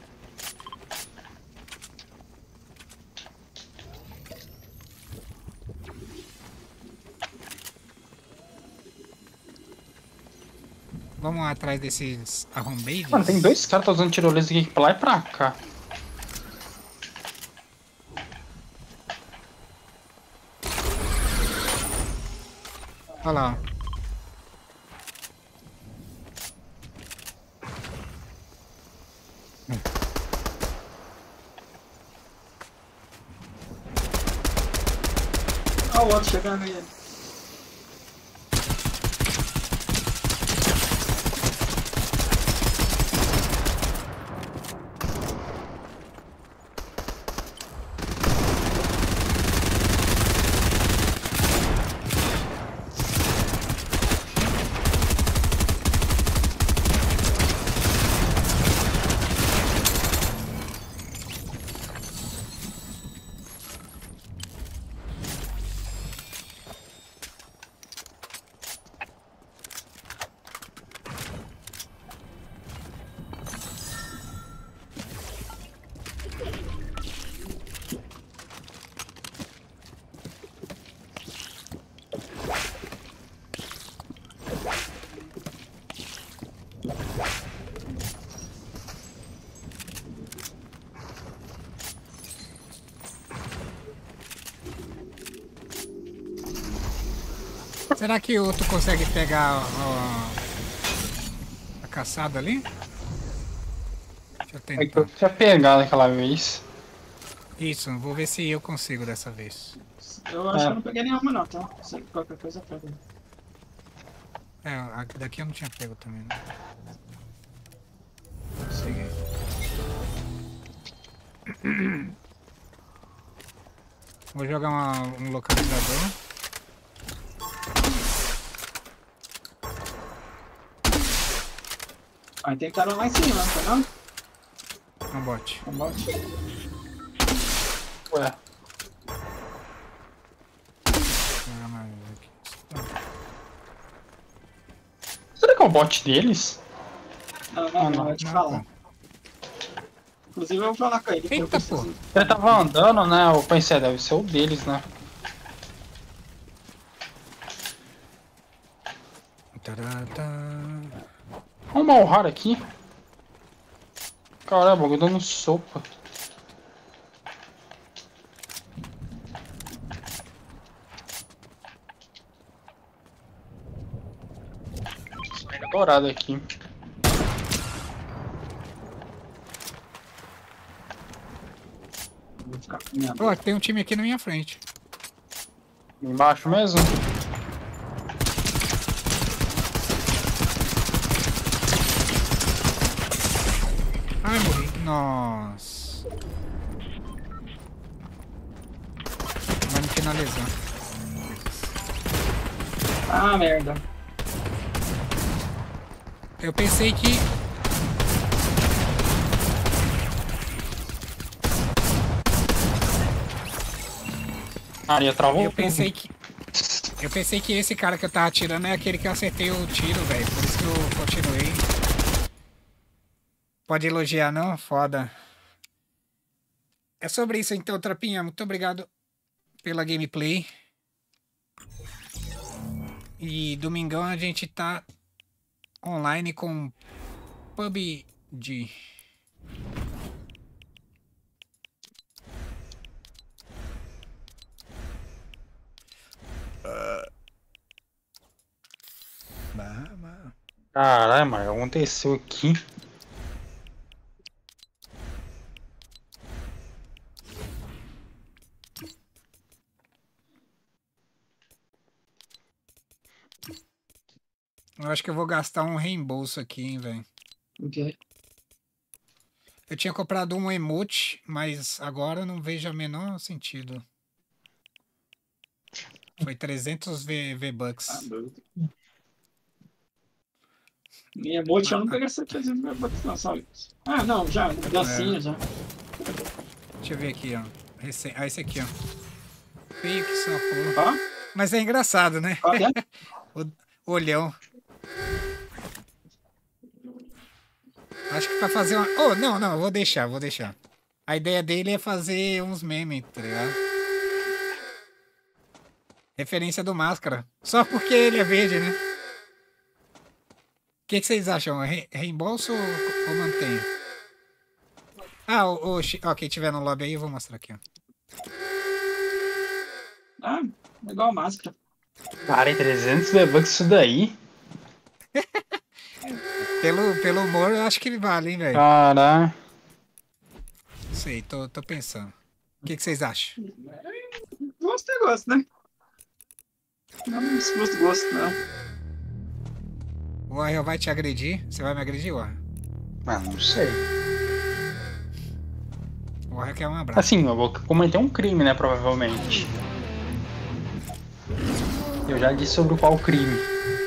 Speaker 1: Vamos lá atrás desses arrombeiros.
Speaker 5: Mano, tem dois caras que estão usando tirolesa aqui pra lá e pra cá.
Speaker 1: Olha lá, ó.
Speaker 2: Ó o outro chegando aí.
Speaker 1: Será que o outro consegue pegar ó, a caçada ali? Deixa eu
Speaker 5: É que eu
Speaker 1: tentar.
Speaker 5: tinha pegado aquela vez.
Speaker 1: Isso, vou ver se eu consigo dessa vez.
Speaker 2: Eu acho
Speaker 5: É.
Speaker 2: que eu não peguei nenhuma não, tá? Se qualquer coisa pega.
Speaker 1: É, a- daqui eu não tinha pego também, né? Segui. Vou jogar uma- um localizador.
Speaker 2: Aí tem cara lá em cima, tá vendo?
Speaker 1: Um bot.
Speaker 2: Um bot.
Speaker 5: Ué.
Speaker 1: Vou jogar mais aqui.
Speaker 5: Será que é o bot deles?
Speaker 2: Não, não,
Speaker 5: Ah,
Speaker 2: não,
Speaker 5: não.
Speaker 2: eu vou te
Speaker 1: Não,
Speaker 2: falar.
Speaker 1: pô.
Speaker 2: Inclusive eu vou falar com ele. que eu
Speaker 1: Eita,
Speaker 2: preciso-
Speaker 1: pô.
Speaker 5: Ele tava andando, né? Eu pensei, deve ser o deles, né?
Speaker 1: Taratá.
Speaker 5: Olha o Malhar aqui. Caramba, eu dando sopa. Sai dourado aqui.
Speaker 2: Vou ficar com minha
Speaker 1: Ó, tem um time aqui na minha frente.
Speaker 5: Embaixo mesmo?
Speaker 1: Ai, morri. Nossa. Vai me finalizar.
Speaker 2: Ah, merda.
Speaker 1: Eu pensei que...
Speaker 5: Ah, ia travou.
Speaker 1: Eu pensei que... Eu pensei que esse cara que eu tava atirando é aquele que eu acertei o tiro, velho. Por isso que eu continuei. Pode elogiar, não? Foda. É sobre isso então, Trapinha. Muito obrigado pela gameplay. E domingão a gente tá online com P U B G. Bah, bah.
Speaker 5: Caralho, mano, o que aconteceu aqui?
Speaker 1: Eu acho que eu vou gastar um reembolso aqui, hein, velho.
Speaker 2: O quê?
Speaker 1: Eu tinha comprado um emote, mas agora eu não vejo o menor sentido. Foi trezentos V-
Speaker 2: Ah,
Speaker 1: V-Bucks.
Speaker 2: doido. Minha emote eu
Speaker 1: Ah,
Speaker 2: nunca
Speaker 1: ah.
Speaker 2: gastei trezentos mil bucks, não, só isso. Ah, não, já, dancinha
Speaker 1: É.
Speaker 2: já.
Speaker 1: Deixa eu ver aqui, ó. Recen- Ah, esse aqui, ó. Feio que só porra.
Speaker 2: Ó,
Speaker 1: Mas é engraçado, né?
Speaker 2: ó, né?
Speaker 1: O olhão. Acho que pra fazer uma... Oh, não, não, eu vou deixar, vou deixar. A ideia dele é fazer uns memes, tá ligado? Referência do Máscara. Só porque ele é verde, né? O que, que vocês acham? Re reembolso ou, ou mantenho? Ah, o, o, chi- ó, quem tiver no lobby aí, eu vou mostrar aqui, ó.
Speaker 2: Ah, igual a máscara.
Speaker 5: Cara, trezentos V-Bucks isso daí?
Speaker 1: Pelo, pelo humor, eu acho que ele vale, hein, velho?
Speaker 5: Caralho.
Speaker 1: Não sei, tô, tô pensando. O que, que vocês acham?
Speaker 2: Gosto é gosto, né? Não desgosto, gosto, não.
Speaker 1: O Warrior vai te agredir? Você vai me agredir, Warrior?
Speaker 5: Mano, não sei.
Speaker 1: O Warrior quer um abraço.
Speaker 5: Assim, eu vou cometer um crime, né, provavelmente. Eu já disse sobre qual crime.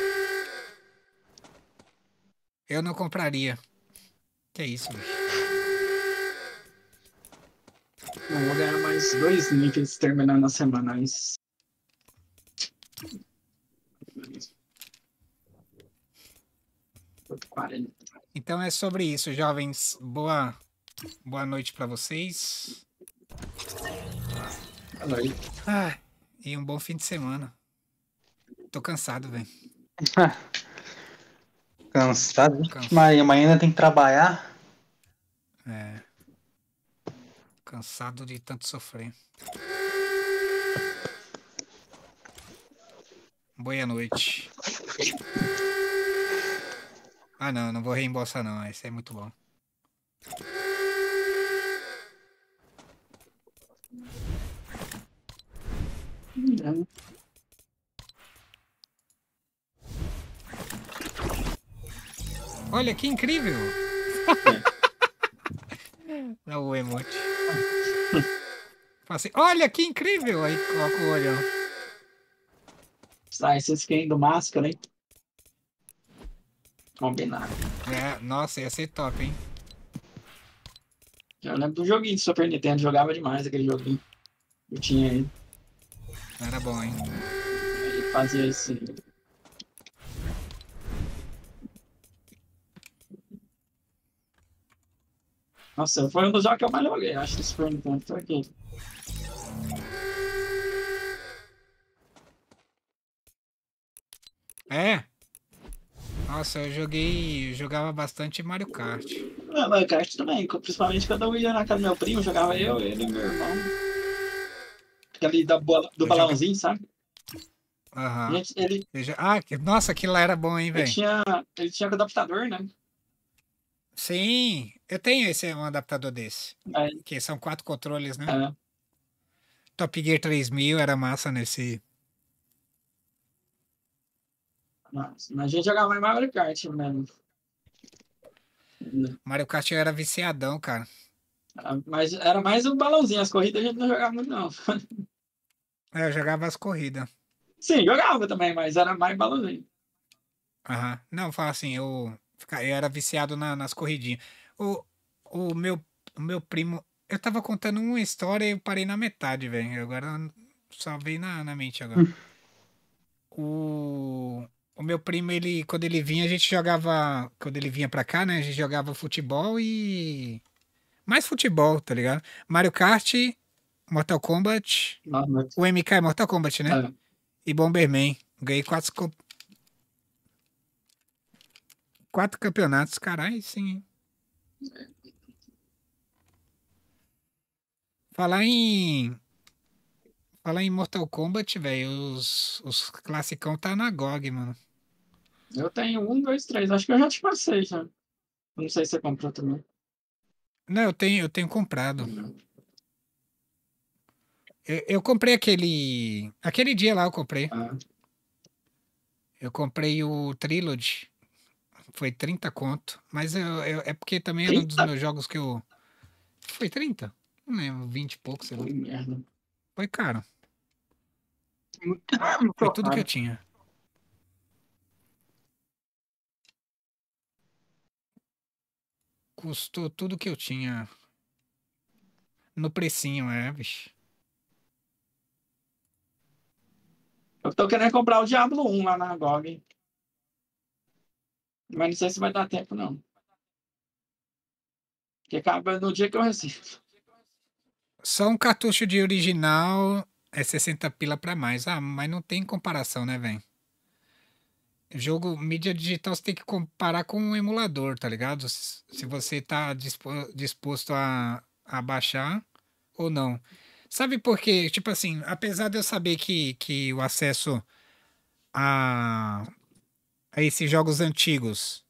Speaker 1: Eu não compraria. Que isso, bicho?
Speaker 2: Não, vou ganhar mais dois níveis terminando as semanais. quarenta.
Speaker 1: Então é sobre isso, jovens. Boa, boa noite pra vocês.
Speaker 2: Fala aí.
Speaker 1: Ah, e um bom fim de semana. Tô cansado, velho.
Speaker 5: Cansado.
Speaker 1: Cansado.
Speaker 5: Mas amanhã ainda tem que trabalhar.
Speaker 1: É. Cansado de tanto sofrer. Boa noite. Ah, não, não vou reembolsar, não. Esse é muito bom.
Speaker 2: Hum,
Speaker 1: Olha que incrível!
Speaker 2: É.
Speaker 1: Não, o emote. Fala assim, olha que incrível! Aí coloca o olhão.
Speaker 2: Sai esse skin do máscara, hein? Combinado.
Speaker 1: É, nossa, ia ser top, hein?
Speaker 2: Eu lembro do joguinho de Super Nintendo, jogava demais aquele joguinho. Eu tinha aí.
Speaker 1: Era bom, hein?
Speaker 2: Ele fazia esse. Nossa, foi um dos jogos que eu mais joguei, acho, do Super Nintendo. Tô aqui.
Speaker 1: É? Nossa, eu joguei. Eu jogava bastante Mario Kart.
Speaker 2: Ah, Mario Kart também, principalmente quando eu ia na casa do meu primo, jogava eu, ele e meu irmão. Aquele da bola, do
Speaker 1: Eu
Speaker 2: balãozinho, sabe?
Speaker 1: Aham.
Speaker 2: Gente, ele,
Speaker 1: Eu já- Ah, que- nossa, aquilo lá era bom, hein,
Speaker 2: ele
Speaker 1: velho?
Speaker 2: tinha, ele tinha com adaptador, né?
Speaker 1: Sim, eu tenho esse um adaptador desse.
Speaker 2: Aí,
Speaker 1: Que são quatro controles, né?
Speaker 2: é,
Speaker 1: Top Gear três mil era massa nesse.
Speaker 2: nossa, mas a gente jogava mais Mario Kart mesmo.
Speaker 1: Mario Kart eu era viciadão, cara.
Speaker 2: Era- Mas era mais o balãozinho, as corridas a gente não jogava muito, não.
Speaker 1: É, eu jogava as corridas.
Speaker 2: Sim, jogava também, mas era mais balãozinho.
Speaker 1: Aham. Não, fala assim, eu, fica- eu era viciado na- nas corridinhas. O, o meu, o meu primo. Eu tava contando uma história e eu parei na metade, velho. Agora só veio na, na mente agora. O, o meu primo, ele, quando ele vinha, a gente jogava. Quando ele vinha pra cá, né? A gente jogava futebol e. Mais futebol, tá ligado? Mario Kart, Mortal Kombat.
Speaker 2: Nossa,
Speaker 1: O M K é Mortal Kombat, né?
Speaker 2: é.
Speaker 1: E Bomberman. Ganhei quatro, co- quatro campeonatos, caralho, sim. Falar em. Falar em Mortal Kombat, velho. Os, os classicão tá na G O G, mano.
Speaker 2: Eu tenho um, dois, três. Acho que eu já te passei já. Não sei se você comprou também.
Speaker 1: Não, eu tenho, eu tenho comprado. Eu, eu comprei aquele. Aquele dia lá eu comprei.
Speaker 2: Ah,
Speaker 1: Eu comprei o Trilogy. Foi trinta conto. Mas eu, eu- é porque também era um dos
Speaker 2: trinta?
Speaker 1: meus jogos que eu. Foi trinta. Não lembro, vinte e pouco, sei lá.
Speaker 2: Que merda.
Speaker 1: Foi caro.
Speaker 2: Muito
Speaker 1: Foi tudo que eu
Speaker 2: caro.
Speaker 1: tinha. Custou tudo que eu tinha. No precinho, é, bicho.
Speaker 2: Eu tô querendo comprar o Diablo um lá na G O G. Mas não sei se vai dar tempo, não. Porque acaba no dia que eu recebo.
Speaker 1: Só um cartucho de original é sessenta pila pra mais. Ah, mas não tem comparação, né, velho? Jogo, mídia digital, você tem que comparar com um emulador, tá ligado? Se se você tá dispo- disposto a, a baixar ou não. Sabe por quê? Tipo assim, apesar de eu saber que, que o acesso a, a esses jogos antigos,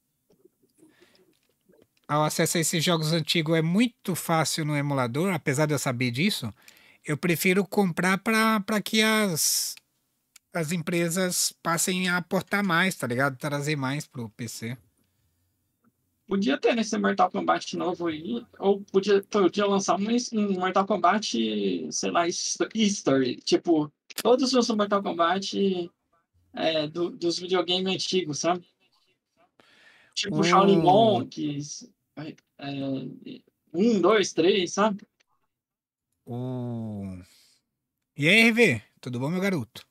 Speaker 1: ao acesso a esses jogos antigos é muito fácil no emulador, apesar de eu saber disso, eu prefiro comprar para que as, as empresas passem a aportar mais, tá ligado? Trazer mais pro P C.
Speaker 2: Podia ter nesse Mortal Kombat novo aí, ou podia, podia lançar um, um Mortal Kombat, sei lá, his- History. Tipo, todos os Mortal Kombat é, do- dos videogames antigos, sabe? Tipo Shaolin
Speaker 1: O,
Speaker 2: Monks, é, é, um, dois, três, sabe?
Speaker 1: o... E aí, R V? Tudo bom, meu garoto?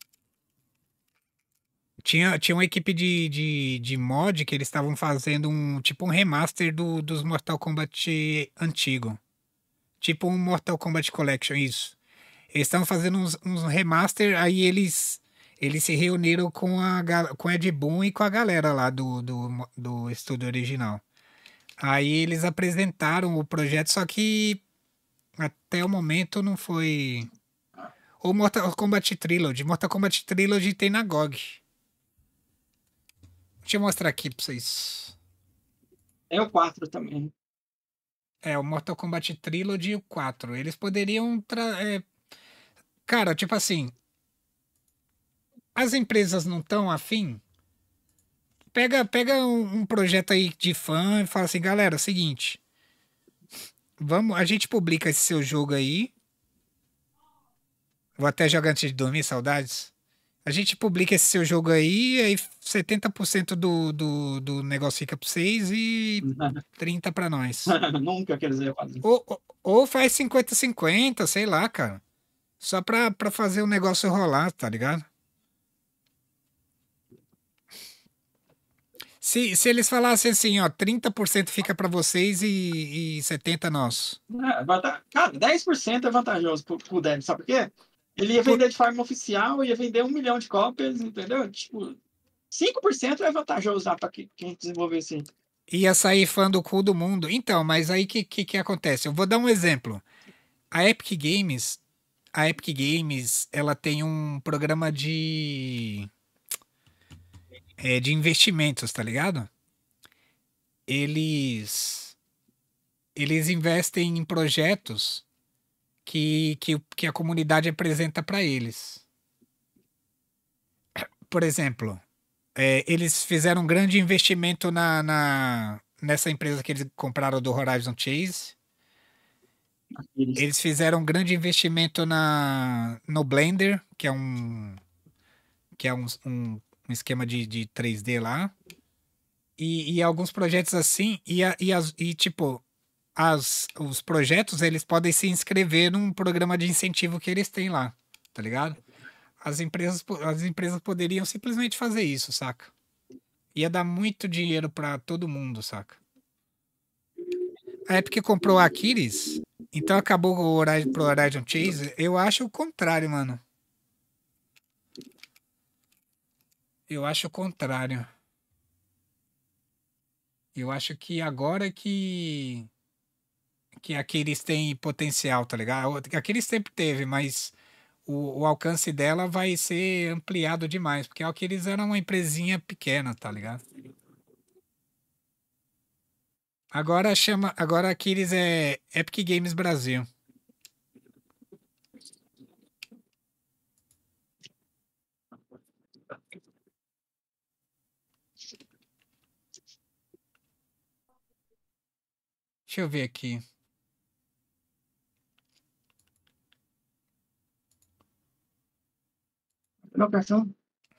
Speaker 1: Tinha, tinha uma equipe de, de, de mod que eles estavam fazendo um tipo um remaster do, dos Mortal Kombat antigo. Tipo um Mortal Kombat Collection, isso. Eles estavam fazendo uns, uns remaster, aí eles eles se reuniram com a gal- com Ed Boon e com a galera lá do, do, mo- do estúdio original. Aí eles apresentaram o projeto, só que até o momento não foi. O Mortal Kombat Trilogy. Mortal Kombat Trilogy tem na G O G. Deixa eu mostrar aqui pra vocês.
Speaker 2: É o quatro também.
Speaker 1: É, o Mortal Kombat Trilogy e o quatro. Eles poderiam. Tra... é, cara, tipo assim. As empresas não estão afim. Pega, pega um, um projeto aí de fã e fala assim, galera, é o seguinte. Vamos, a gente publica esse seu jogo aí. Vou até jogar antes de dormir, saudades. A gente publica esse seu jogo aí, aí setenta por cento do, do, do negócio fica pra vocês e trinta pra nós.
Speaker 2: Nunca quer dizer fazer.
Speaker 1: Ou, ou, ou faz cinquenta cinquenta, sei lá, cara. Só pra, pra fazer o negócio rolar, tá ligado? Se, se eles falassem assim, ó, trinta por cento fica pra vocês e, e setenta por cento nosso.
Speaker 2: É, vanta- Cara, dez por cento é vantajoso pro, pro Deb, sabe por quê? Ele ia
Speaker 1: Por-
Speaker 2: vender de forma oficial, ia vender um milhão de cópias, entendeu? Tipo, cinco por cento é vantajoso lá pra que- quem desenvolver assim.
Speaker 1: Ia sair fã do cu do mundo. Então, mas aí que, que que acontece? Eu vou dar um exemplo. A Epic Games, a Epic Games, ela tem um programa de é, de investimentos, tá ligado? Eles eles investem em projetos que, que, que a comunidade apresenta pra eles. Por exemplo, é, eles fizeram um grande investimento na, na nessa empresa que eles compraram do Horizon Chase.
Speaker 2: Eles-
Speaker 1: Eles fizeram um grande investimento na, no Blender, que é um, que é um, um, um esquema de, de três D lá. E, e alguns projetos assim, e, a- e, as, e tipo, as, os projetos eles podem se inscrever num programa de incentivo que eles têm lá, tá ligado? As empresas, po- as empresas poderiam simplesmente fazer isso, saca? Ia dar muito dinheiro pra todo mundo, saca? A Epic comprou a Aquiles, então acabou o Horizon, pro Horizon Chase. Eu acho o contrário, mano. Eu acho o contrário. Eu acho que agora que que a Aquiles tem potencial, tá ligado? A Aquiles sempre teve, mas o, o alcance dela vai ser ampliado demais, porque a Aquiles era uma empresinha pequena, tá ligado? Agora chama, agora a Aquiles é Epic Games Brasil. Deixa eu ver aqui.
Speaker 2: Meu cartão.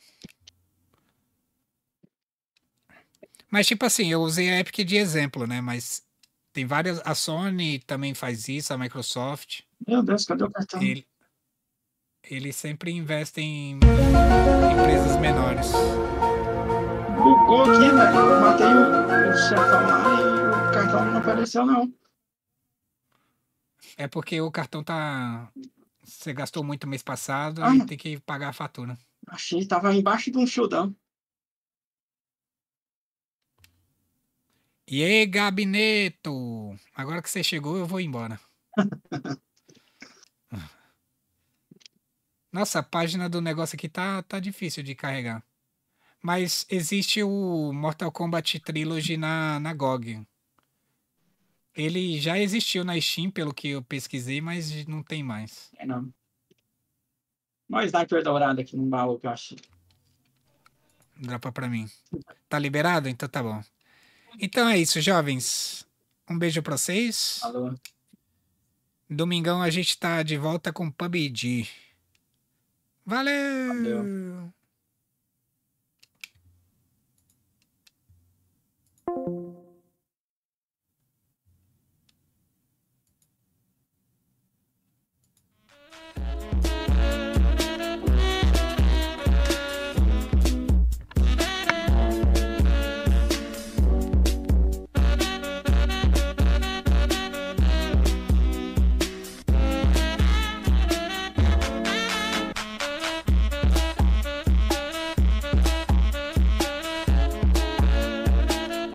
Speaker 1: Mas tipo assim, eu usei a Epic de exemplo, né? Mas tem várias. A Sony também faz isso, a Microsoft.
Speaker 2: Meu Deus, cadê o cartão?
Speaker 1: Ele, eles sempre investem em, em empresas menores.
Speaker 2: Bugou aqui, velho. Eu matei o, o chefão lá e o cartão não apareceu, não.
Speaker 1: É porque o cartão tá. Você gastou muito mês passado,
Speaker 2: Ah.
Speaker 1: aí tem que pagar a fatura.
Speaker 2: Achei que tava embaixo de um chudão.
Speaker 1: E aí, Gabineto? Agora que você chegou, eu vou embora. Nossa, a página do negócio aqui tá, tá difícil de carregar. Mas existe o Mortal Kombat Trilogy na, na G O G. Ele já existiu na Steam, pelo que eu pesquisei, mas não tem mais.
Speaker 2: É, não. Uma sniper dourada aqui no baú que eu achei.
Speaker 1: Dropa pra mim. Tá liberado? Então tá bom. Então é isso, jovens. Um beijo pra vocês.
Speaker 2: Falou.
Speaker 1: Domingão a gente tá de volta com P U B G. Valeu!
Speaker 2: Valeu.